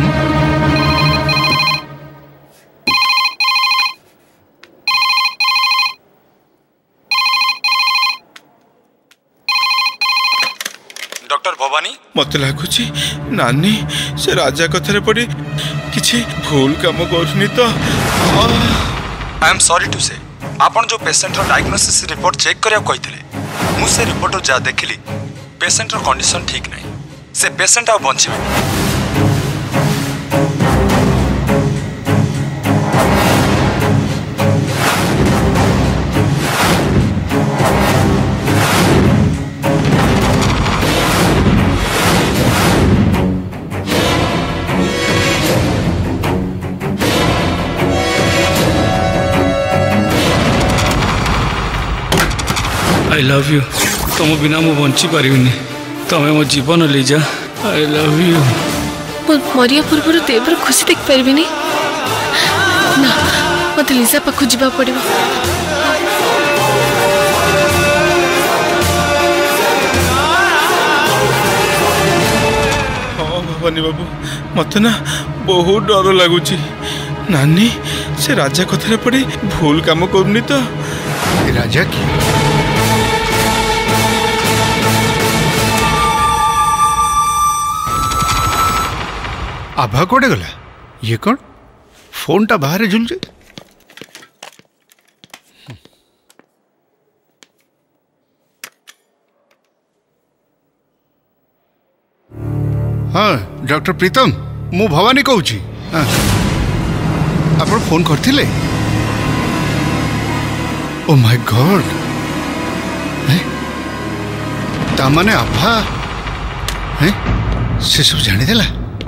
Speaker 17: डॉक्टर भवानी
Speaker 3: मत लगुच नानी से राजा कथारे पड़ी किछि भूल काम करनी तो
Speaker 17: आई एम सॉरी टू से आपन जो पेशेंट रो डायग्नोसिस रिपोर्ट चेक करिया कहिथिले मु से रिपोर्ट जा देखिली पेशेंट रो कंडीशन ठीक नहीं से पेशेंट आ बंचिबे
Speaker 5: आई लव यू तुम बिना मु बंची पारिनी तुम्हें मो जीवन ले जा आई लव यू
Speaker 13: मरिया पूर्व देवर खुशी देख पारि ना मत लिजा पाखु जा पड़ो
Speaker 3: हाँ भवानी बाबू मत ना बहुत डर लगुच नानी से राजा कथारे पड़ी भूल काम करनी तो
Speaker 4: राजा की आभा कोड़े गला ये कौन फोन टा बाहर झुल जाए हाँ डॉक्टर प्रीतम मु भवानी कहूँ हाँ आप फोन करथिले ओ माय गॉड ता माने आभा हैं से सब जानी देला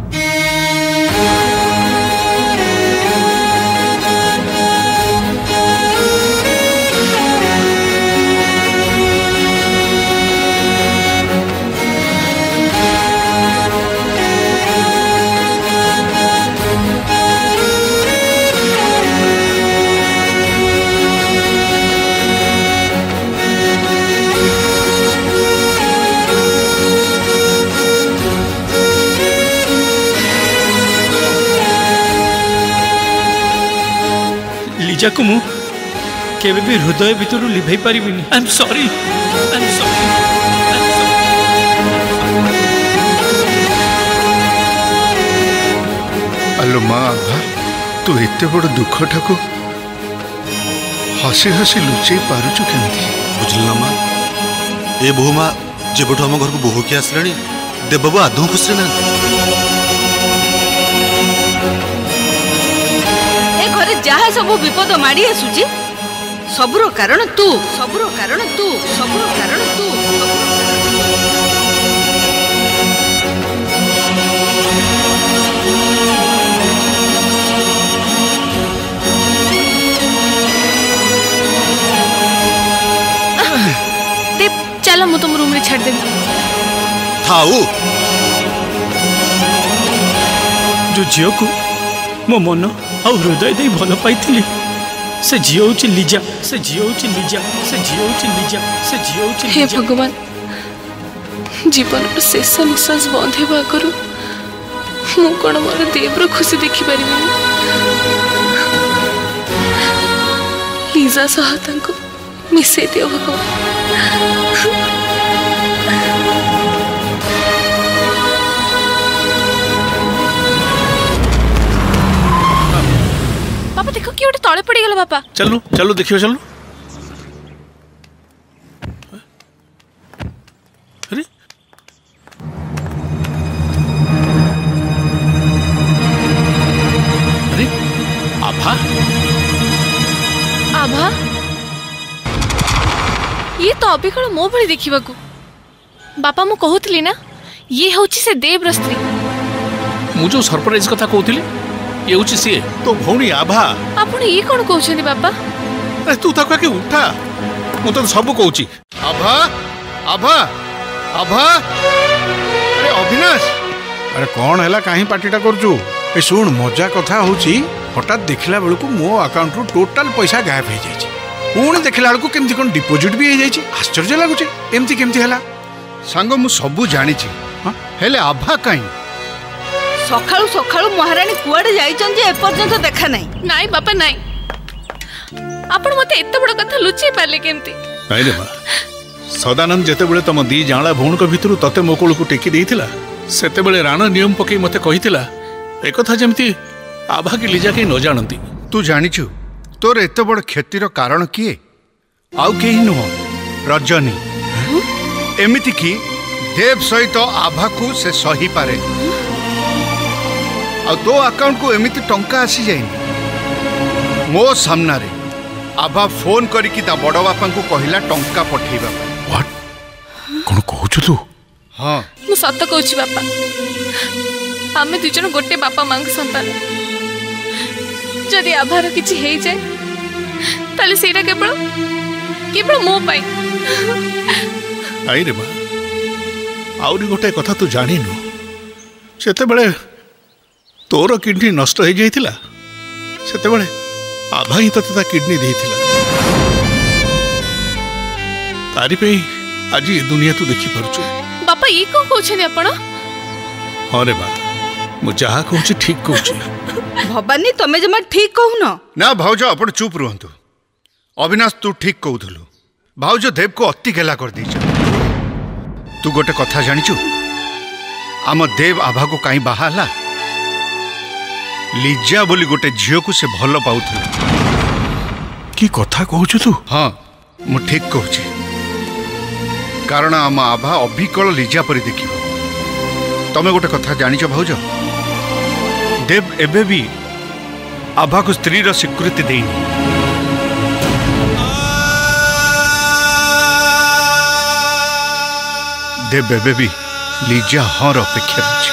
Speaker 5: लिजा को मु केबे भी हृदय भितर लिभै पारिबिनी I am sorry I am sorry
Speaker 4: अलो माँ आभा तू एते बड़ दुख ठाकु हसी हसी लुचई पारुचु केमती
Speaker 12: बुझल ना माँ ए बहु माँ जेबठु आम घर को बोहू की आसलानी देवबाबू आदौ खुशी ना
Speaker 2: घरे जहाँ सब विपद माड़ी आसुची सबुर कारण तू सबुर कारण तू सबुर कारण तू
Speaker 13: देव चलो मु तुम रूम रे छाड़ देबी
Speaker 12: थाऊ
Speaker 5: जो झील को मो मन आ हृदय दे भल पाई से झील हूँ लिजा से झील हूँ लिजा से झील हूँ लिजा से झील हूँ
Speaker 13: हे भगवान जीवन शेष निश्वास बंद होगा आगु मु कौन मोर देवर खुशी देखी पारि लिजा सह मिसे दियो भगवान बापा देखो कि गोटे तले पड़ी गला बापा
Speaker 9: चलो चलो देखियो चलो अरे अरे
Speaker 13: अबिकल मो भली देखा बापा मु कहूली ना ये हूँ से देव्र स्त्री
Speaker 9: मु जो सरप्राइज कथा कहूली ये हूँ सी तो भौणी आभा
Speaker 13: आपण ये कौन कहते बापा
Speaker 9: अरे तू ताको आके उठा मु तो सब कहूची
Speaker 4: आभा आभा आभा अरे अविनाश
Speaker 1: अरे कौन है कहीं पार्टीटा करूँ ए शुण मजा कथा होची हठात देखला बेलू मो अकाउंट रु टोटाल पैसा गायब हो जाए पुणी देखला बेलू केमती कौन डिपोजिट भी हो जाए आश्चर्य लगुच एमती केमती है
Speaker 4: सांग मु सबू जानी हेले आभा कहीं
Speaker 2: सकाळु सकाळु महारानी कुआडे जाइछन जे एपर्यंत देखा नहीं
Speaker 13: नाई बापा नाई आपण मते एते बड़ कथा लुचि पाले केमती
Speaker 9: नाई रे मां सदानंद जेते बेले तम दी जांला भौणक भितरु तते मोकोल को टेकी देइथिला सेते बेले राणा नियम पकई मते कहिथिला ए कथा जेमती आभा की लीजा के न जानती
Speaker 4: तू जानिछु तोर एते बड़ क्षतिर कारण किए आउ केही नुह रजनी एमिति की देव सहित आभा को से सही पारे आ तो अकाउंट को एमिति टंका आसी जाइनी मो सामना रे आभा फोन करिकी ता बड़ बापा को कहिला टंका पठेबा
Speaker 9: व्हाट कोन कहू तू
Speaker 4: हां
Speaker 13: मु सत्य कहूची बापा आमे दुई जन गोटे बापा मांग संतान जदि आभार किछि हे जाय ताले सेटा केवल केवल मो पाई
Speaker 9: आई रे मां आउरी गोटे कथा तू जानिनु सेते बेले तोर किडनी नष्ट हो जाइथिला सेते बेले आभा ही तते ता किडनी देइथिला तारी पे आज ये दुनिया तू देखि परछु
Speaker 13: बापा ये को कहछनी आपण
Speaker 9: हां रे मां मु जहा कहूची ठीक कहूची
Speaker 2: भवानी तमे जमा ठीक कहू न
Speaker 4: ना भाउज आपण चुप रहंतु अविनाश तू ठीक कहउथलु भाउज देव को अति गेला कर दीछ तू गोटे कथा जानिछु आम देव आभा को काई बाहाला लिजा बोली गोटे झियो को से भल पाउथले
Speaker 9: की कथा कहूछु तू
Speaker 4: हां मु ठीक कहूची कारण आम आभा अभिकल लिजा परि देखिबो तमे गोटे कथा जानिछ भाउज देव एबे भी आभा को स्त्री रो स्वीकृति देइनी देव एबे भी लिजा हर अपेक्षा अछि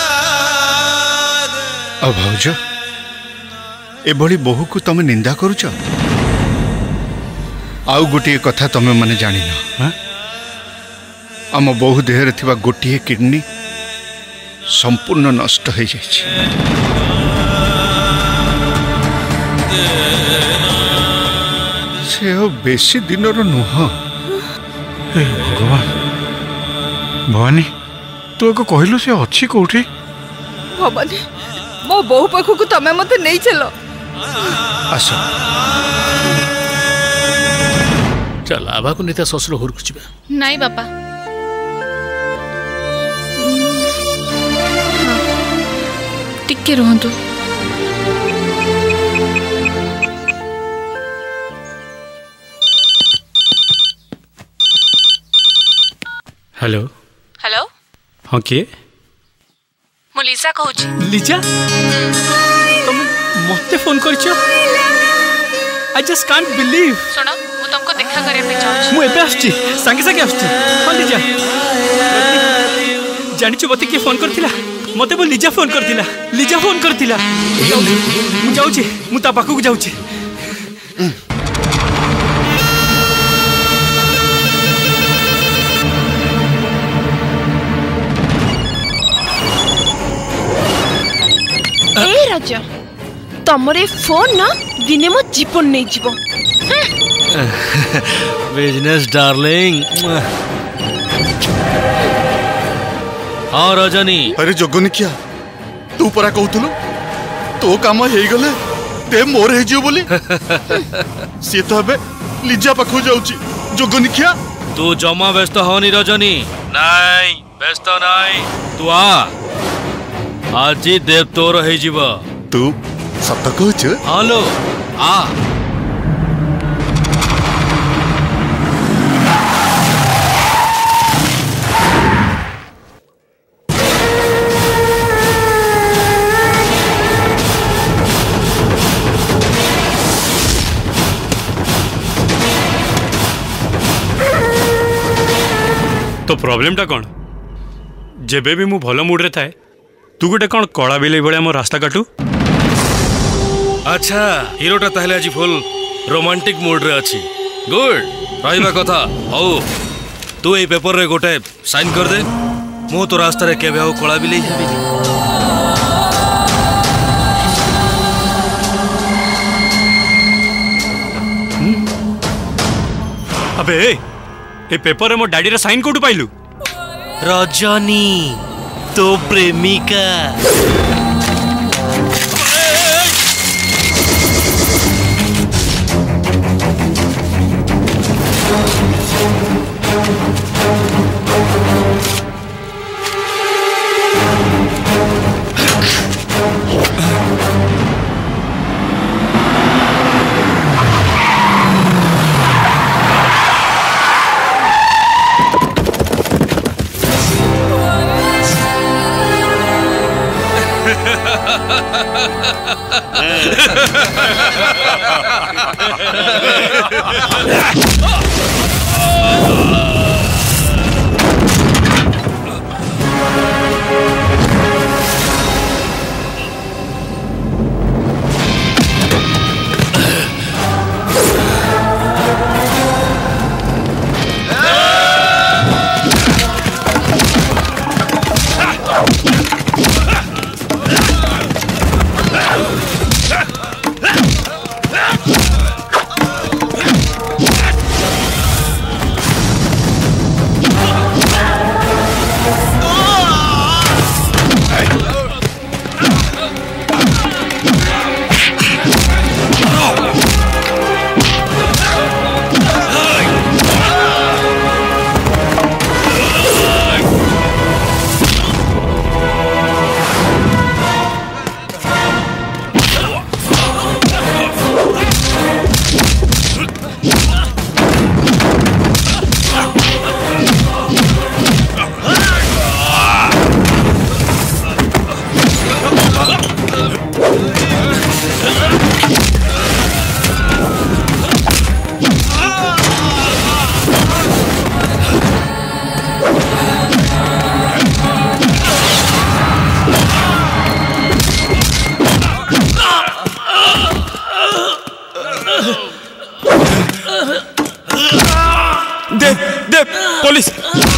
Speaker 4: अब भाउज एभली बहु को तमे निंदा करूछ आउ गोटे कथा तमे माने जानि न आम बहु देहरे थिबा गोटे किडनी संपूर्ण नष्ट हो जाइछि से बेसी दिन नुह
Speaker 1: भगवान भवानी तू एक कहलु से अच्छी कौटी
Speaker 2: भवानी मो बहु पाखु तमे मते नहीं चलो
Speaker 4: आस
Speaker 9: चल आभा को नेता ससुर घर को
Speaker 13: नहीं बापा टिके रहंतु
Speaker 5: हेलो
Speaker 13: हेलो
Speaker 5: हाँ किए
Speaker 13: मु लिजा कहूची
Speaker 5: लिजा तुम मते फोन करछो आई जस्ट कांट बिलीव
Speaker 13: सुनो मु तुमको देखा करे पे चाहूची
Speaker 5: मु एबे आछी संगे संगे आछी हां लिजा जानिछु बते के फोन करथिला मते बोल लिजा फोन करथिला लिजा फोन करथिला मु जाउची मु ता पाखु जाउची
Speaker 14: ए राजा तमरे फोन ना दिने मो जीवन नहीं जीव
Speaker 20: बिजनेस डार्लिंग हाँ रजनी
Speaker 12: अरे जगनी क्या तू परा कहतुलु तो काम हे गले ते मोर हे जियो बोली सी तो हबे लिजा पाखु जाउची जगनी क्या
Speaker 20: तू जमा व्यस्त होनी रजनी नहीं व्यस्त नहीं तू आ आज देव तोर हो जीव
Speaker 12: तू सत कहछ
Speaker 20: हेलो आ
Speaker 5: तो प्रॉब्लमटा कौन जेबे भी मु भल मूड रे थाए तू गोटे कौन कला बिले भाई मो रास्ता काटू
Speaker 20: अच्छा हिरोटा ताहले आज फुल रोमांटिक मूड रे अच्छी गुड रहिबा कथा हौ तू ए पेपर रे गोटे साइन कर दे मु तो रास्ता रे केबे हो कला बिले जाबी
Speaker 5: अबे ए पेपर रे मो डैडी रे साइन कोठु पाइलु
Speaker 20: रजनी तो प्रेमिका
Speaker 5: दे दे पुलिस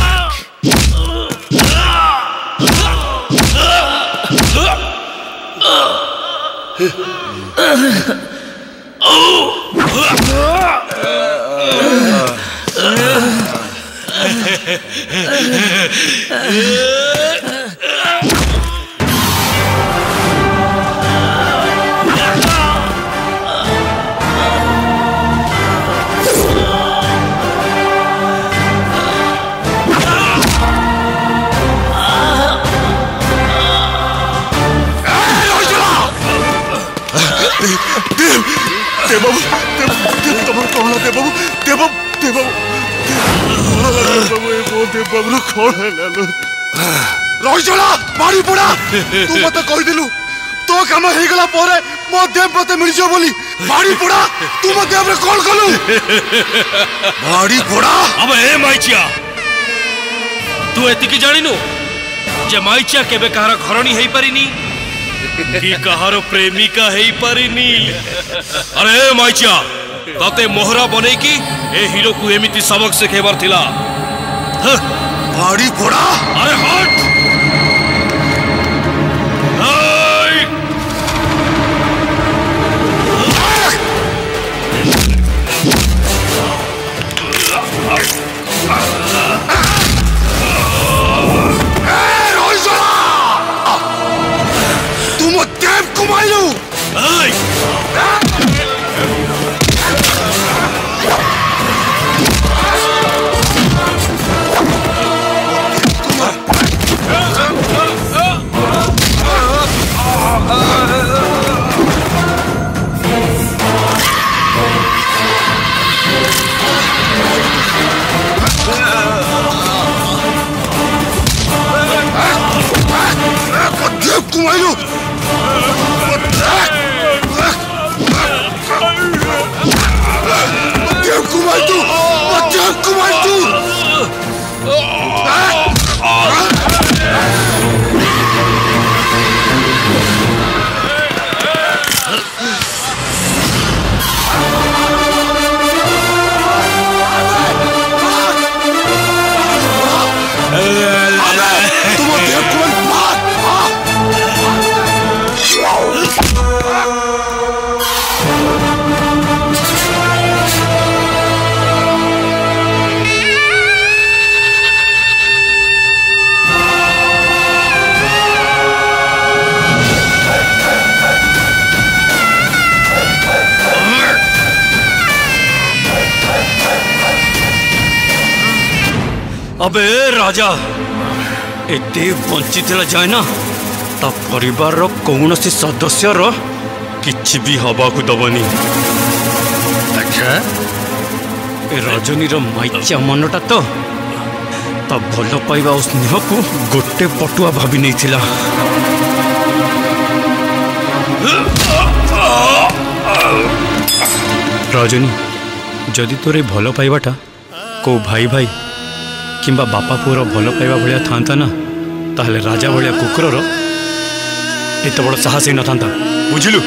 Speaker 12: बाड़ी पड़ा तू मत कहीदेलु तो काम हो गला परे मो देव मते मिल जो बोली बाड़ी पड़ा तू मते हमरे कॉल कलु बाड़ी पड़ा
Speaker 20: अब ए माइचिया तू एतिकी जानिनु जे माइचिया केबे कहार घरणी हेई परिनी कि कहार प्रेमिका हेई परिनी अरे माइचिया तते मोहरा बने की ए हीरो को एमिति सबक सिखेबार थिला
Speaker 12: बाड़ी पड़ा
Speaker 20: अरे हट
Speaker 12: तुम देव कुमायलू कुमायलू देव कुमार तू देव कुमार तू
Speaker 5: अबे राजा एते बंची जाए ना ता परिवार रो कौन सी सदस्य रो किछि भी हवा को दबनी।
Speaker 9: अच्छा
Speaker 5: ए रजनी रो माइचा मनटा तो ता भल पाइबा और स्नेह को गोटे पटुआ भाभी नहीं थिला। रजनी जदि तोरे भल पाइबाटा को भाई भाई किंबा बापा पुअर भल पाइबा भलिया थांता ना ताहले राजा भलिया कुकुरर एत बड़ साहस ही न थांता बुझिलु।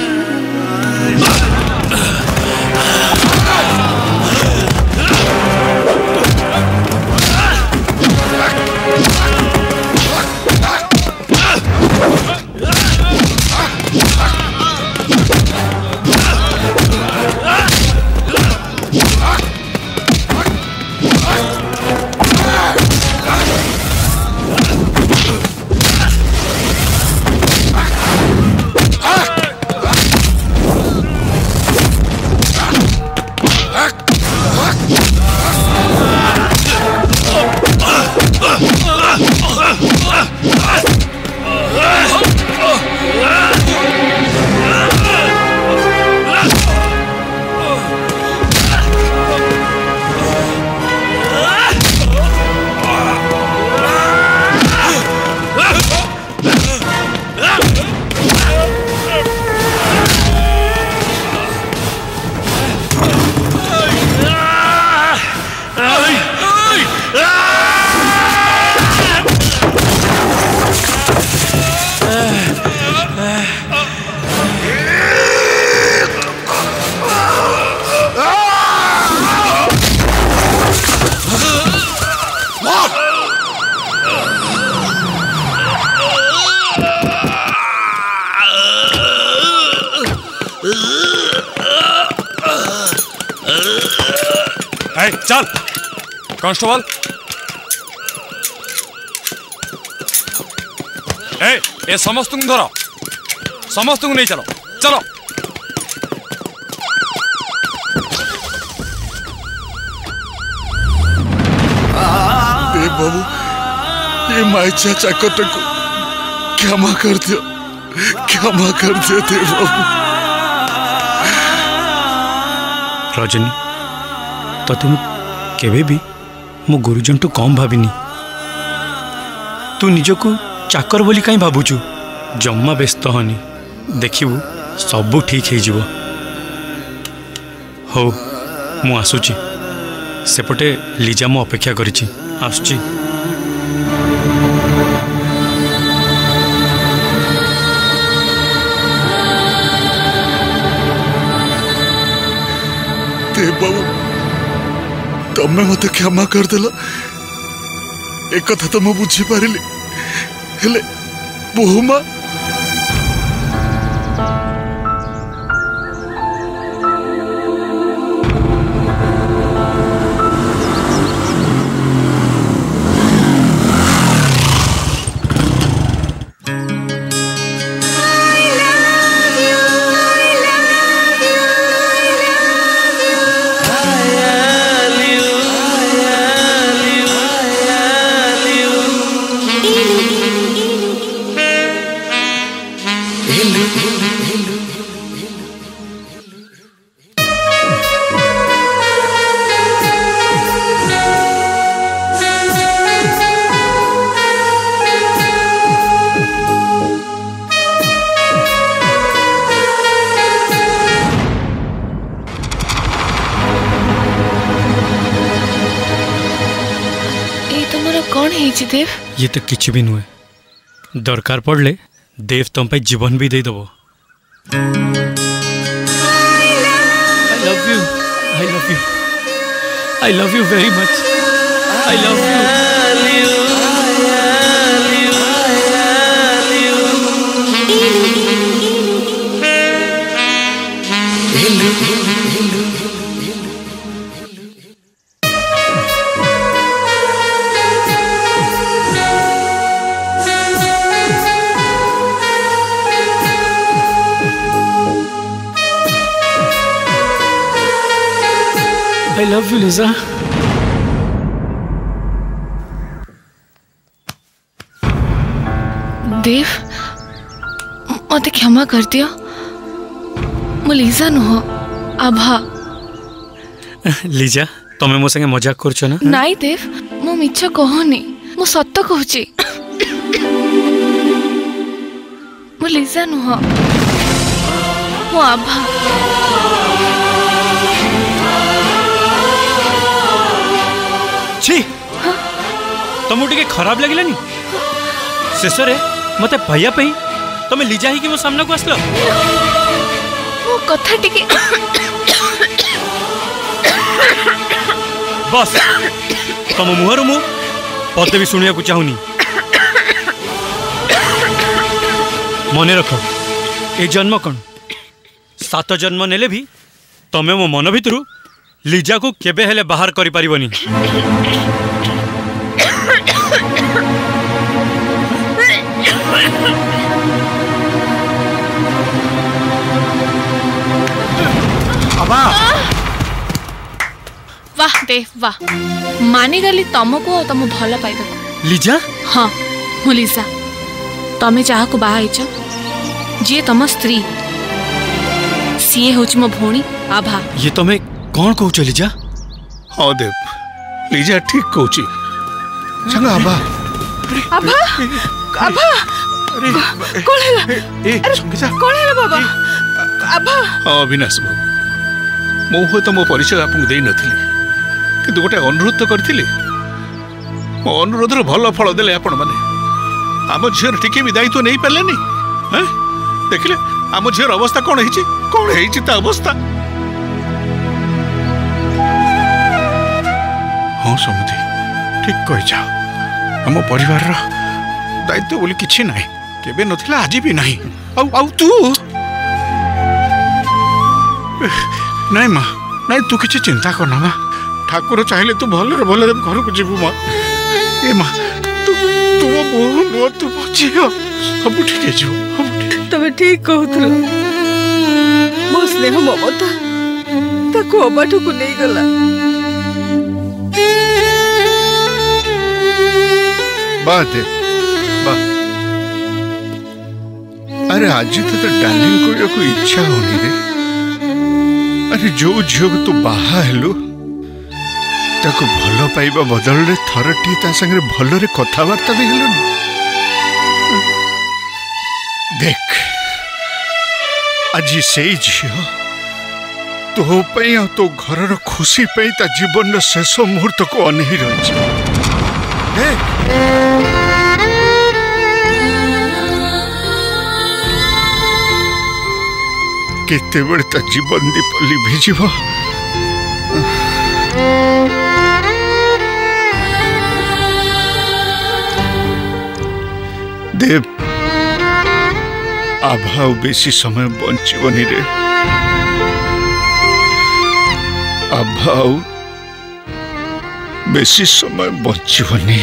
Speaker 20: चल कांस्टेबल ए ए समस्त धर समस्त नहीं चलो चलो।
Speaker 12: ए बाबू ये माइचा चाकट को क्षमा कर दियो क्षमा कर दियो दे बाबू।
Speaker 5: रजनी तते मु केबे भी मो गुरुजन तो कम भाविनी तू निजको चाकर बोली कहीं भावुचु जम्मा व्यस्त हनी देखिबू सबू ठीक है जीवो। हो मु आसुची सेपटे लिजा मो अपेक्षा करिछि आसुची।
Speaker 12: ते बाबू तमें मत क्षमा करदेल एक कथा तो मुझे बुझी पारिली हेले बहुमा
Speaker 13: देव
Speaker 5: ये तो किसी भी नुहे दरकार पड़ले देव तुम पे जीवन भी दे दबो। I love you I love you I love you very much I love you. I love you, Lisa.
Speaker 13: Dev मते क्षमा कर दियो मो लीजा नुह आभा।
Speaker 5: लीजा तमे मो संगे मजाक करछो ना?
Speaker 13: नाई देव मो मिछ कहनी मो सत्य कहूची मो लीजा नुह मो आभा।
Speaker 5: छी तुमको टिके खराब लगिलानी शेष रे मते भैया पे तमे लीजा ही कि मो सामना को आसलो
Speaker 13: मो कथा टिके
Speaker 5: बस तुम मुहर मु पते भी सुनिया को चाहूनी। मने रख ए जन्म कौन सात जन्म नेले भी तमे मो मन भितरु लीजा को केबे हेले बाहर करि परिबनी।
Speaker 13: वाह देव वाह मानी गली तुमको और तुम भल पाइबा
Speaker 5: लीजा।
Speaker 13: हाँ मु लीजा तमे चाह को बाहा आइछ जी तम स्त्री सीए होच मो भोणी आभा।
Speaker 5: ये तमे कौन कहूच लीजा?
Speaker 9: हाँ देव लीजा ठीक कहूची चलो आभा
Speaker 2: आभा आभा कौन हैला
Speaker 9: ए संगीता
Speaker 2: कौन हैला बाबा आभा।
Speaker 9: हाँ अविनाश बाबू मो हुए तो मो परिचय आपको दे नथिली किंतु गोटे अनुरोध तो करथिली मो अनुरोधर भल फल देले आपण माने आम झीर टिके भी दायित्व नहीं पारलेनी। हैं देखिले आम झीर अवस्था कौन है कौन है अवस्था। हाँ समुदी ठीक कही जाओ आम परिवार दायित्व बोली किछि नाही केबे नथिला आज भी नाही आउ आउ तू नहीं माँ नहीं तू किसी चिंता करना माँ ठाकुर चाहिए तू भल भल घर को जीवु माँ ए माँ तू तू बोह नुह तू झील सब ठीक है
Speaker 2: तमे ठीक कहूथलो मो स्नेह ममता ताको अबाठु को नहीं गला।
Speaker 4: बात है बा अरे आज तो तो डार्लिंग को कोई इच्छा होनी रे। अरे जो झील को तू बाहा हेलु ताको भल पाइबा बदल रे थरटी ता संगे भल रे कथावार्ता भी हेलु। देख आज से झील तो पई आ तो घर रो खुशी पई ता जीवन रो शेष मुहूर्त को अनही रही। देख केते बड़े ता जीवन दीप लिभिजिव। देव आभा बेसी समय बंचीबनी रे आभा बेसी समय बंचीबनी।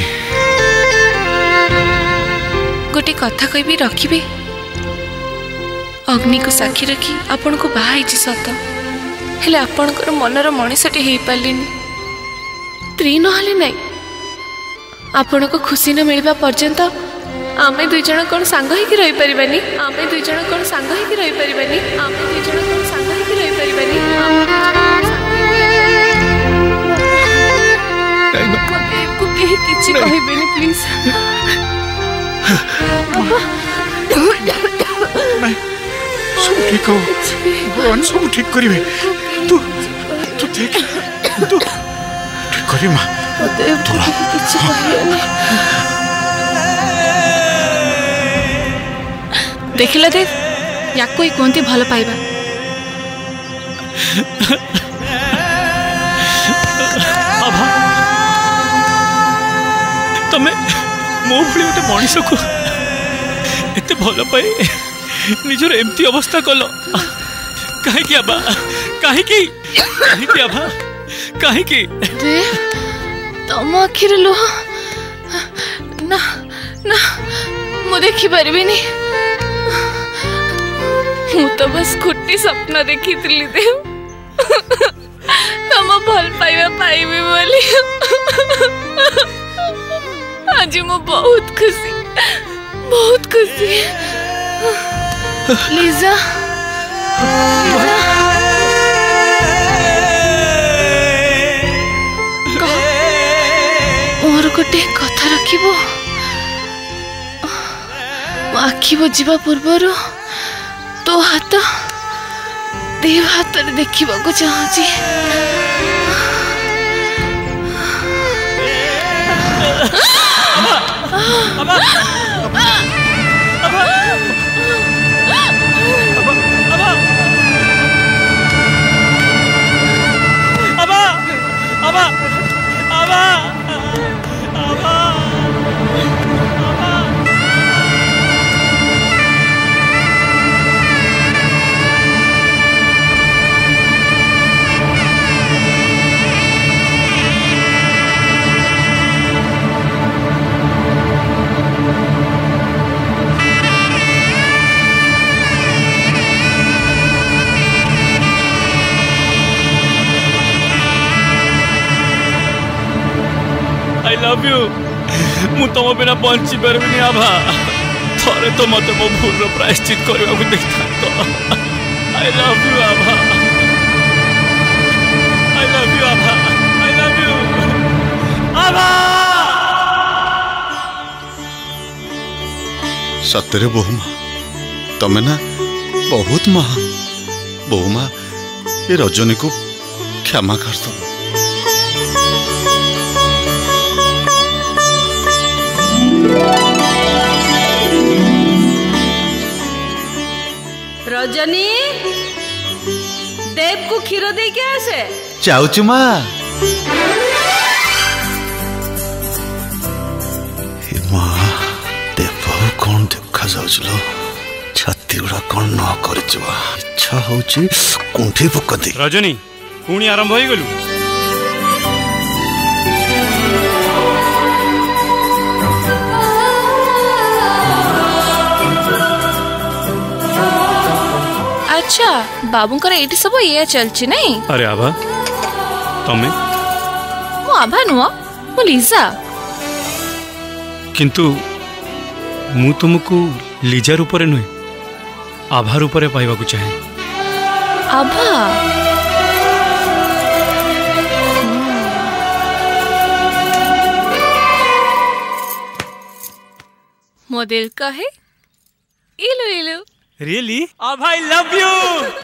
Speaker 13: गोटे कथा कहबी रखिबे अग्नि को साक्षी रखी आपण को बाहा सत हेले आपणकर मनर मनीषटी हो पार्लिनी स्त्री नहले नाई आपण को खुशी न मिलवा पर्यंत आमे दुई जण कोन सांग ही रही परिबानी आमे दुई जण कोन सांग ही रही परिबानी आमे दुई जण कोन सांग ही रही परिबानी को केही किछि कहबेनी प्लीज
Speaker 9: सब ठीक हो भगवान सब ठीक करिवे तू तू देख तू ठीक करी माँ
Speaker 13: देखिला देव या कोई कहती भल पाइबा
Speaker 5: आभा तमे मो भली गोटे मनीष को एते भल पाए निजर एमती अवस्था कल कहीं आबा कहीं कहीं आबा कहीं
Speaker 13: तम आखिर लुह ना ना मु देखी पारिबिनी मु तो बस खुट्टी सपना देखी थी देव तम भल पाइबा पाइबे बोली आज मु बहुत खुशी बहुत खुशी। लीजा मोर गोटे कथा रखिब आखि बुझा पूर्वर तो हाथ देव हाथ देखा चाहूँगी।
Speaker 5: I love you. मु तुम बिना बंची पार्बनी आभा। थरे तो मत मो भूल प्रायश्चित करने को देखता तो। I love you Abha. I love you Abha. I love you Abha.
Speaker 12: सतरे बहुमा तमें ना बहुत महा बहुमा ये रजनी को क्षमा कर दो।
Speaker 2: रजनी देव को क्षीर दे के आसे।
Speaker 12: चाउचु माँ माँ देव कौन देखा जाऊलो छाती गुड़ा कौन न कर इच्छा होची कुंठी पकती।
Speaker 5: रजनी पुणी आरंभ हो गलु।
Speaker 13: अच्छा बाबूंकर एटी सब ये चलची नहीं।
Speaker 5: अरे आभा तमे
Speaker 13: मु आभा नुआ मु लीजा।
Speaker 5: किंतु मु तुमको लीजा रूप रे नुहे आभा रूप रे पाइबा को चाहे।
Speaker 13: आभा मो दिल कहे इलु इलु।
Speaker 5: Really Abha I love you.